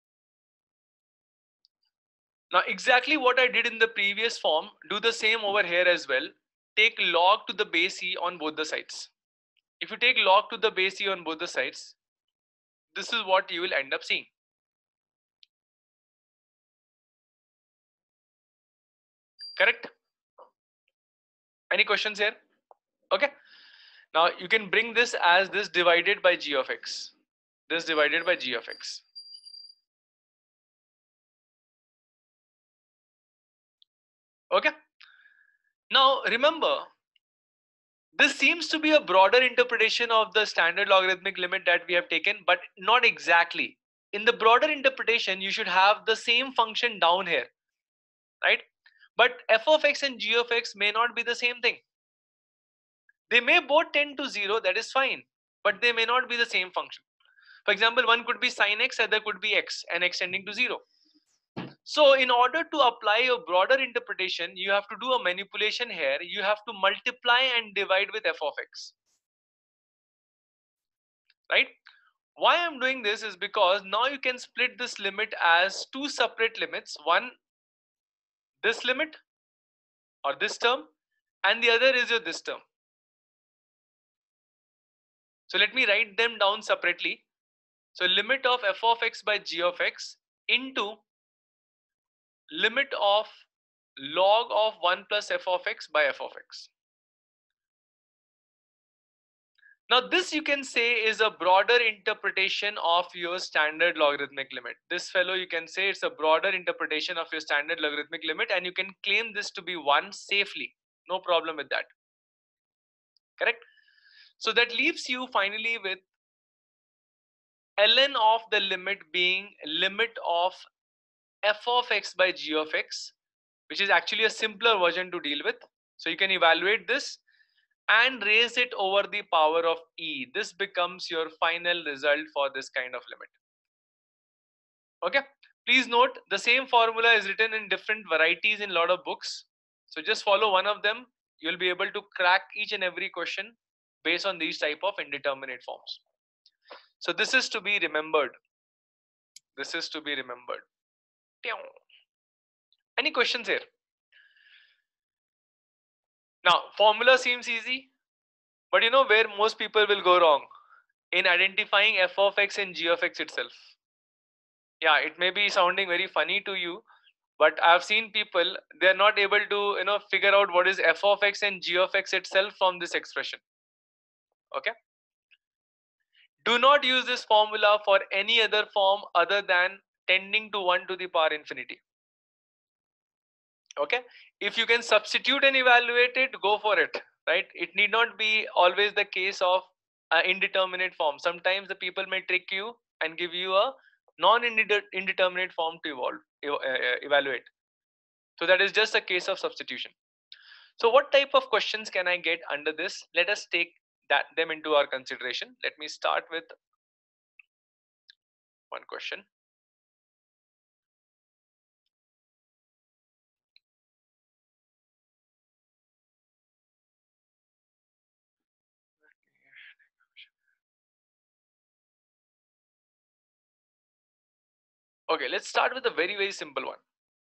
Now exactly what I did in the previous form, do the same over here as well. Take log to the base e on both the sides. If you take log to the base e on both the sides, this is what you will end up seeing. Correct? Any questions here? Okay. Now you can bring this as this divided by g of x. This divided by g of x. Okay. Now remember, this seems to be a broader interpretation of the standard logarithmic limit that we have taken, but not exactly. In the broader interpretation, you should have the same function down here, right? But f of x and g of x may not be the same thing. They may both tend to zero, that is fine, but they may not be the same function. For example, one could be sine x, other could be x, and x tending to zero. So in order to apply a broader interpretation, you have to do a manipulation here. You have to multiply and divide with f of x, right? Why I'm doing this is because now you can split this limit as two separate limits. One, this limit or this term, and the other is your this term. So let me write them down separately. So limit of f of x by g of x into limit of log of one plus f of x by f of x. Now this you can say is a broader interpretation of your standard logarithmic limit. This fellow you can say it's a broader interpretation of your standard logarithmic limit, and you can claim this to be one safely. No problem with that. Correct? So that leaves you finally with ln of the limit being limit of f of x by g of x, which is actually a simpler version to deal with. So you can evaluate this and raise it over the power of e. This becomes your final result for this kind of limit. Okay, please note the same formula is written in different varieties in a lot of books. So just follow one of them. You'll be able to crack each and every question based on these type of indeterminate forms. So this is to be remembered. This is to be remembered. Any questions here? Now, formula seems easy, but you know where most people will go wrong? In identifying f of x and g of x itself. Yeah, it may be sounding very funny to you, but I've seen people, they're not able to, you know, figure out what is f of x and g of x itself from this expression. Okay. Do not use this formula for any other form other than tending to one to the power infinity. Okay. If you can substitute and evaluate it, go for it. Right. It need not be always the case of uh, indeterminate form. Sometimes the people may trick you and give you a non-indeterminate form to evolve, uh, evaluate. So that is just a case of substitution. So what type of questions can I get under this? Let us take that them into our consideration. Let me start with one question. Okay, let's start with a very, very simple one.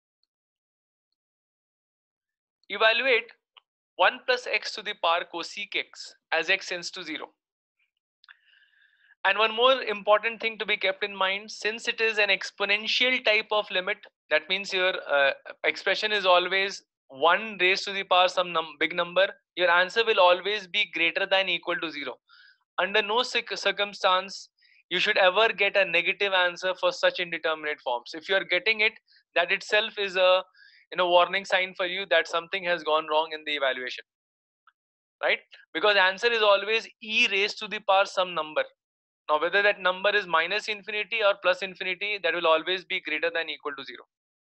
Evaluate one plus x to the power cosec x as x tends to zero. And one more important thing to be kept in mind, since it is an exponential type of limit, that means your uh, expression is always one raised to the power some num big number, your answer will always be greater than equal to zero. Under no circumstance you should ever get a negative answer for such indeterminate forms. If you are getting it, that itself is a you know warning sign for you that something has gone wrong in the evaluation, right? Because answer is always e raised to the power some number. Now whether that number is minus infinity or plus infinity, that will always be greater than equal to zero.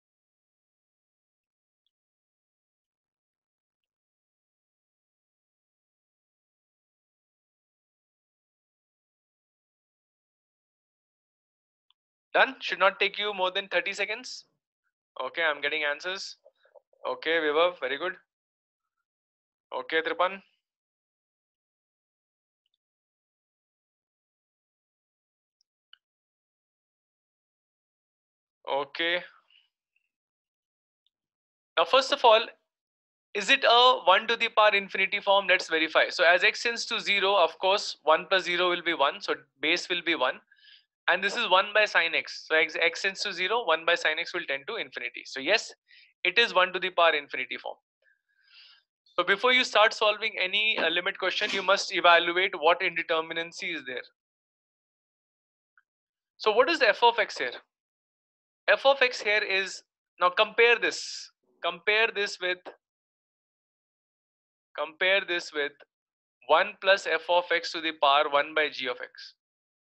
Done? Should not take you more than thirty seconds. Okay, I'm getting answers. Okay, Vibhav, very good. Okay, Tripan. Okay. Now, first of all, is it a one to the power infinity form? Let's verify. So as x tends to zero, of course, one plus zero will be one. So base will be one. And this is one by sine x. So x, x tends to zero, one by sine x will tend to infinity. So yes, it is one to the power infinity form. So before you start solving any uh, limit question, you must evaluate what indeterminacy is there. So what is f of x here? F of x here is, now compare this, compare this with, compare this with one plus f of x to the power one by g of x.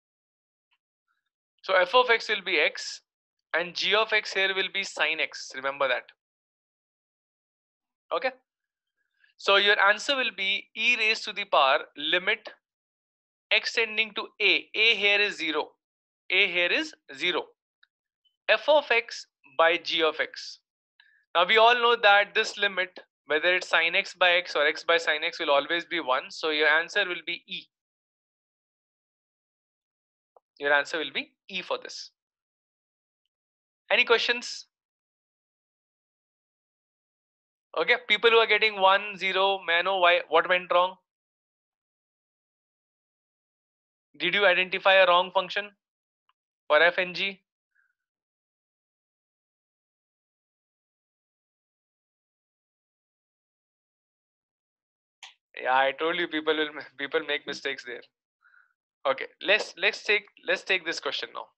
So f of x will be x and g of x here will be sine x. Remember that. Okay. So your answer will be e raised to the power limit x tending to a. A here is zero. A here is zero. F of x by g of x. Now we all know that this limit, whether it's sine x by x or x by sine x, will always be one. So your answer will be e. Your answer will be E for this. Any questions? Okay, people who are getting one, zero, may I know why, what went wrong? Did you identify a wrong function for f and g? Yeah, I told you people will people make mistakes there. Okay, let's let's take let's take this question now.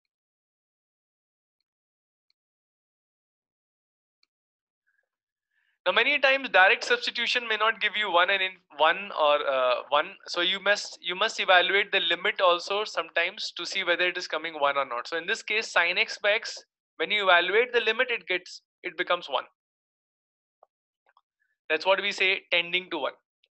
Now, many times direct substitution may not give you one and in one or uh, one. So you must you must evaluate the limit also sometimes to see whether it is coming one or not. So in this case, sin x by x, when you evaluate the limit, it gets it becomes one. That's what we say, tending to one.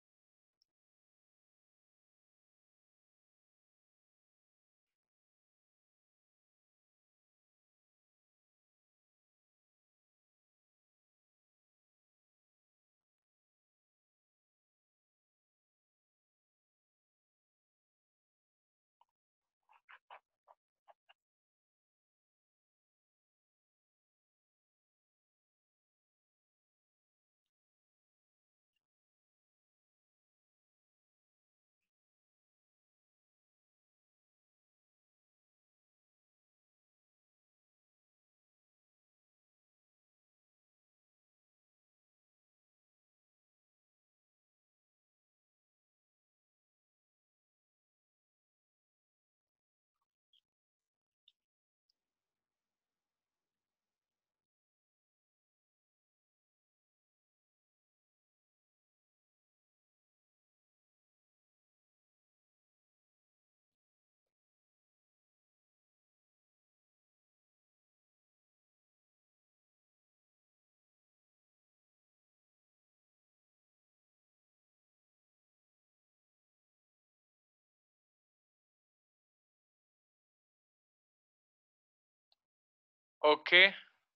Okay.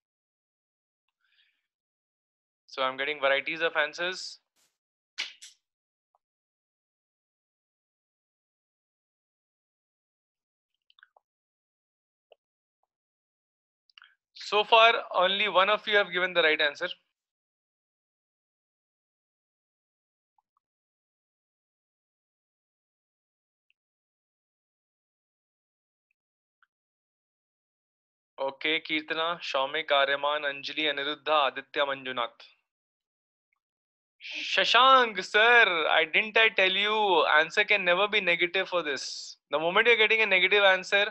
So I'm getting varieties of answers. So far, only one of you have given the right answer. Okay, Kirtana, Shaumik, Aryaman, Anjali, Aniruddha, Aditya, Manjunath. Shashank, sir, I didn't I tell you answer can never be negative for this. The moment you're getting a negative answer,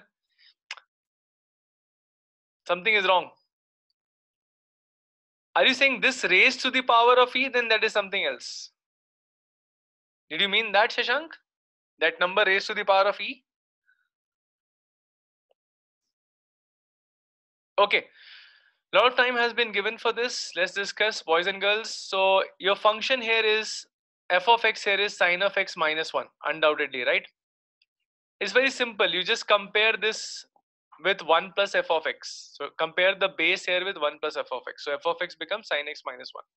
something is wrong. Are you saying this raised to the power of e? Then that is something else. Did you mean that, Shashank? That number raised to the power of e? Okay. A lot of time has been given for this. Let's discuss, boys and girls. So your function here is f of x here is sine of x minus one, undoubtedly, right? It's very simple. You just compare this with one plus f of x. So compare the base here with one plus f of x. So f of x becomes sine x minus one.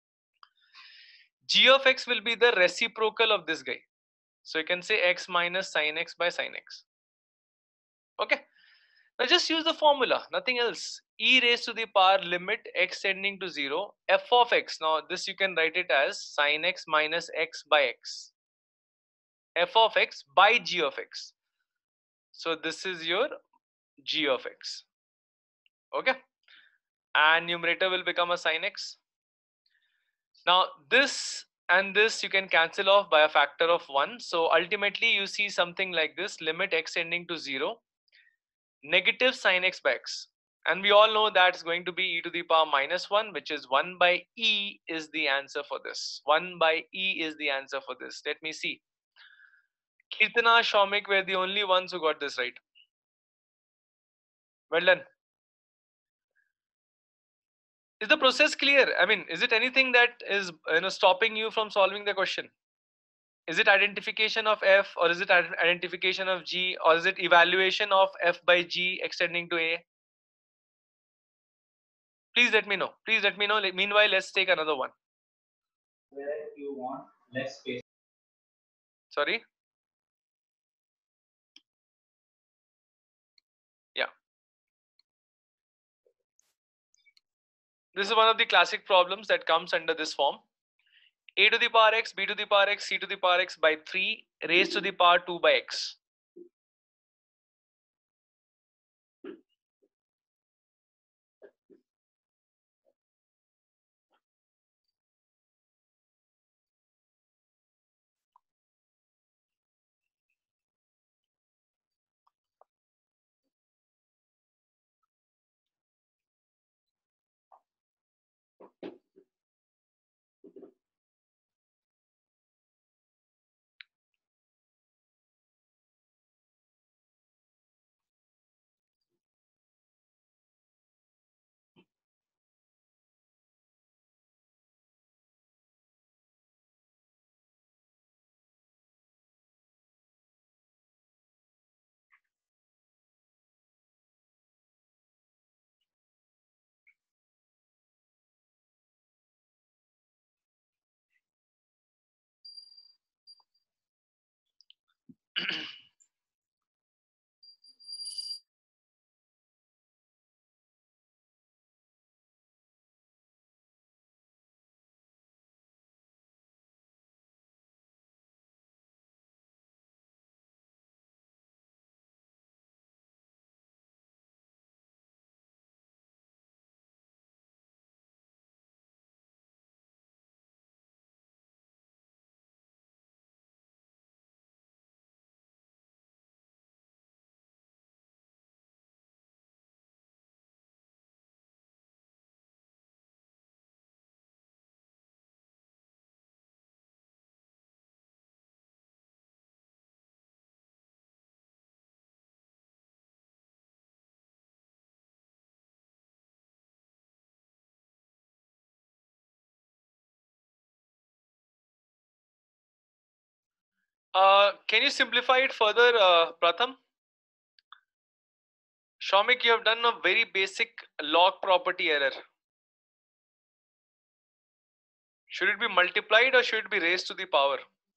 G of x will be the reciprocal of this guy. So you can say x minus sine x by sine x. Okay. Now just use the formula, nothing else. E raised to the power limit x tending to zero, f of x. Now this you can write it as sine x minus x by x. F of x by g of x. So this is your g of x. Okay. And numerator will become a sine x. Now this and this you can cancel off by a factor of one. So ultimately you see something like this, limit x tending to zero, negative sine x by x. And we all know that's going to be e to the power minus one, which is one by e is the answer for this. one by e is the answer for this. Let me see. Kirtana, Shaumik were the only ones who got this right. Well done. Is the process clear? I mean, is it anything that is you know stopping you from solving the question? Is it identification of f, or is it identification of g, or is it evaluation of f by g extending to a? Please let me know. Please let me know. Meanwhile, let's take another one. Where you want less space. Sorry? This is one of the classic problems that comes under this form. A to the power x, b to the power x, c to the power x by three raised to the power two by x. Uh, can you simplify it further, uh, Pratham? Shomik, you have done a very basic log property error. Should it be multiplied or should it be raised to the power?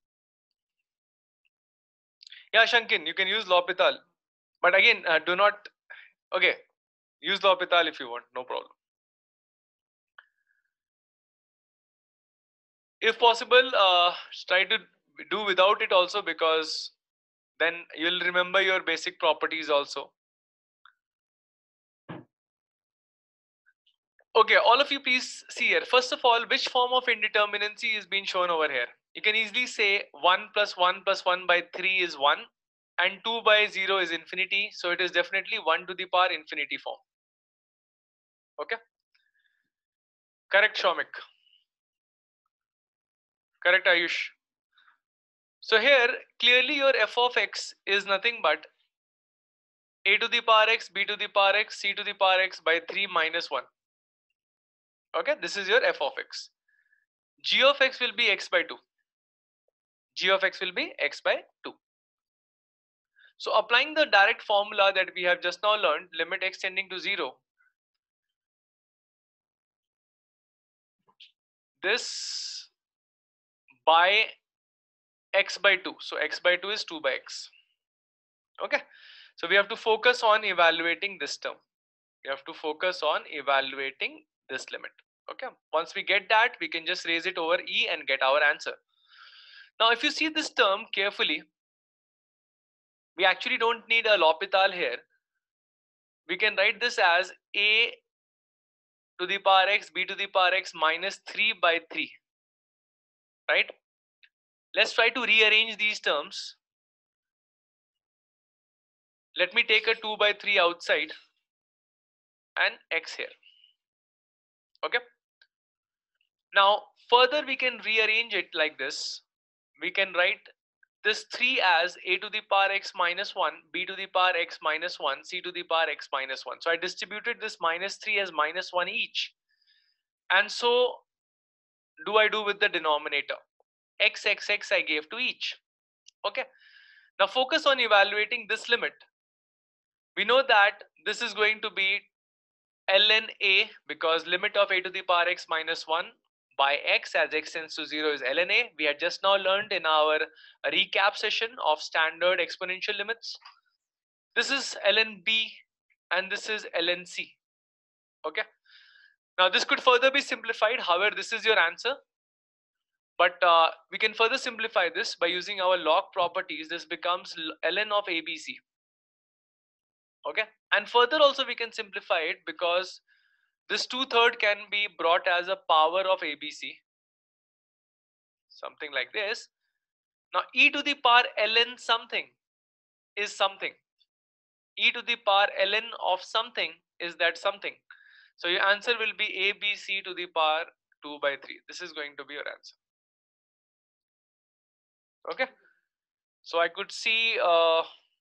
Yeah, Shankin, you can use L'Hopital. But again, uh, do not, okay, use L'Hopital if you want, no problem. If possible, uh, try to do without it also, because then you'll remember your basic properties also. Okay, all of you please see here. First of all, which form of indeterminacy is being shown over here? You can easily say one plus one plus one by three is one and two by zero is infinity. So it is definitely one to the power infinity form. Okay. Correct, Shomik. Correct, Ayush. So here, clearly your f of x is nothing but a to the power x, b to the power x, c to the power x by three minus one. Okay, this is your f of x. G of x will be x by two. G of x will be x by two. So applying the direct formula that we have just now learned, limit x tending to zero, this by x by two. So x by two is two by x. Okay. So we have to focus on evaluating this term. We have to focus on evaluating this limit. Okay. Once we get that, we can just raise it over e and get our answer. Now, if you see this term carefully, we actually don't need a L'Hopital here. We can write this as a to the power x, b to the power x minus three by three. Right? Let's try to rearrange these terms. Let me take a two by three outside and x here. Okay. Now, further we can rearrange it like this. We can write this three as a to the power x minus one, b to the power x minus one, c to the power x minus one. So I distributed this minus three as minus one each. And so do I do with the denominator. X, x, x I gave to each. Okay. Now focus on evaluating this limit. We know that this is going to be ln a, because limit of a to the power x minus one by x as x tends to zero is ln a. We had just now learned in our recap session of standard exponential limits. This is ln b and this is ln c. Okay. Now this could further be simplified. However, this is your answer. But uh, we can further simplify this by using our log properties. This becomes ln of A B C. Okay. And further also we can simplify it because this two-third can be brought as a power of A B C. Something like this. Now e to the power ln something is something. E to the power ln of something is that something. So your answer will be A B C to the power two by three. This is going to be your answer. Okay. So I could see uh,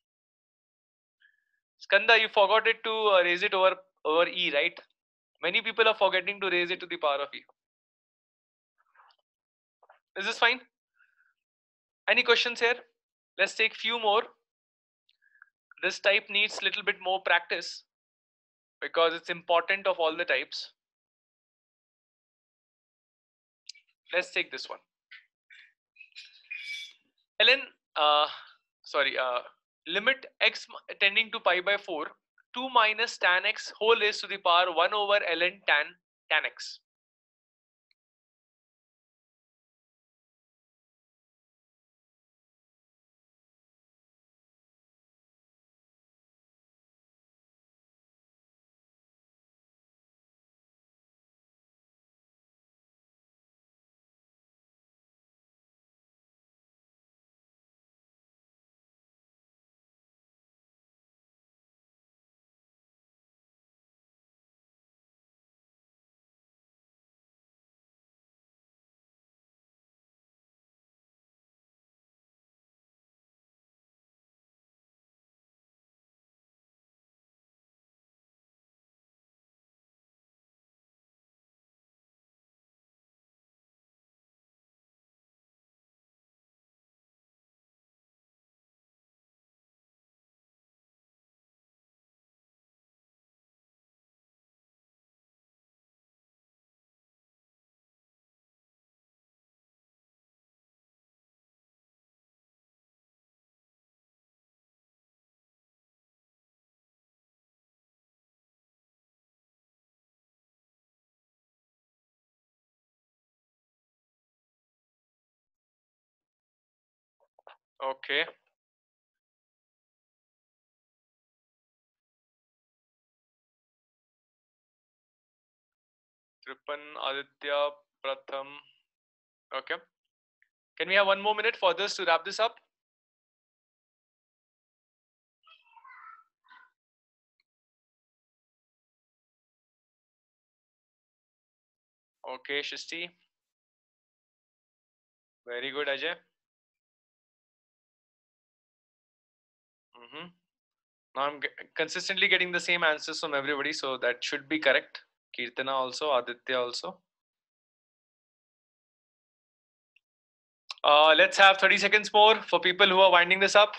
Skanda, you forgot it to uh, raise it over over E, right? Many people are forgetting to raise it to the power of E. Is this fine? Any questions here? Let's take few more. This type needs little bit more practice because it's important of all the types. Let's take this one. ln, uh, sorry, uh, limit x tending to pi by four, two minus tan x whole raised to the power one over ln tan tan x. Okay. Tripan, Aditya, Pratham. Okay. Can we have one more minute for this to wrap this up? Okay, Shristi. Very good, Ajay. Mm-hmm. Now I'm consistently getting the same answers from everybody, so that should be correct. Kirtana also, Aditya also. Uh, let's have thirty seconds more for people who are winding this up.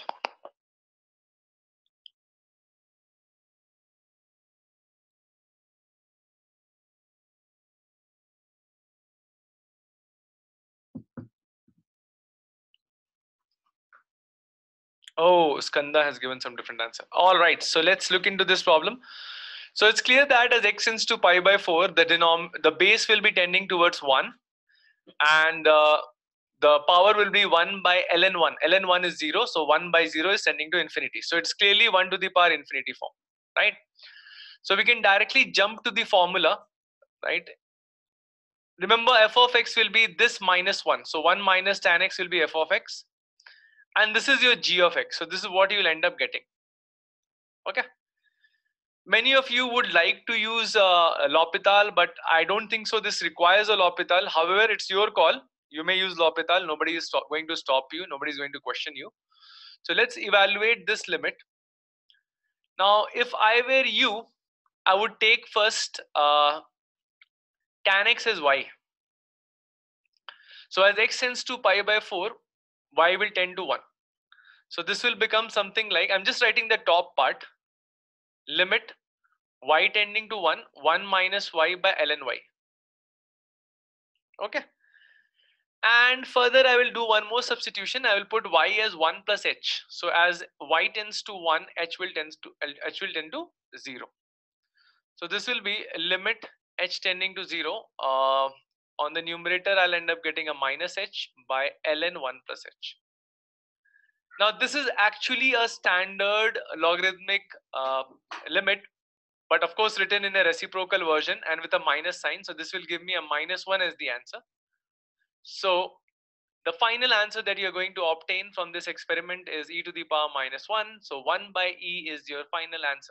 Oh, Skanda has given some different answer. All right, so let's look into this problem. So it's clear that as x tends to pi by four, the denom the base will be tending towards one, and uh, the power will be one by ln one. ln one is zero, so one by zero is tending to infinity. So it's clearly one to the power infinity form, right? So we can directly jump to the formula, right? Remember, f of x will be this minus one. So one minus tan x will be f of x. And this is your g of x. So this is what you will end up getting. Okay. Many of you would like to use uh, L'Hopital, but I don't think so. This requires a L'Hopital. However, it's your call. You may use L'Hopital. Nobody is going to stop you. Nobody is going to question you. So let's evaluate this limit. Now, if I were you, I would take first uh, tan x as y. So as x tends to pi by four, y will tend to one. So this will become something like, I'm just writing the top part, limit y tending to one, one minus y by ln y. Okay. And further, I will do one more substitution. I will put y as one plus h. So as y tends to one, h will tend to h will tend to zero. So this will be limit h tending to zero, uh, on the numerator I'll end up getting a minus h by ln one plus h. Now this is actually a standard logarithmic uh, limit, but of course written in a reciprocal version and with a minus sign. So this will give me a minus one as the answer. So the final answer that you're going to obtain from this experiment is e to the power minus one. So one by e is your final answer.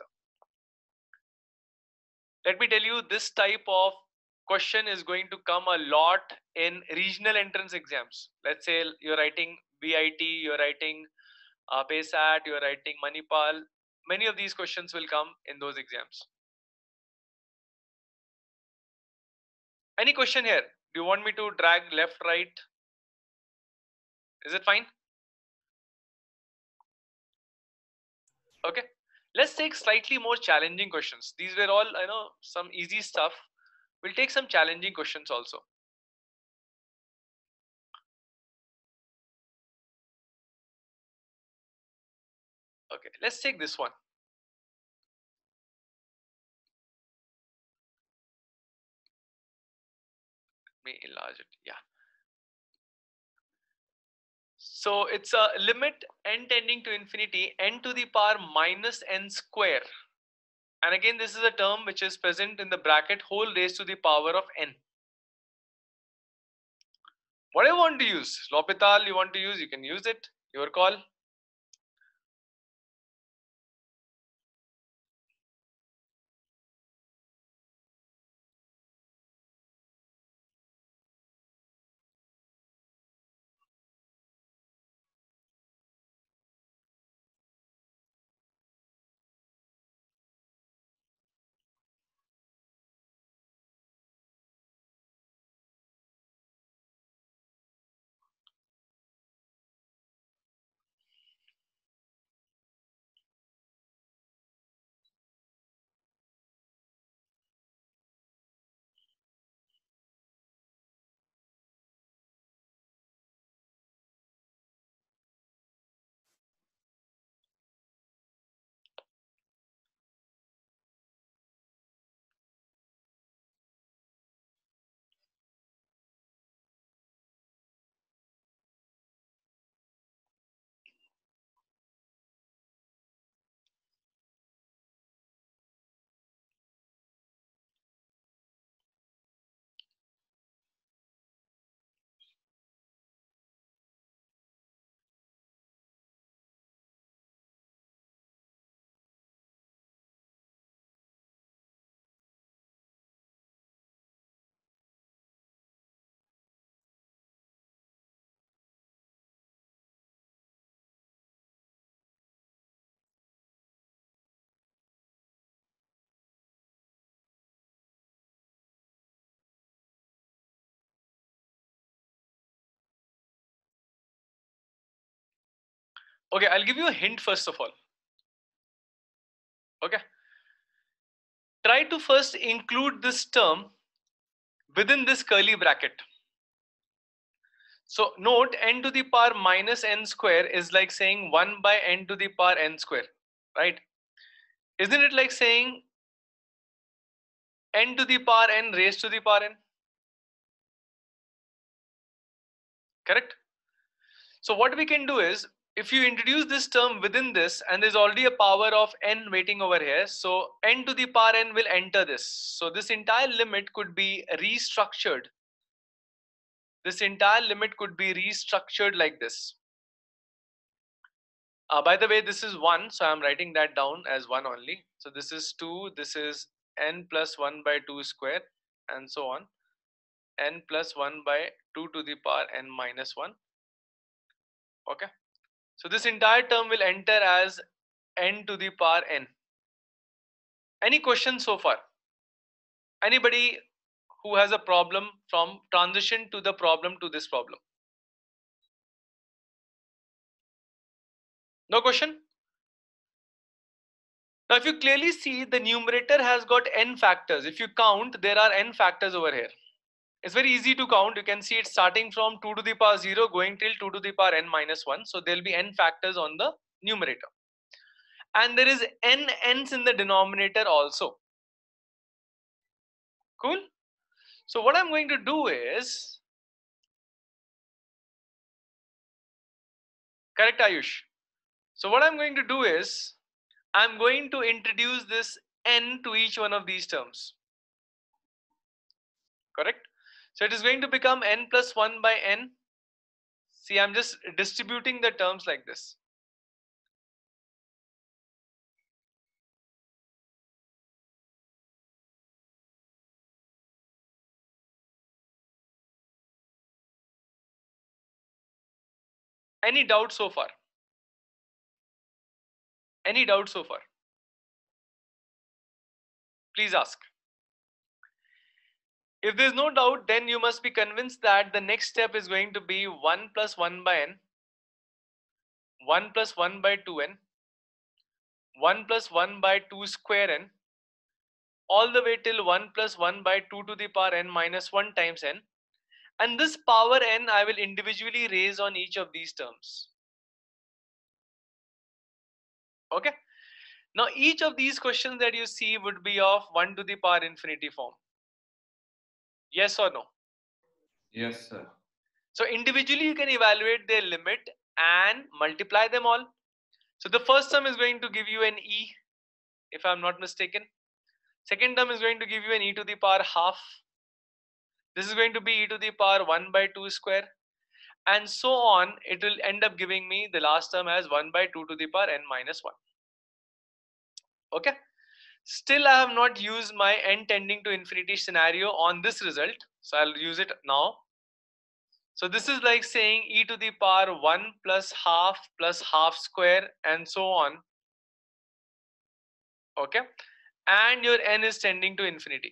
Let me tell you, this type of question is going to come a lot in regional entrance exams. Let's say you're writing B I T, you're writing uh, PaySat, you're writing Manipal. Many of these questions will come in those exams. Any question here? Do you want me to drag left, right? Is it fine? Okay. Let's take slightly more challenging questions. These were all, you know, some easy stuff. We'll take some challenging questions also. Okay, let's take this one. Let me enlarge it. Yeah. So it's a limit n tending to infinity, n to the power minus n square. And again, this is a term which is present in the bracket whole raised to the power of n. What do you want to use? L'Hopital you want to use, you can use it. Your call. Okay, I'll give you a hint first of all. Okay. Try to first include this term within this curly bracket. So note, n to the power minus n square is like saying one by n to the power n square, right? Isn't it like saying n to the power n raised to the power n? Correct? So what we can do is, if you introduce this term within this and there's already a power of n waiting over here, so n to the power n will enter this. So this entire limit could be restructured. This entire limit could be restructured like this. Uh, by the way, this is one, so I'm writing that down as one only. So this is two, this is n plus one by two square, and so on. N plus one by two to the power n minus one. Okay. So this entire term will enter as n to the power n. Any questions so far? Anybody who has a problem from transition to the problem to this problem? No question? Now, if you clearly see, the numerator has got n factors. If you count, there are n factors over here. It's very easy to count. You can see it starting from two to the power zero going till two to the power n minus one. So there'll be n factors on the numerator. And there is n n's in the denominator also. Cool. So what I'm going to do is, correct Ayush? So what I'm going to do is, I'm going to introduce this n to each one of these terms. Correct? So it is going to become n plus one by n. See, I'm just distributing the terms like this. Any doubt so far? Any doubt so far? Please ask. If there's no doubt, then you must be convinced that the next step is going to be one plus one by n, one plus one by two n, one plus one by two square n, all the way till one plus one by two to the power n minus one times n. And this power n I will individually raise on each of these terms. Okay. Now each of these questions that you see would be of one to the power infinity form. Yes or no? Yes, sir. So individually you can evaluate their limit and multiply them all. So the first term is going to give you an e, if I'm not mistaken. Second term is going to give you an e to the power half. This is going to be e to the power one by two square. And so on, it will end up giving me the last term as one by two to the power n minus one. Okay. Still, I have not used my n tending to infinity scenario on this result. So I'll use it now. So this is like saying e to the power one plus half plus half square and so on. Okay. And your n is tending to infinity.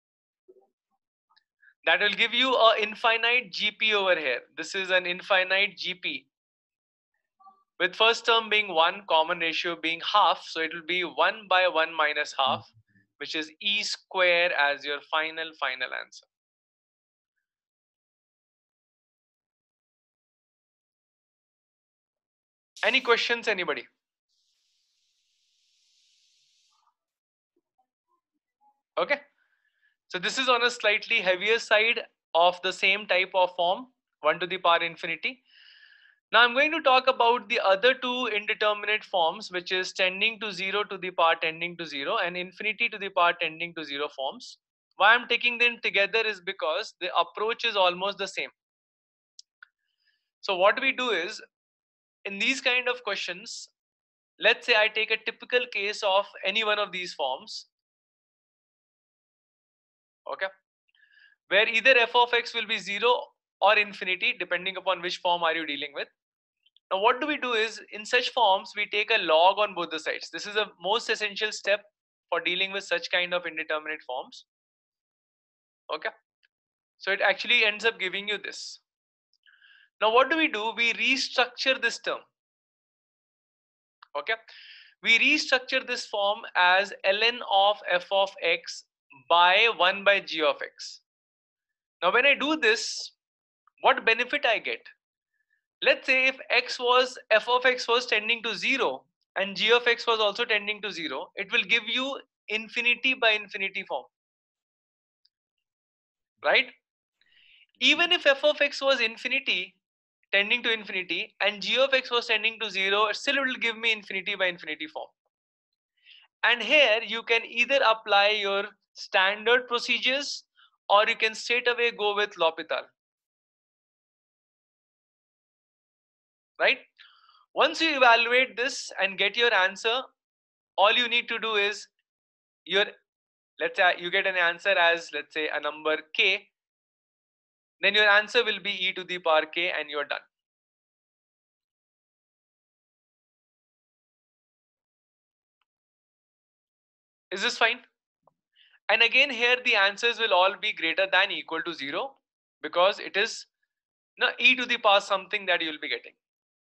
That will give you an infinite G P over here. This is an infinite G P. With first term being one, common ratio being half. So it will be one by one minus half, which is e square as your final, final answer. Any questions, anybody? Okay. So this is on a slightly heavier side of the same type of form, one to the power infinity. Now I'm going to talk about the other two indeterminate forms, which is tending to zero to the power tending to zero and infinity to the power tending to zero forms. Why I'm taking them together is because the approach is almost the same. So what we do is, in these kind of questions, let's say I take a typical case of any one of these forms. Okay. Where either f of x will be zero or infinity, depending upon which form are you dealing with. Now what do we do is, in such forms, we take a log on both the sides. This is the most essential step for dealing with such kind of indeterminate forms. Okay. So it actually ends up giving you this. Now what do we do? We restructure this term. Okay. We restructure this form as ln of f of x by one by g of x. Now when I do this, what benefit I get? Let's say if x was, f of x was tending to zero and g of x was also tending to zero, it will give you infinity by infinity form. Right? Even if f of x was infinity, tending to infinity, and g of x was tending to zero, still it will give me infinity by infinity form. And here you can either apply your standard procedures or you can straight away go with L'Hopital. Right? Once you evaluate this and get your answer, all you need to do is, your, let's say you get an answer as, let's say, a number k, then your answer will be e to the power k and you're done. Is this fine? And again, here the answers will all be greater than equal to zero because it is no, e to the power something that you will be getting.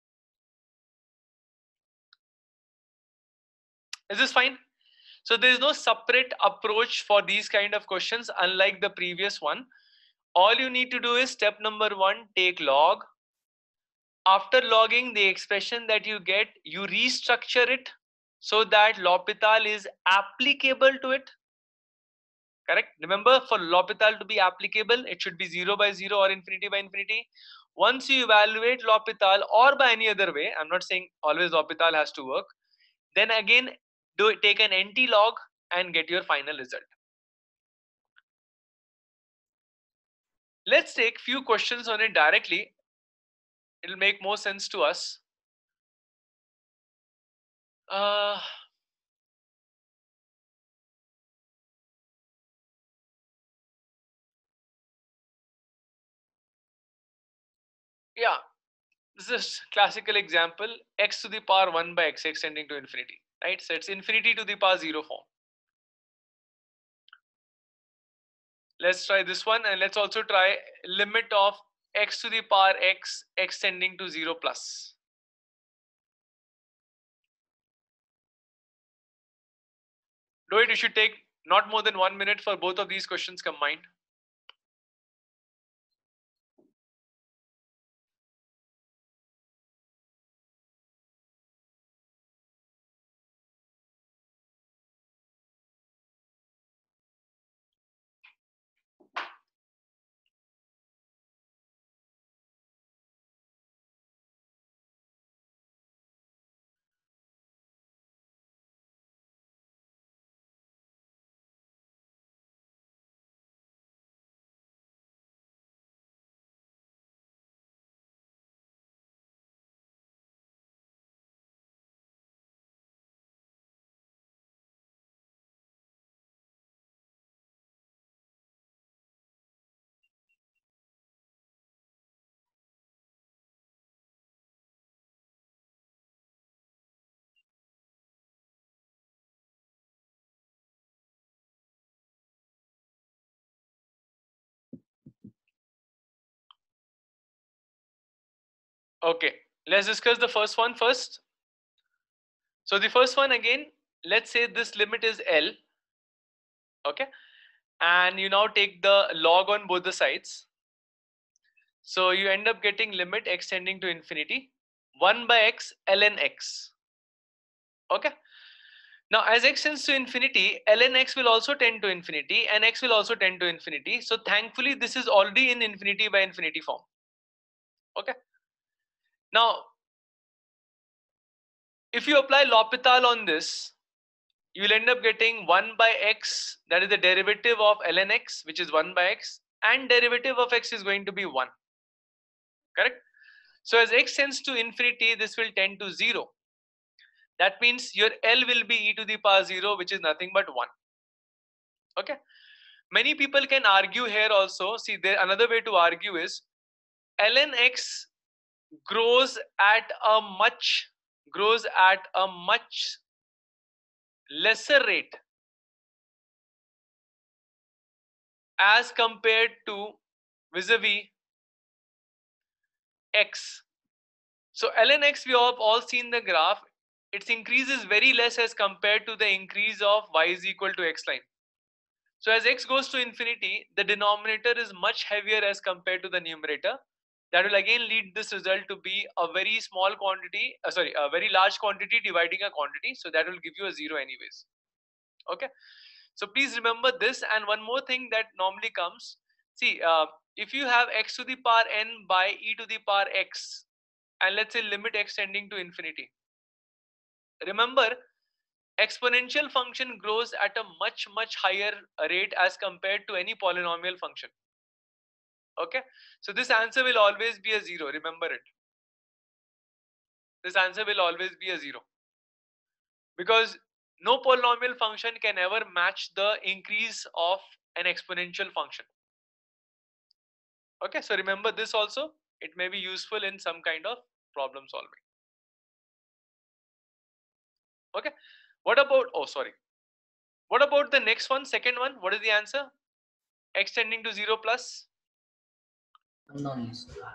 Is this fine? So there is no separate approach for these kind of questions, unlike the previous one. All you need to do is step number one, take log. After logging the expression that you get, you restructure it so that L'Hopital is applicable to it. Correct? Remember, for L'Hopital to be applicable, it should be zero by zero or infinity by infinity. Once you evaluate L'Hopital or by any other way, I'm not saying always L'Hopital has to work, then again do it, take an anti-log and get your final result. Let's take few questions on it directly. It'll make more sense to us. Uh, yeah, this is a classical example, x to the power one by x extending to infinity, right? So it's infinity to the power zero form. Let's try this one, and let's also try limit of x to the power x extending to zero plus. Do it, you should take not more than one minute for both of these questions combined. Okay, let's discuss the first one first. So the first one again, let's say this limit is L, okay, and you now take the log on both the sides. So you end up getting limit x tending to infinity, one by x ln x, okay. Now as x tends to infinity, ln x will also tend to infinity and x will also tend to infinity. So thankfully this is already in infinity by infinity form, okay. Now if you apply L'Hopital on this, you will end up getting one by x, that is the derivative of ln x, which is one by x, and derivative of x is going to be one, correct? So as x tends to infinity, this will tend to zero. That means your L will be e to the power zero, which is nothing but one, okay. Many people can argue here also. See, there another way to argue is ln x grows at a much grows at a much lesser rate as compared to vis-a-vis x. So ln x, we have all seen the graph, its increase is very less as compared to the increase of y is equal to x line. So as x goes to infinity, the denominator is much heavier as compared to the numerator. That will again lead this result to be a very small quantity, uh, sorry, a very large quantity dividing a quantity. So that will give you a zero anyways. Okay. So please remember this. And one more thing that normally comes, see, uh, if you have x to the power n by e to the power x, and let's say limit x tending to infinity, remember exponential function grows at a much much higher rate as compared to any polynomial function, okay. So this answer will always be a zero, remember it. This answer will always be a zero, because no polynomial function can ever match the increase of an exponential function, okay. So remember this also, it may be useful in some kind of problem solving, okay. What about, oh sorry, what about the next one, second one? What is the answer? X tending to zero plus unknown.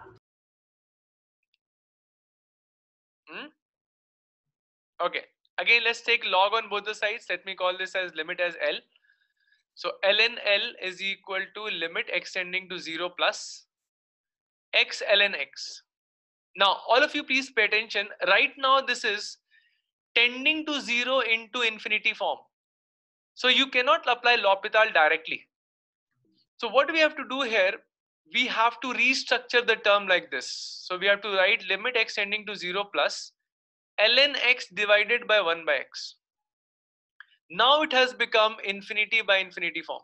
Hmm? Okay, again let's take log on both the sides. Let me call this as limit as L. So ln L is equal to limit x tending to zero plus x ln x. Now all of you please pay attention. Right now this is tending to zero into infinity form. So you cannot apply L'Hopital directly. So what we have to do here, we have to restructure the term like this. So we have to write limit x tending to zero plus ln x divided by one by x. Now it has become infinity by infinity form.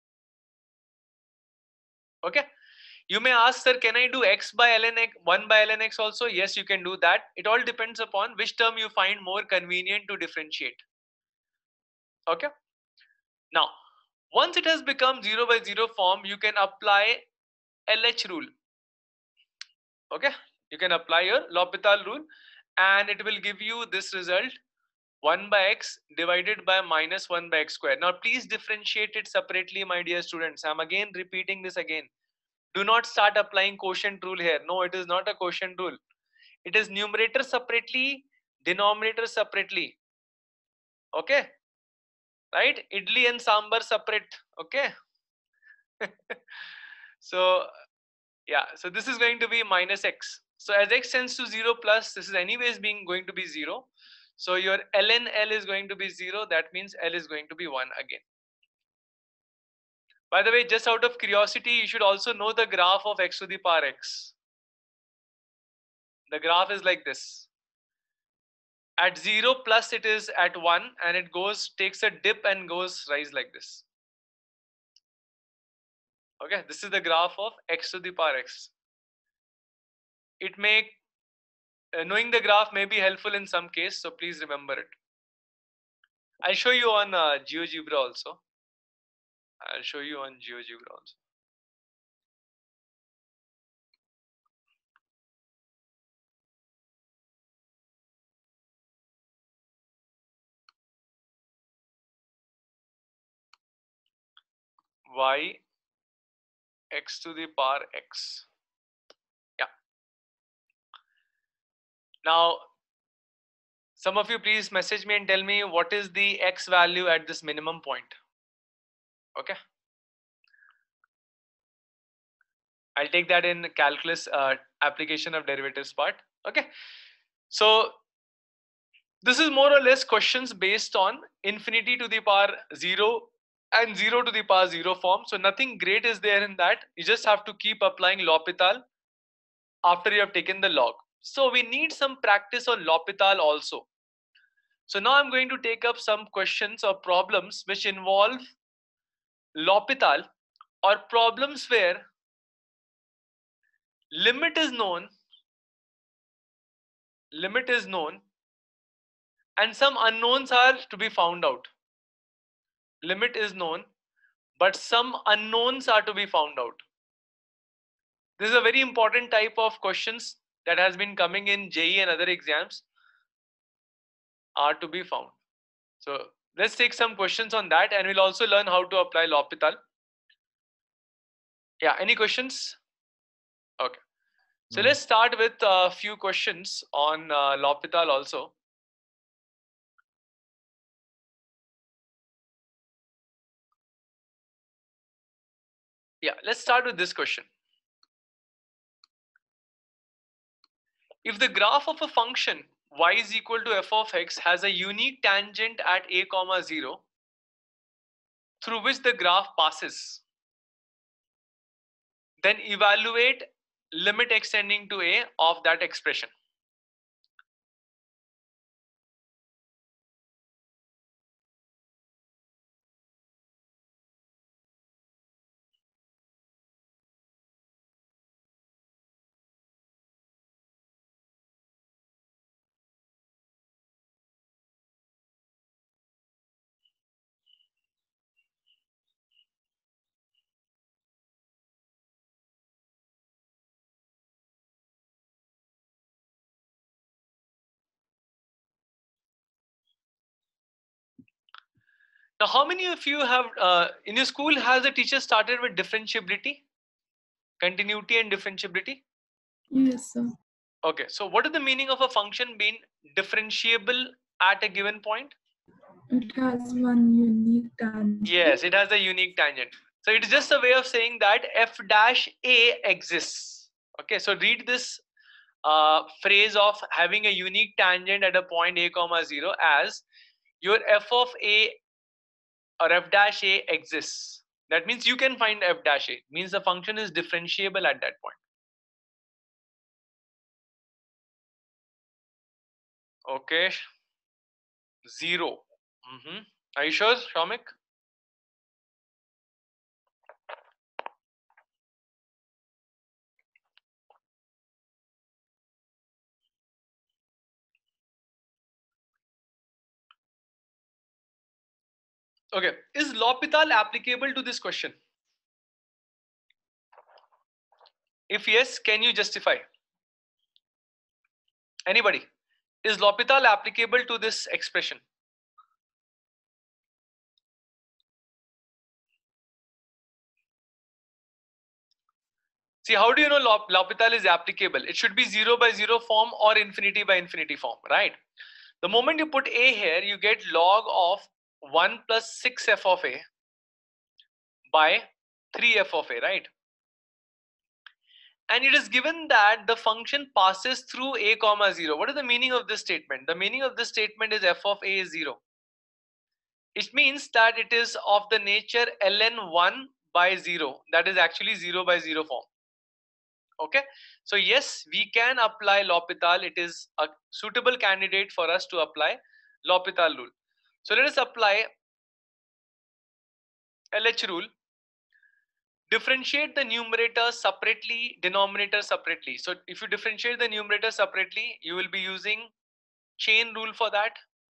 Okay. You may ask, sir, can I do x by ln x, one by ln x also? Yes, you can do that. It all depends upon which term you find more convenient to differentiate. Okay. Now, once it has become zero by zero form, you can apply L H rule. Okay. You can apply your L'Hopital rule and it will give you this result, one by x divided by minus one by x square. Now, please differentiate it separately, my dear students. I'm again repeating this again. Do not start applying quotient rule here. No, it is not a quotient rule. It is numerator separately, denominator separately. Okay. Right? Idli and sambar separate. Okay. So, yeah. So this is going to be minus x. So as x tends to zero plus, this is anyways being going to be zero. So your ln L is going to be zero. That means L is going to be one again. By the way, just out of curiosity, you should also know the graph of x to the power x. The graph is like this. At zero plus it is at one and it goes, takes a dip and goes rise like this. Okay, this is the graph of x to the power x. It may, uh, knowing the graph may be helpful in some case, so please remember it. I'll show you on uh, GeoGebra also. I'll show you on GeoGebra also. Y x to the power x. Yeah. Now, some of you please message me and tell me what is the x value at this minimum point. Okay. I'll take that in calculus uh, application of derivatives part. Okay. So this is more or less questions based on infinity to the power zero and zero to the power zero form. So nothing great is there in that. You just have to keep applying L'Hopital after you have taken the log. So we need some practice on L'Hopital also. So now I'm going to take up some questions or problems which involve L'Hopital or problems where limit is known, limit is known and some unknowns are to be found out. Limit is known, but some unknowns are to be found out. This is a very important type of questions that has been coming in J E E and other exams are to be found. So let's take some questions on that and we'll also learn how to apply L'Hopital. Yeah, any questions? Okay. So let's start with a few questions on uh, L'Hopital also. Yeah, let's start with this question. If the graph of a function y is equal to f of x has a unique tangent at a comma zero through which the graph passes, then evaluate limit x tending to a of that expression. Now, how many of you have, uh, in your school, has the teacher started with differentiability, continuity and differentiability? Yes, sir. Okay, so what is the meaning of a function being differentiable at a given point? It has one unique tangent. Yes, it has a unique tangent. So it is just a way of saying that f dash a exists. Okay, so read this uh, phrase of having a unique tangent at a point a comma zero as your f of a or f dash a exists, that means you can find f dash a, means the function is differentiable at that point. Okay, zero. Mm-hmm. Are you sure, Shamik? Okay, is L'Hopital applicable to this question? If yes, can you justify? Anybody? Is L'Hopital applicable to this expression? See, how do you know L'Hopital is applicable? It should be zero by zero form or infinity by infinity form, right? The moment you put a here, you get log of one plus six f of a by three f of a, right? And it is given that the function passes through a comma zero. What is the meaning of this statement? The meaning of this statement is f of a is zero. It means that it is of the nature ln one by zero. That is actually zero by zero form. Okay, so yes, we can apply L'Hopital. It is a suitable candidate for us to apply L'Hopital rule. So let us apply L H rule. Differentiate the numerator separately, denominator separately. So if you differentiate the numerator separately, you will be using chain rule for that.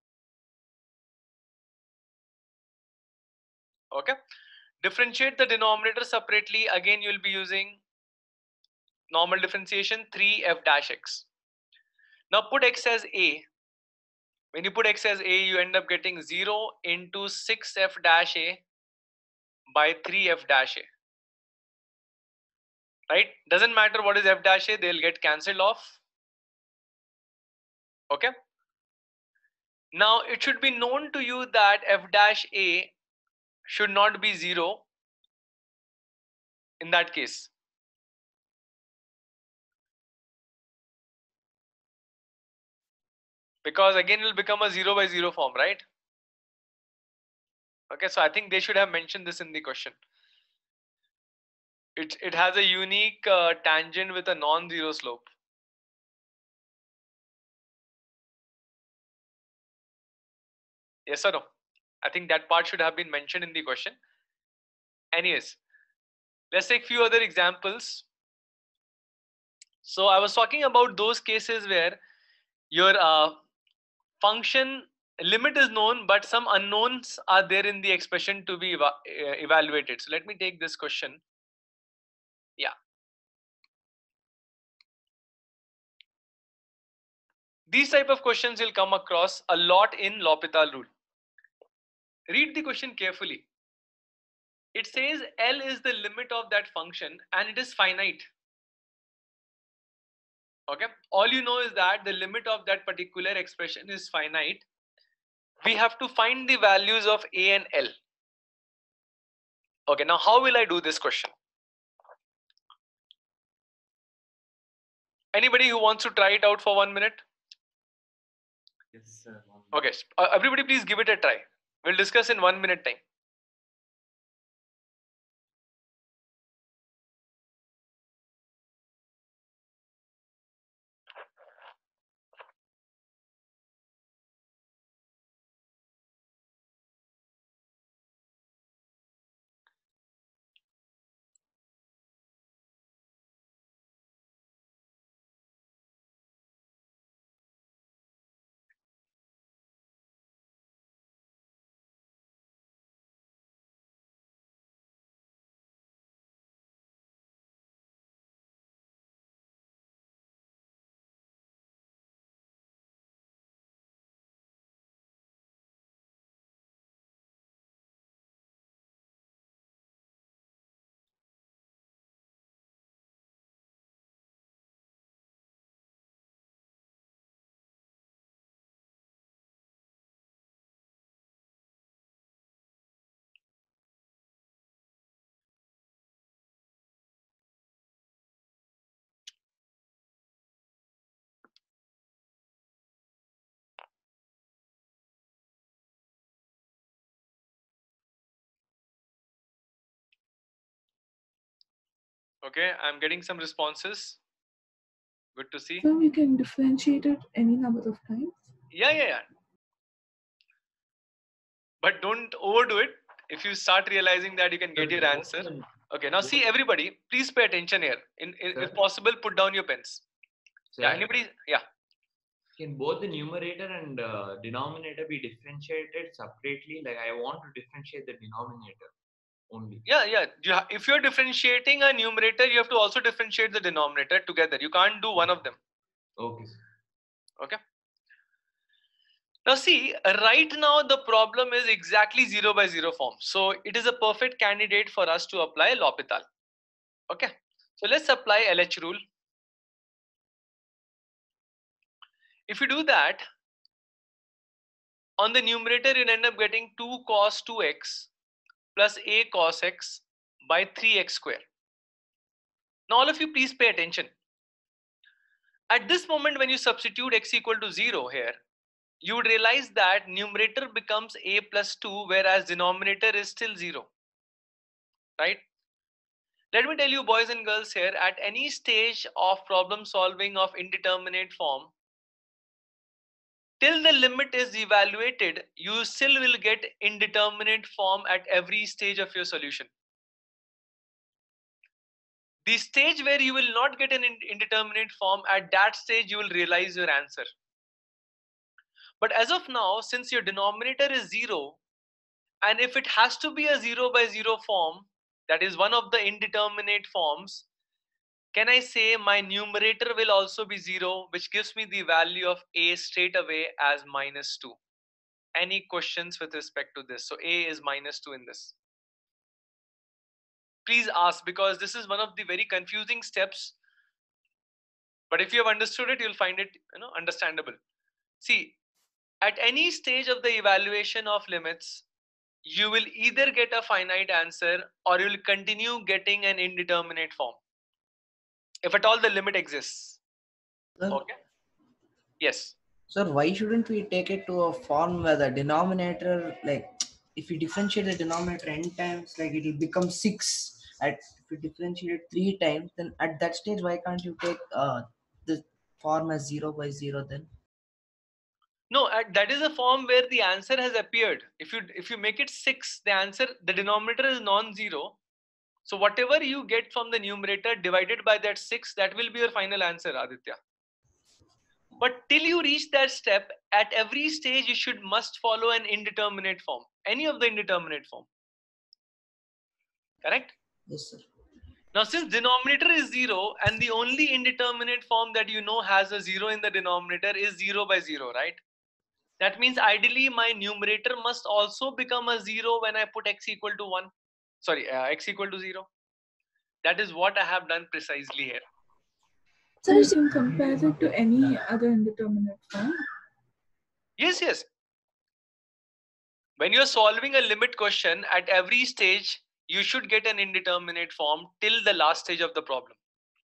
Okay, differentiate the denominator separately, again you will be using normal differentiation, three f dash x. Now put x as a. When you put x as a, you end up getting zero into six f dash a by three f dash a. Right, doesn't matter what is f dash a, they'll get cancelled off. Okay, now it should be known to you that f dash a should not be zero in that case. Because again it will become a zero by zero form, right? Okay, so I think they should have mentioned this in the question. It, it has a unique uh, tangent with a non-zero slope. Yes or no? I think that part should have been mentioned in the question. Anyways, let's take few other examples. So I was talking about those cases where your uh, function limit is known, but some unknowns are there in the expression to be eva uh, evaluated. So let me take this question. Yeah. These type of questions you'll come across a lot in L'Hopital rule. Read the question carefully. It says L is the limit of that function and it is finite. Okay, all you know is that the limit of that particular expression is finite. We have to find the values of a and L. Okay, now how will I do this question? Anybody who wants to try it out for one minute? Yes, sir. Okay, uh, everybody please give it a try. We'll discuss in one minute time. Okay, I'm getting some responses. Good to see. So we can differentiate it any number of times. Yeah, yeah, yeah. But don't overdo it. If you start realizing that you can get your answer. Okay, now see everybody, please pay attention here. In, in if possible, put down your pens. Yeah, Sir? anybody? Yeah. Can both the numerator and uh, denominator be differentiated separately? Like I want to differentiate the denominator only. Yeah, yeah. You ha if you're differentiating a numerator, you have to also differentiate the denominator together. You can't do one of them. Okay. Okay. Now see, right now the problem is exactly zero by zero form. So it is a perfect candidate for us to apply L'Hopital. Okay. So let's apply L H rule. If you do that, on the numerator you end up getting two cos two x plus a cos x by three x square. Now all of you please pay attention. At this moment when you substitute x equal to zero here, you would realize that numerator becomes a plus two whereas denominator is still zero. Right? Let me tell you boys and girls here, at any stage of problem solving of indeterminate form, till the limit is evaluated, you still will get indeterminate form at every stage of your solution. The stage where you will not get an indeterminate form, at that stage you will realize your answer. But as of now, since your denominator is zero, and if it has to be a zero by zero form, that is one of the indeterminate forms, can I say my numerator will also be zero, which gives me the value of a straight away as minus two. Any questions with respect to this? So a is minus two in this. Please ask, because this is one of the very confusing steps. But if you have understood it, you'll find it, you know, understandable. See, at any stage of the evaluation of limits, you will either get a finite answer or you will continue getting an indeterminate form, if at all the limit exists. Sir? Okay. Yes. Sir, why shouldn't we take it to a form where the denominator, like, if we differentiate the denominator n times, like it will become six. At if we differentiate it three times, then at that stage, why can't you take uh, the form as zero by zero then? No, at, that is a form where the answer has appeared. If you if you make it six, the answer, the denominator is non-zero. So whatever you get from the numerator divided by that six, that will be your final answer, Aditya. But till you reach that step, at every stage you should must follow an indeterminate form, any of the indeterminate form. Correct? Yes, sir. Now since denominator is zero and the only indeterminate form that you know has a zero in the denominator is zero by zero, right? That means ideally my numerator must also become a zero when I put x equal to one. Sorry, uh, x equal to zero. That is what I have done precisely here. So you can compare it to any other indeterminate form? Yes, yes. When you're solving a limit question, at every stage, you should get an indeterminate form till the last stage of the problem.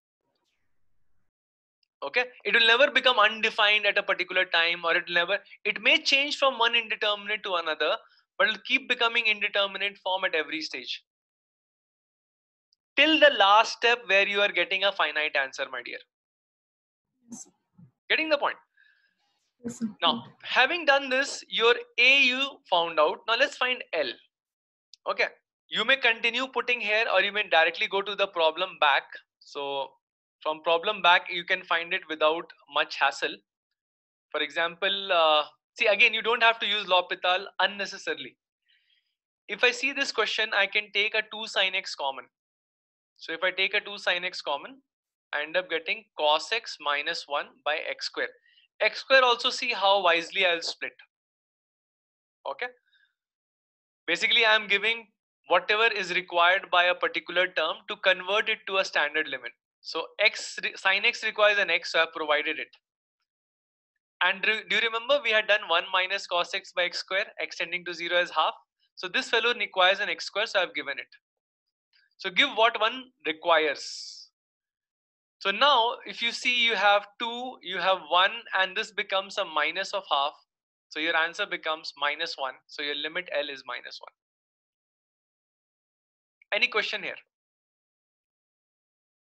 Okay, it will never become undefined at a particular time, or it will never, it may change from one indeterminate to another, but it'll keep becoming indeterminate form at every stage. Till the last step where you are getting a finite answer, my dear. Yes. Getting the point? Yes, sir. Now, having done this, your A you found out. Now let's find L. Okay. You may continue putting here, or you may directly go to the problem back. So from problem back, you can find it without much hassle. For example, uh, see again, you don't have to use L'Hopital unnecessarily. If I see this question, I can take a two sin x common. So if I take a two sin x common, I end up getting cos x minus one by x square. X square also, see how wisely I'll split. Okay. Basically, I'm giving whatever is required by a particular term to convert it to a standard limit. So x sin x requires an x, so I've provided it. And do you remember we had done one minus cos x by x square, x tending to zero as half. So this fellow requires an x square, so I've given it. So give what one requires. So now if you see, you have two, you have one, and this becomes a minus of half. So your answer becomes minus one. So your limit L is minus one. Any question here?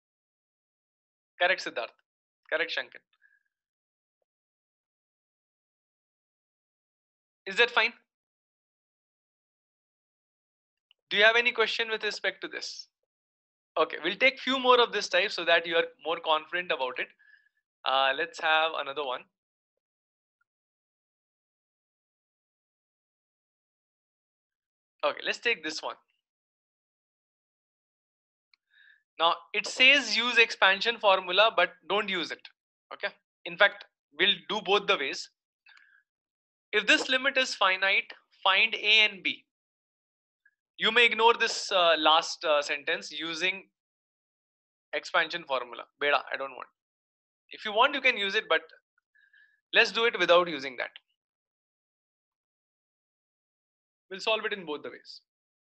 Correct, Siddharth. Correct, Shankan. Is that fine? Do you have any question with respect to this? Okay, we'll take few more of this type so that you are more confident about it. Uh, let's have another one. Okay, let's take this one. Now it says use expansion formula, but don't use it. Okay. In fact, we'll do both the ways. If this limit is finite, find A and B. You may ignore this uh, last uh, sentence using expansion formula. Beda, I don't want. If you want, you can use it, but let's do it without using that. We'll solve it in both the ways.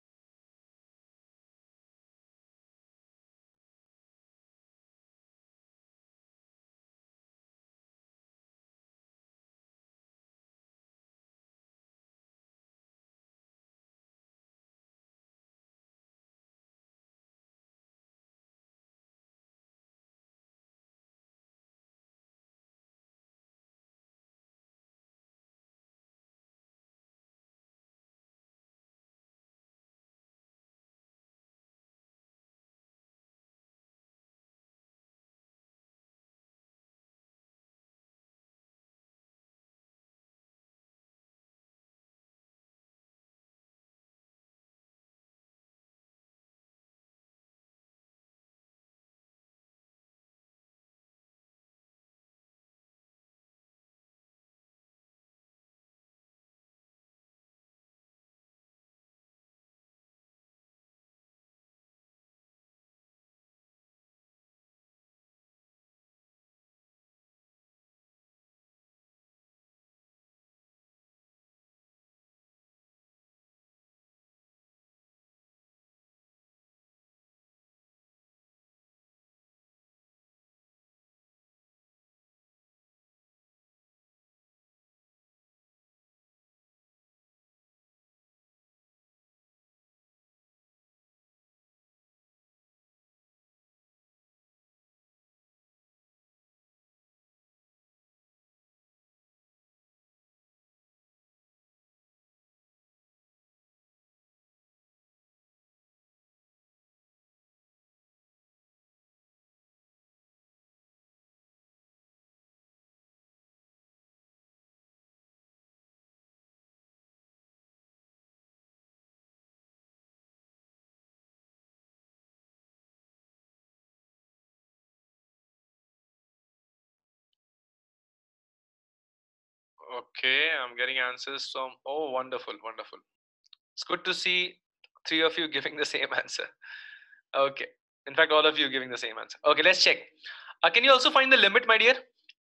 Okay, I'm getting answers from, oh, wonderful, wonderful. It's good to see three of you giving the same answer. Okay. In fact, all of you giving the same answer. Okay, let's check. Uh, can you also find the limit, my dear?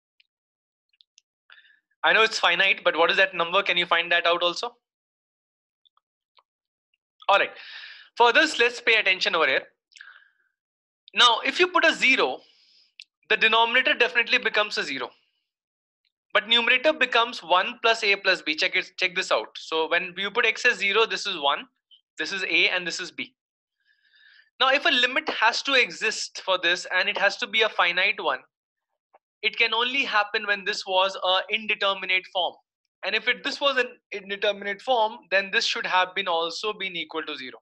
I know it's finite, but what is that number? Can you find that out also? All right. For this, let's pay attention over here. Now, if you put a zero, the denominator definitely becomes a zero. But numerator becomes one plus a plus b. Check it. Check this out. So when you put x as zero, this is one, this is a, and this is b. Now, if a limit has to exist for this and it has to be a finite one, it can only happen when this was a indeterminate form. And if it this was an indeterminate form, then this should have been also been equal to zero.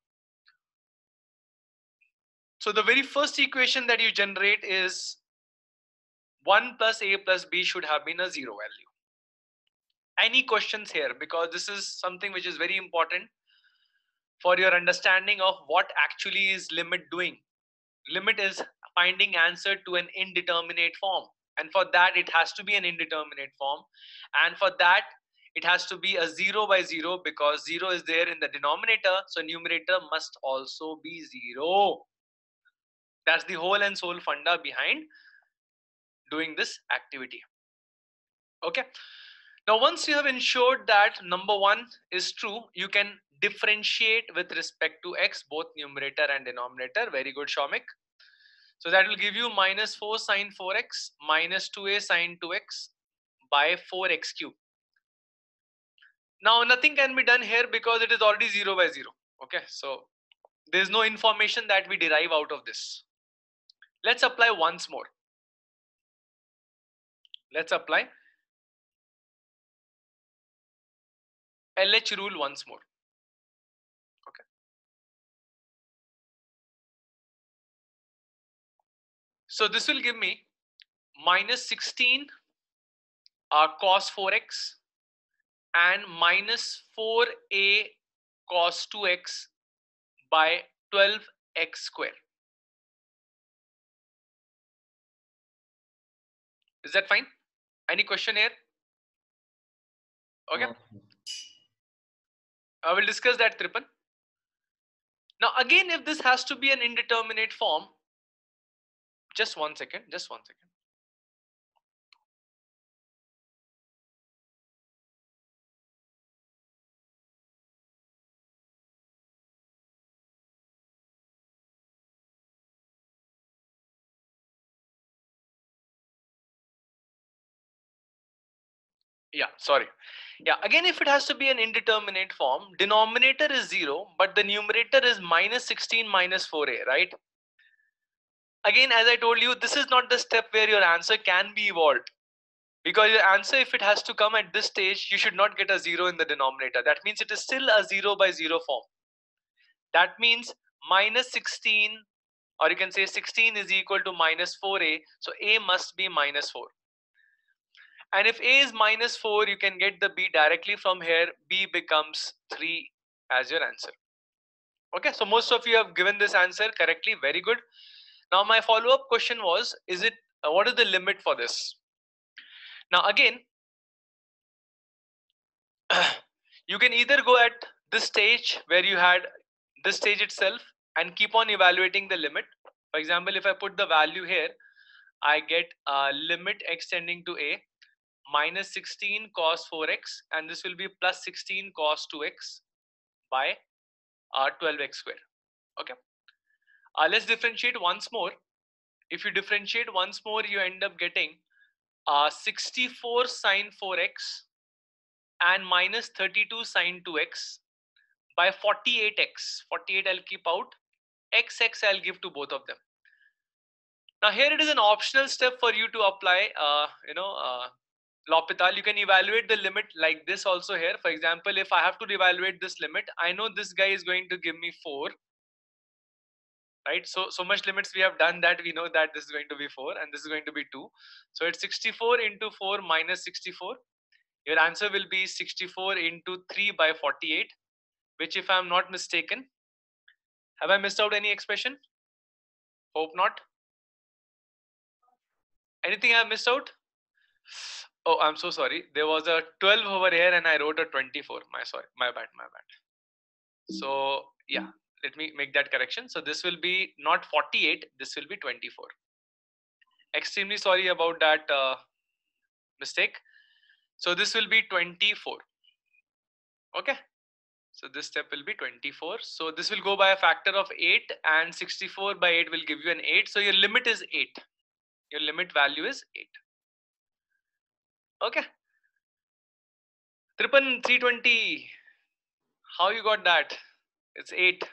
So the very first equation that you generate is one plus a plus b should have been a zero value. Any questions here? Because this is something which is very important for your understanding of what actually is limit doing. Limit is finding answer to an indeterminate form. And for that, it has to be an indeterminate form. And for that, it has to be a zero by zero because zero is there in the denominator. So numerator must also be zero. That's the whole and sole funda behind doing this activity. Okay. Now, once you have ensured that number one is true, you can differentiate with respect to x, both numerator and denominator. Very good, Shomik. So that will give you minus four sine four x minus two a sine two x by four x cube. Now, nothing can be done here because it is already zero by zero. Okay, so there is no information that we derive out of this. Let's apply once more. Let's apply L H rule once more. Okay. So this will give me minus sixteen uh, cos four x and minus four a cos two x by twelve x square. Is that fine? Any question here? Okay. I will discuss that, Tripan. Now again, if this has to be an indeterminate form, just one second, just one second. Yeah, sorry. Yeah, again, if it has to be an indeterminate form, denominator is zero, but the numerator is minus sixteen minus four a, right? Again, as I told you, this is not the step where your answer can be evolved. Because your answer, if it has to come at this stage, you should not get a zero in the denominator. That means it is still a zero by zero form. That means minus sixteen, or you can say sixteen is equal to minus four a. So a must be minus four. And if a is minus four, you can get the b directly from here. B becomes three as your answer. Okay, so most of you have given this answer correctly. Very good. Now my follow-up question was, is it uh, what is the limit for this? Now again, you can either go at this stage where you had this stage itself and keep on evaluating the limit. For example, if I put the value here, I get a limit extending to a minus sixteen cos four x, and this will be plus sixteen cos two x by uh, twelve x square. Okay. Uh, let's differentiate once more. If you differentiate once more, you end up getting uh, sixty-four sine four x and minus thirty-two sine two x by forty-eight x. forty-eight I'll keep out. X x I'll give to both of them. Now here it is an optional step for you to apply, uh, you know, uh, L'Hopital. You can evaluate the limit like this also here. For example, if I have to evaluate this limit, I know this guy is going to give me four. Right, so so much limits we have done that we know that this is going to be four and this is going to be two. So it's sixty-four into four minus sixty-four. Your answer will be sixty-four into three by forty-eight, which, if I'm not mistaken, have I missed out any expression? Hope not. Anything I missed out? Oh, I'm so sorry. There was a twelve over here and I wrote a twenty-four. My sorry, my bad, my bad. So yeah, let me make that correction. So this will be not forty-eight, this will be twenty-four. Extremely sorry about that uh, mistake. So this will be twenty-four. Okay. So this step will be twenty-four. So this will go by a factor of eight, and sixty-four by eight will give you an eight. So your limit is eight. Your limit value is eight. Okay. Tripan three twenty. How you got that? It's eight.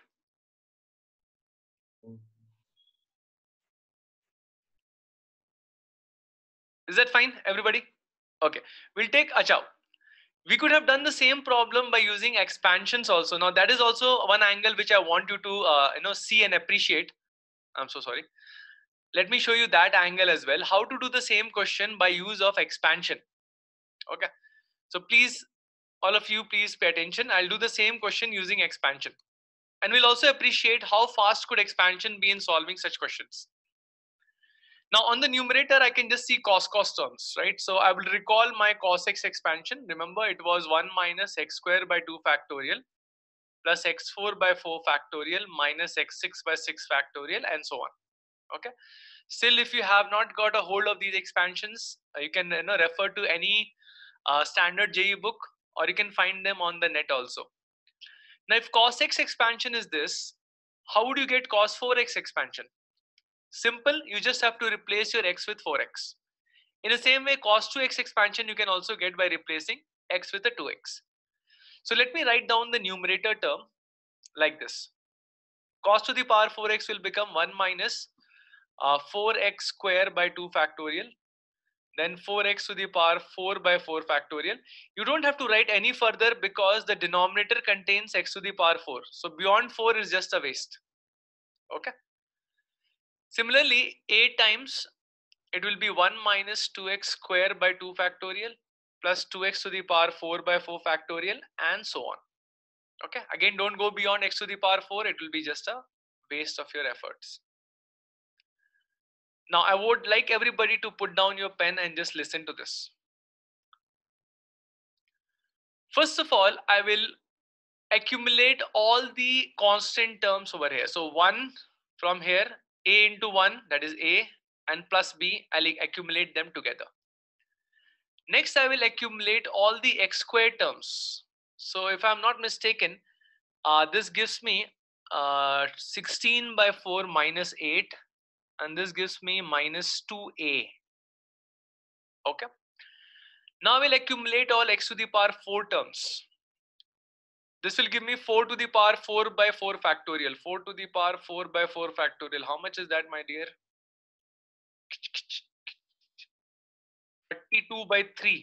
Is that fine, everybody? Okay. We'll take Achao. We could have done the same problem by using expansions also. Now that is also one angle which I want you to uh, you know see and appreciate. I'm so sorry. Let me show you that angle as well. How to do the same question by use of expansion. Okay. So please, all of you, please pay attention. I'll do the same question using expansion. And we'll also appreciate how fast could expansion be in solving such questions. Now on the numerator, I can just see cos cos terms, right? So I will recall my cos x expansion. Remember, it was one minus x square by two factorial plus x four by four factorial minus x six by six factorial and so on. Okay. Still, if you have not got a hold of these expansions, uh, you can you know, refer to any uh, standard J E E book, or you can find them on the net also. Now, if cos x expansion is this, how would you get cos four x expansion? Simple, you just have to replace your x with four x. In the same way, cos two x expansion you can also get by replacing x with a two x. So let me write down the numerator term like this. Cos to the power four x will become one minus uh, four x square by two factorial. then four x to the power four by four factorial. You don't have to write any further because the denominator contains x to the power four. So beyond four is just a waste. Okay. Similarly, eight times, it will be one minus two x square by two factorial plus two x to the power four by four factorial and so on. Okay. Again, don't go beyond x to the power four. It will be just a waste of your efforts. Now, I would like everybody to put down your pen and just listen to this. First of all, I will accumulate all the constant terms over here. So one from here, a into one, that is a, and plus b, I'll accumulate them together. Next, I will accumulate all the x squared terms. So if I'm not mistaken, uh, this gives me uh, sixteen by four minus eight, and this gives me minus two a. Okay. Now we'll accumulate all x to the power four terms. This will give me four to the power four by four factorial. four to the power four by four factorial. How much is that, my dear? thirty-two by three.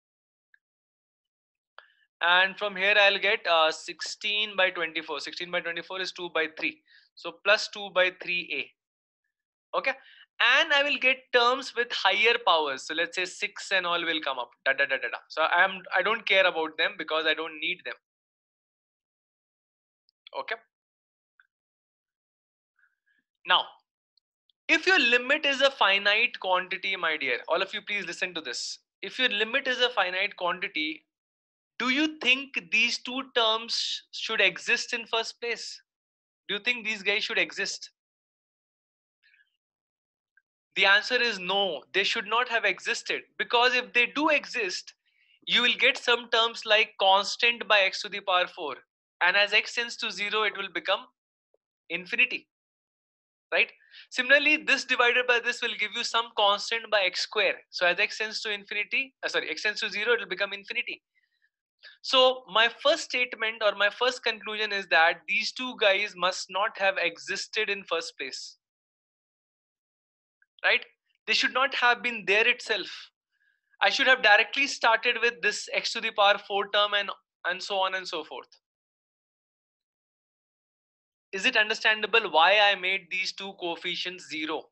And from here I'll get uh, sixteen by twenty-four. sixteen by twenty-four is two by three. So plus two by three a. Okay. And I will get terms with higher powers. So let's say six and all will come up. Da, da, da, da, da. So I'm, I don't care about them because I don't need them. Okay. Now, if your limit is a finite quantity, my dear, all of you please listen to this. If your limit is a finite quantity, do you think these two terms should exist in first place? Do you think these guys should exist? The answer is no, they should not have existed, because if they do exist, you will get some terms like constant by x to the power four, and as x tends to zero, it will become infinity, right? Similarly, this divided by this will give you some constant by x square. So as x tends to infinity, uh, sorry, x tends to zero, it will become infinity. So my first statement or my first conclusion is that these two guys must not have existed in first place, right? They should not have been there itself. I should have directly started with this x to the power four term and, and so on and so forth. Is it understandable why I made these two coefficients zero?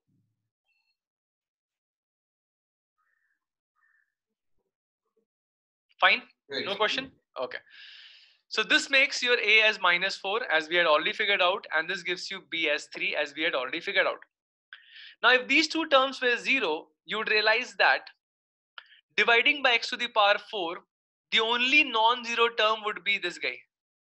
Fine? No question? Okay. So this makes your a as minus four, as we had already figured out, and this gives you b as three, as we had already figured out. Now, if these two terms were zero, you would realize that dividing by x to the power four, the only non-zero term would be this guy.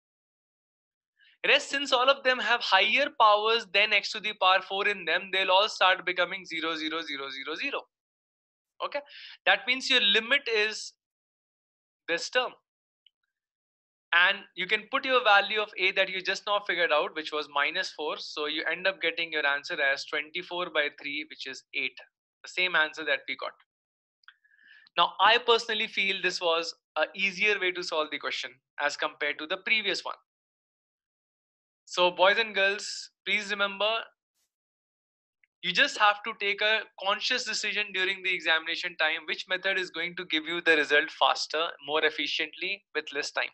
Rest, since all of them have higher powers than x to the power four in them, they'll all start becoming zero, zero, zero, zero, zero. Okay, that means your limit is this term. And you can put your value of a that you just now figured out, which was minus four. So you end up getting your answer as twenty-four by three, which is eight. The same answer that we got. Now, I personally feel this was an easier way to solve the question as compared to the previous one. So boys and girls, please remember, you just have to take a conscious decision during the examination time, which method is going to give you the result faster, more efficiently, with less time.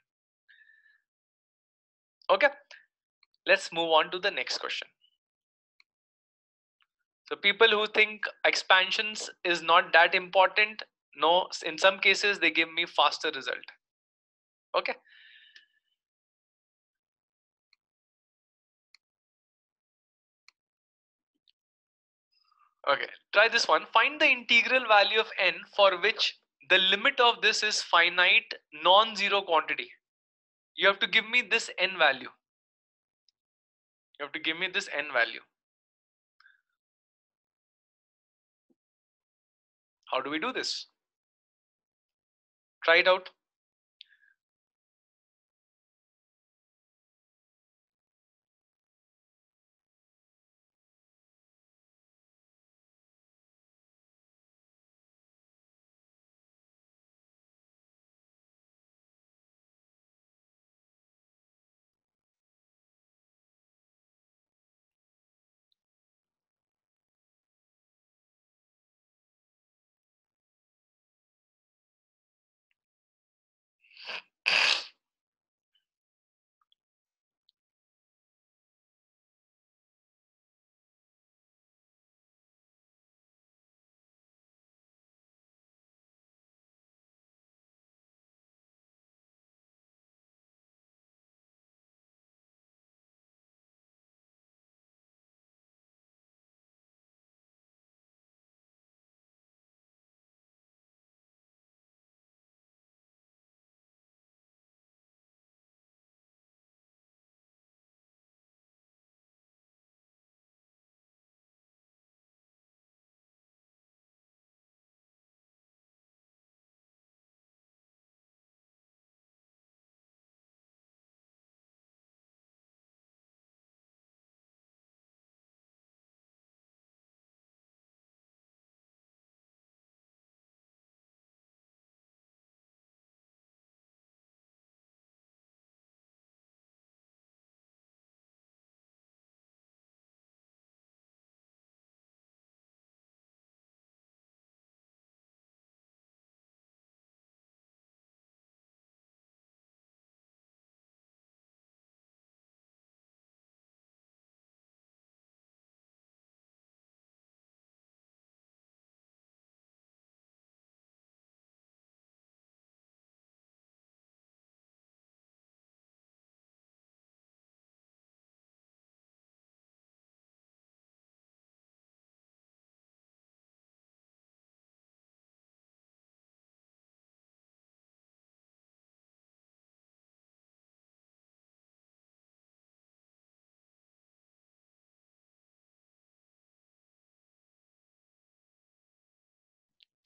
Okay, let's move on to the next question. So people who think expansions is not that important, no, in some cases they give me faster result. Okay. Okay, try this one. Find the integral value of n for which the limit of this is finite non-zero quantity. You have to give me this n value. You have to give me this n value. How do we do this? Try it out.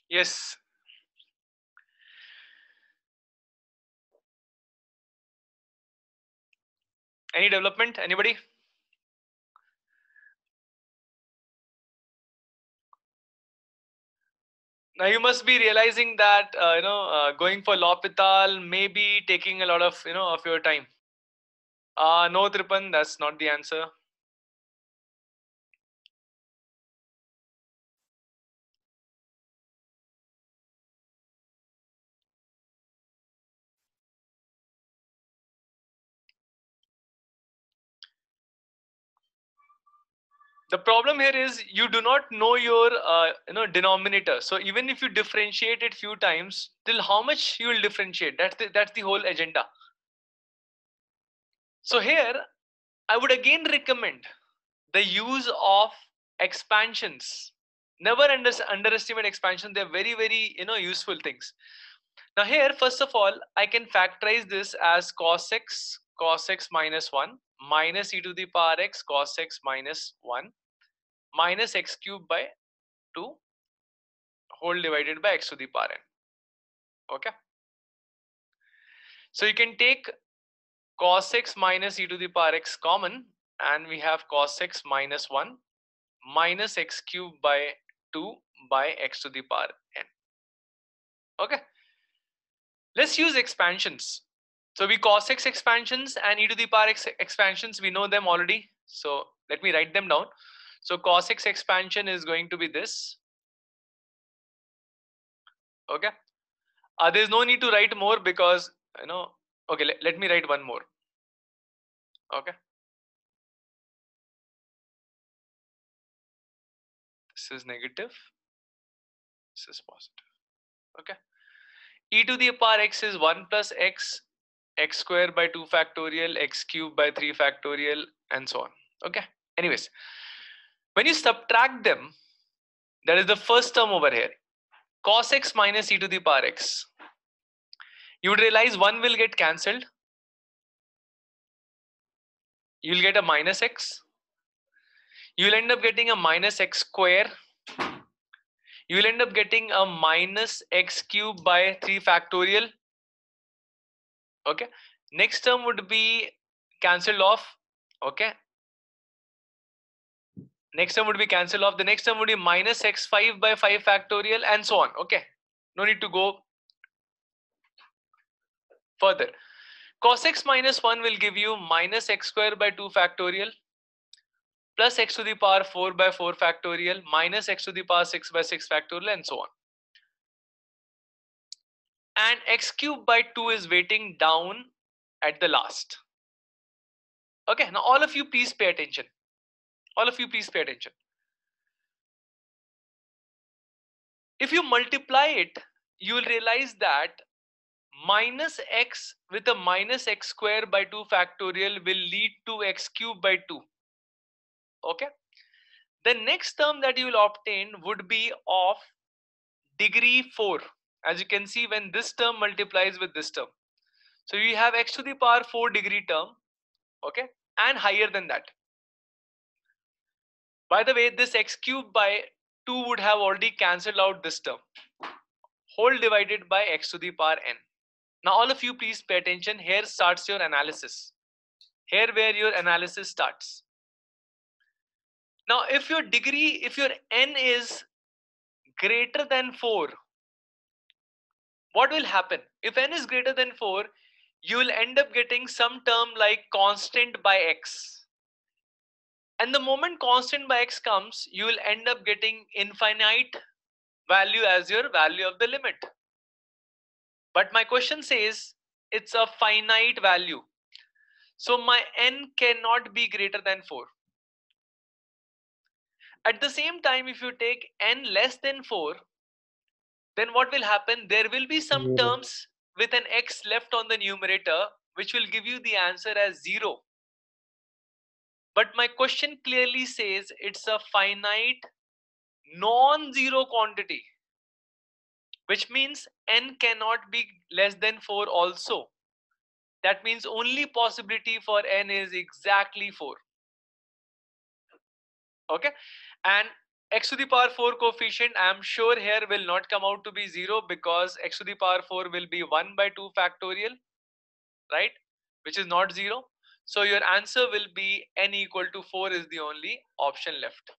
Yes. Any development? Anybody? Now you must be realizing that uh, you know uh, going for L'Hopital may be taking a lot of you know of your time. Uh, no, Tripan, that's not the answer. The problem here is you do not know your uh, you know denominator. So even if you differentiate it few times, till how much you will differentiate? That's the, that's the whole agenda. So here I would again recommend the use of expansions. Never under, underestimate expansion. They're very very you know useful things. Now here first of all I can factorize this as cos x cos x minus one minus e to the power x cos x minus one minus x cubed by two whole divided by x to the power n. Okay, so you can take cos x minus e to the power x common, and we have cos x minus one minus x cubed by two by x to the power n. Okay, let's use expansions. So we cos x expansions and e to the power x expansions, we know them already, so let me write them down. So cos x expansion is going to be this. Okay, uh, there's no need to write more because you know. Okay, let, let me write one more. Okay, this is negative, this is positive. Okay, e to the power x is one plus x, x square by two factorial, x cube by three factorial, and so on. Okay, anyways, when you subtract them, that is the first term over here, cos x minus e to the power x, you would realize one will get cancelled. You will get a minus x. You will end up getting a minus x square. You will end up getting a minus x cube by three factorial. Okay, next term would be cancelled off. Okay, next term would be cancelled off. The next term would be minus x five by five factorial, and so on. Okay, no need to go further. Cos x minus one will give you minus x square by two factorial plus x to the power four by four factorial minus x to the power six by six factorial, and so on. And x cube by two is waiting down at the last. Okay, now all of you please pay attention. All of you please pay attention. If you multiply it, you will realize that minus x with a minus x square by two factorial will lead to x cube by two. Okay, the next term that you will obtain would be of degree four. As you can see, when this term multiplies with this term, so you have x to the power four degree term. Okay, and higher than that. By the way, this x cube by two would have already cancelled out this term, whole divided by x to the power n. Now all of you please pay attention. Here starts your analysis. Here where your analysis starts. Now if your degree, if your n is greater than four, what will happen? If n is greater than four, you will end up getting some term like constant by x. And the moment constant by x comes, you will end up getting infinite value as your value of the limit. But my question says it's a finite value. So my n cannot be greater than four. At the same time, if you take n less than four, then what will happen? There will be some Zero. terms with an x left on the numerator, which will give you the answer as zero. But my question clearly says it's a finite non-zero quantity, which means n cannot be less than four also. That means only possibility for n is exactly four. Okay, and x to the power four coefficient, I am sure here will not come out to be zero because x to the power four will be one by two factorial, right? Which is not zero. So your answer will be n equal to four is the only option left.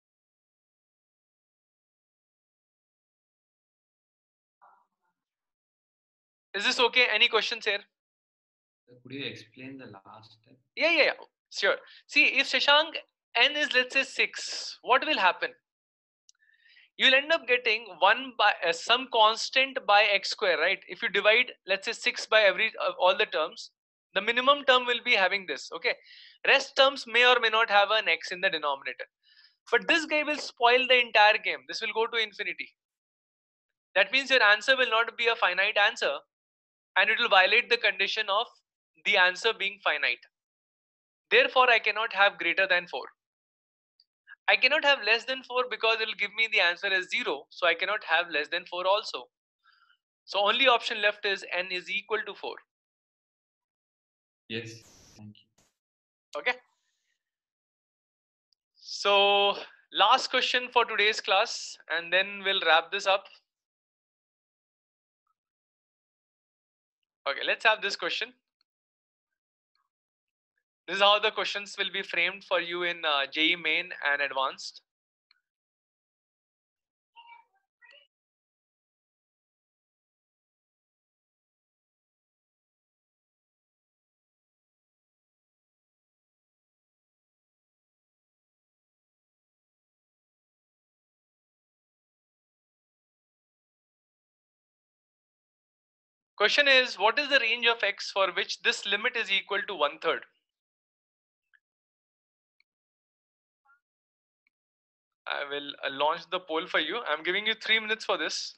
Is this okay? Any questions here? Could you explain the last step? Yeah, yeah, yeah. Sure. See, if Shashank, n is let's say six, what will happen? You'll end up getting one by uh, some constant by x square, right? If you divide, let's say six by every uh, all the terms, the minimum term will be having this. Okay, rest terms may or may not have an x in the denominator, but this guy will spoil the entire game. This will go to infinity. That means your answer will not be a finite answer, and it will violate the condition of the answer being finite. Therefore, I cannot have greater than four. I cannot have less than four because it will give me the answer as zero. So I cannot have less than four also. So only option left is n is equal to four. Yes, thank you. Okay. So last question for today's class, and then we'll wrap this up. Okay, let's have this question. This is how the questions will be framed for you in uh, J E E Main and Advanced. Question is, what is the range of x for which this limit is equal to one third? I will uh, launch the poll for you. I'm giving you three minutes for this.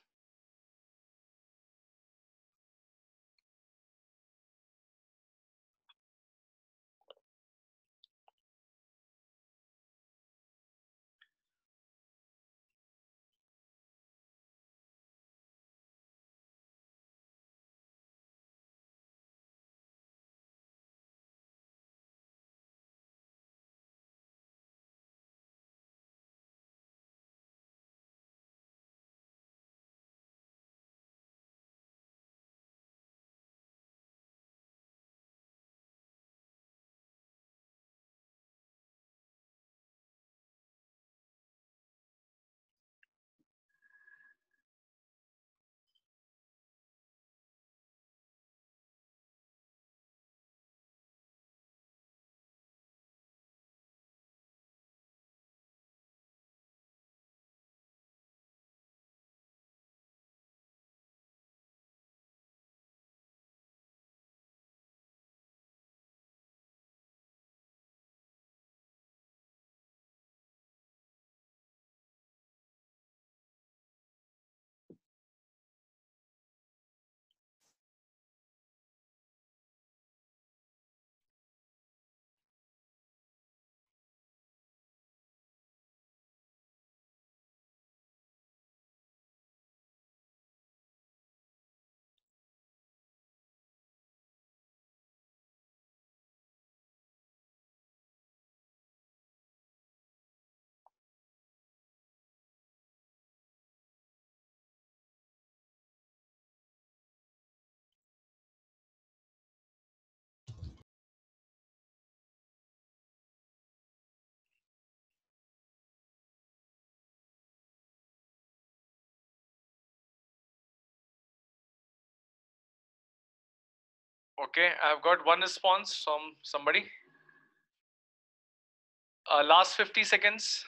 Okay, I've got one response from somebody. Uh, last fifty seconds.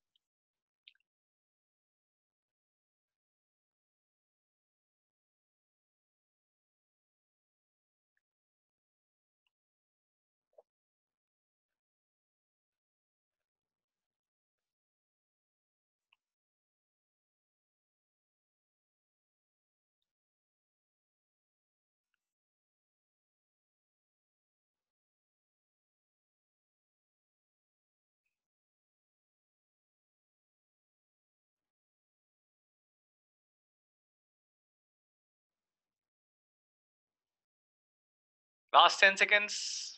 Last ten seconds.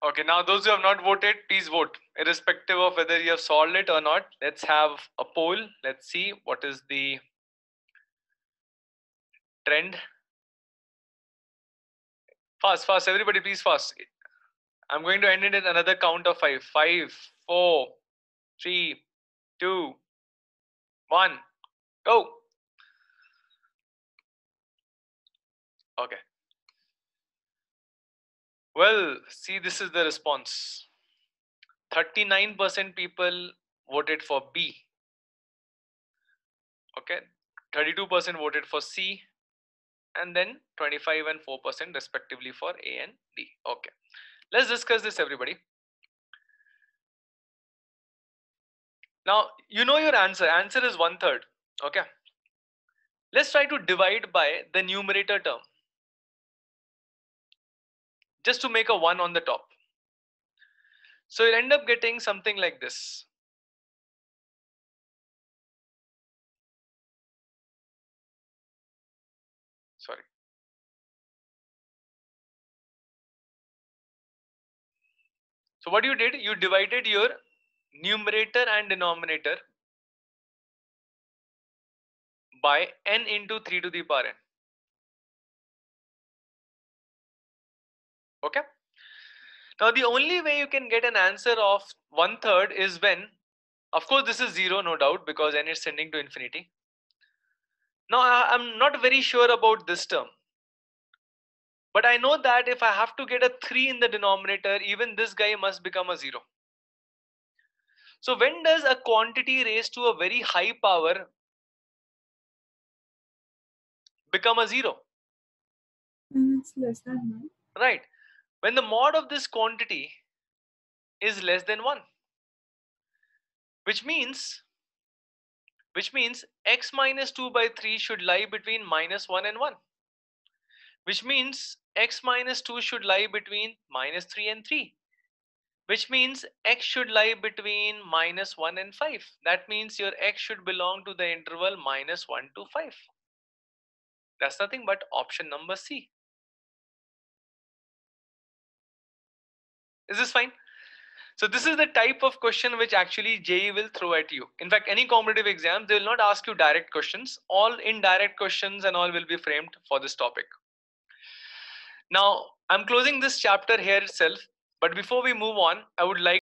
Okay, now those who have not voted, please vote, irrespective of whether you have solved it or not. Let's have a poll. Let's see what is the trend. Fast, fast, everybody, please fast. I'm going to end it in another count of five. Five, four, three, two, one, go. Okay. Well, see, this is the response. thirty-nine percent people voted for B. Okay. thirty-two percent voted for C. And then twenty-five and four percent respectively for A and D. Okay. Let's discuss this, everybody. Now, you know your answer. Answer is one third. Okay. Let's try to divide by the numerator term, just to make a one on the top. So you'll end up getting something like this. Sorry. So what you did, you divided your numerator and denominator by n into three to the power n. Okay. Now the only way you can get an answer of one third is when, of course this is zero, no doubt, because n is tending to infinity. Now I'm not very sure about this term, but I know that if I have to get a three in the denominator, even this guy must become a zero. So when does a quantity raised to a very high power become a zero? And it's less than one. Right. When the mod of this quantity is less than one, which means which means x minus two by three should lie between minus one and one, which means x minus two should lie between minus three and three, which means x should lie between minus one and five. That means your x should belong to the interval minus one to five. That's nothing but option number C. Is this fine? So this is the type of question which actually J E E will throw at you. In fact, any competitive exams, they will not ask you direct questions. All indirect questions and all will be framed for this topic. Now, I'm closing this chapter here itself. But before we move on, I would like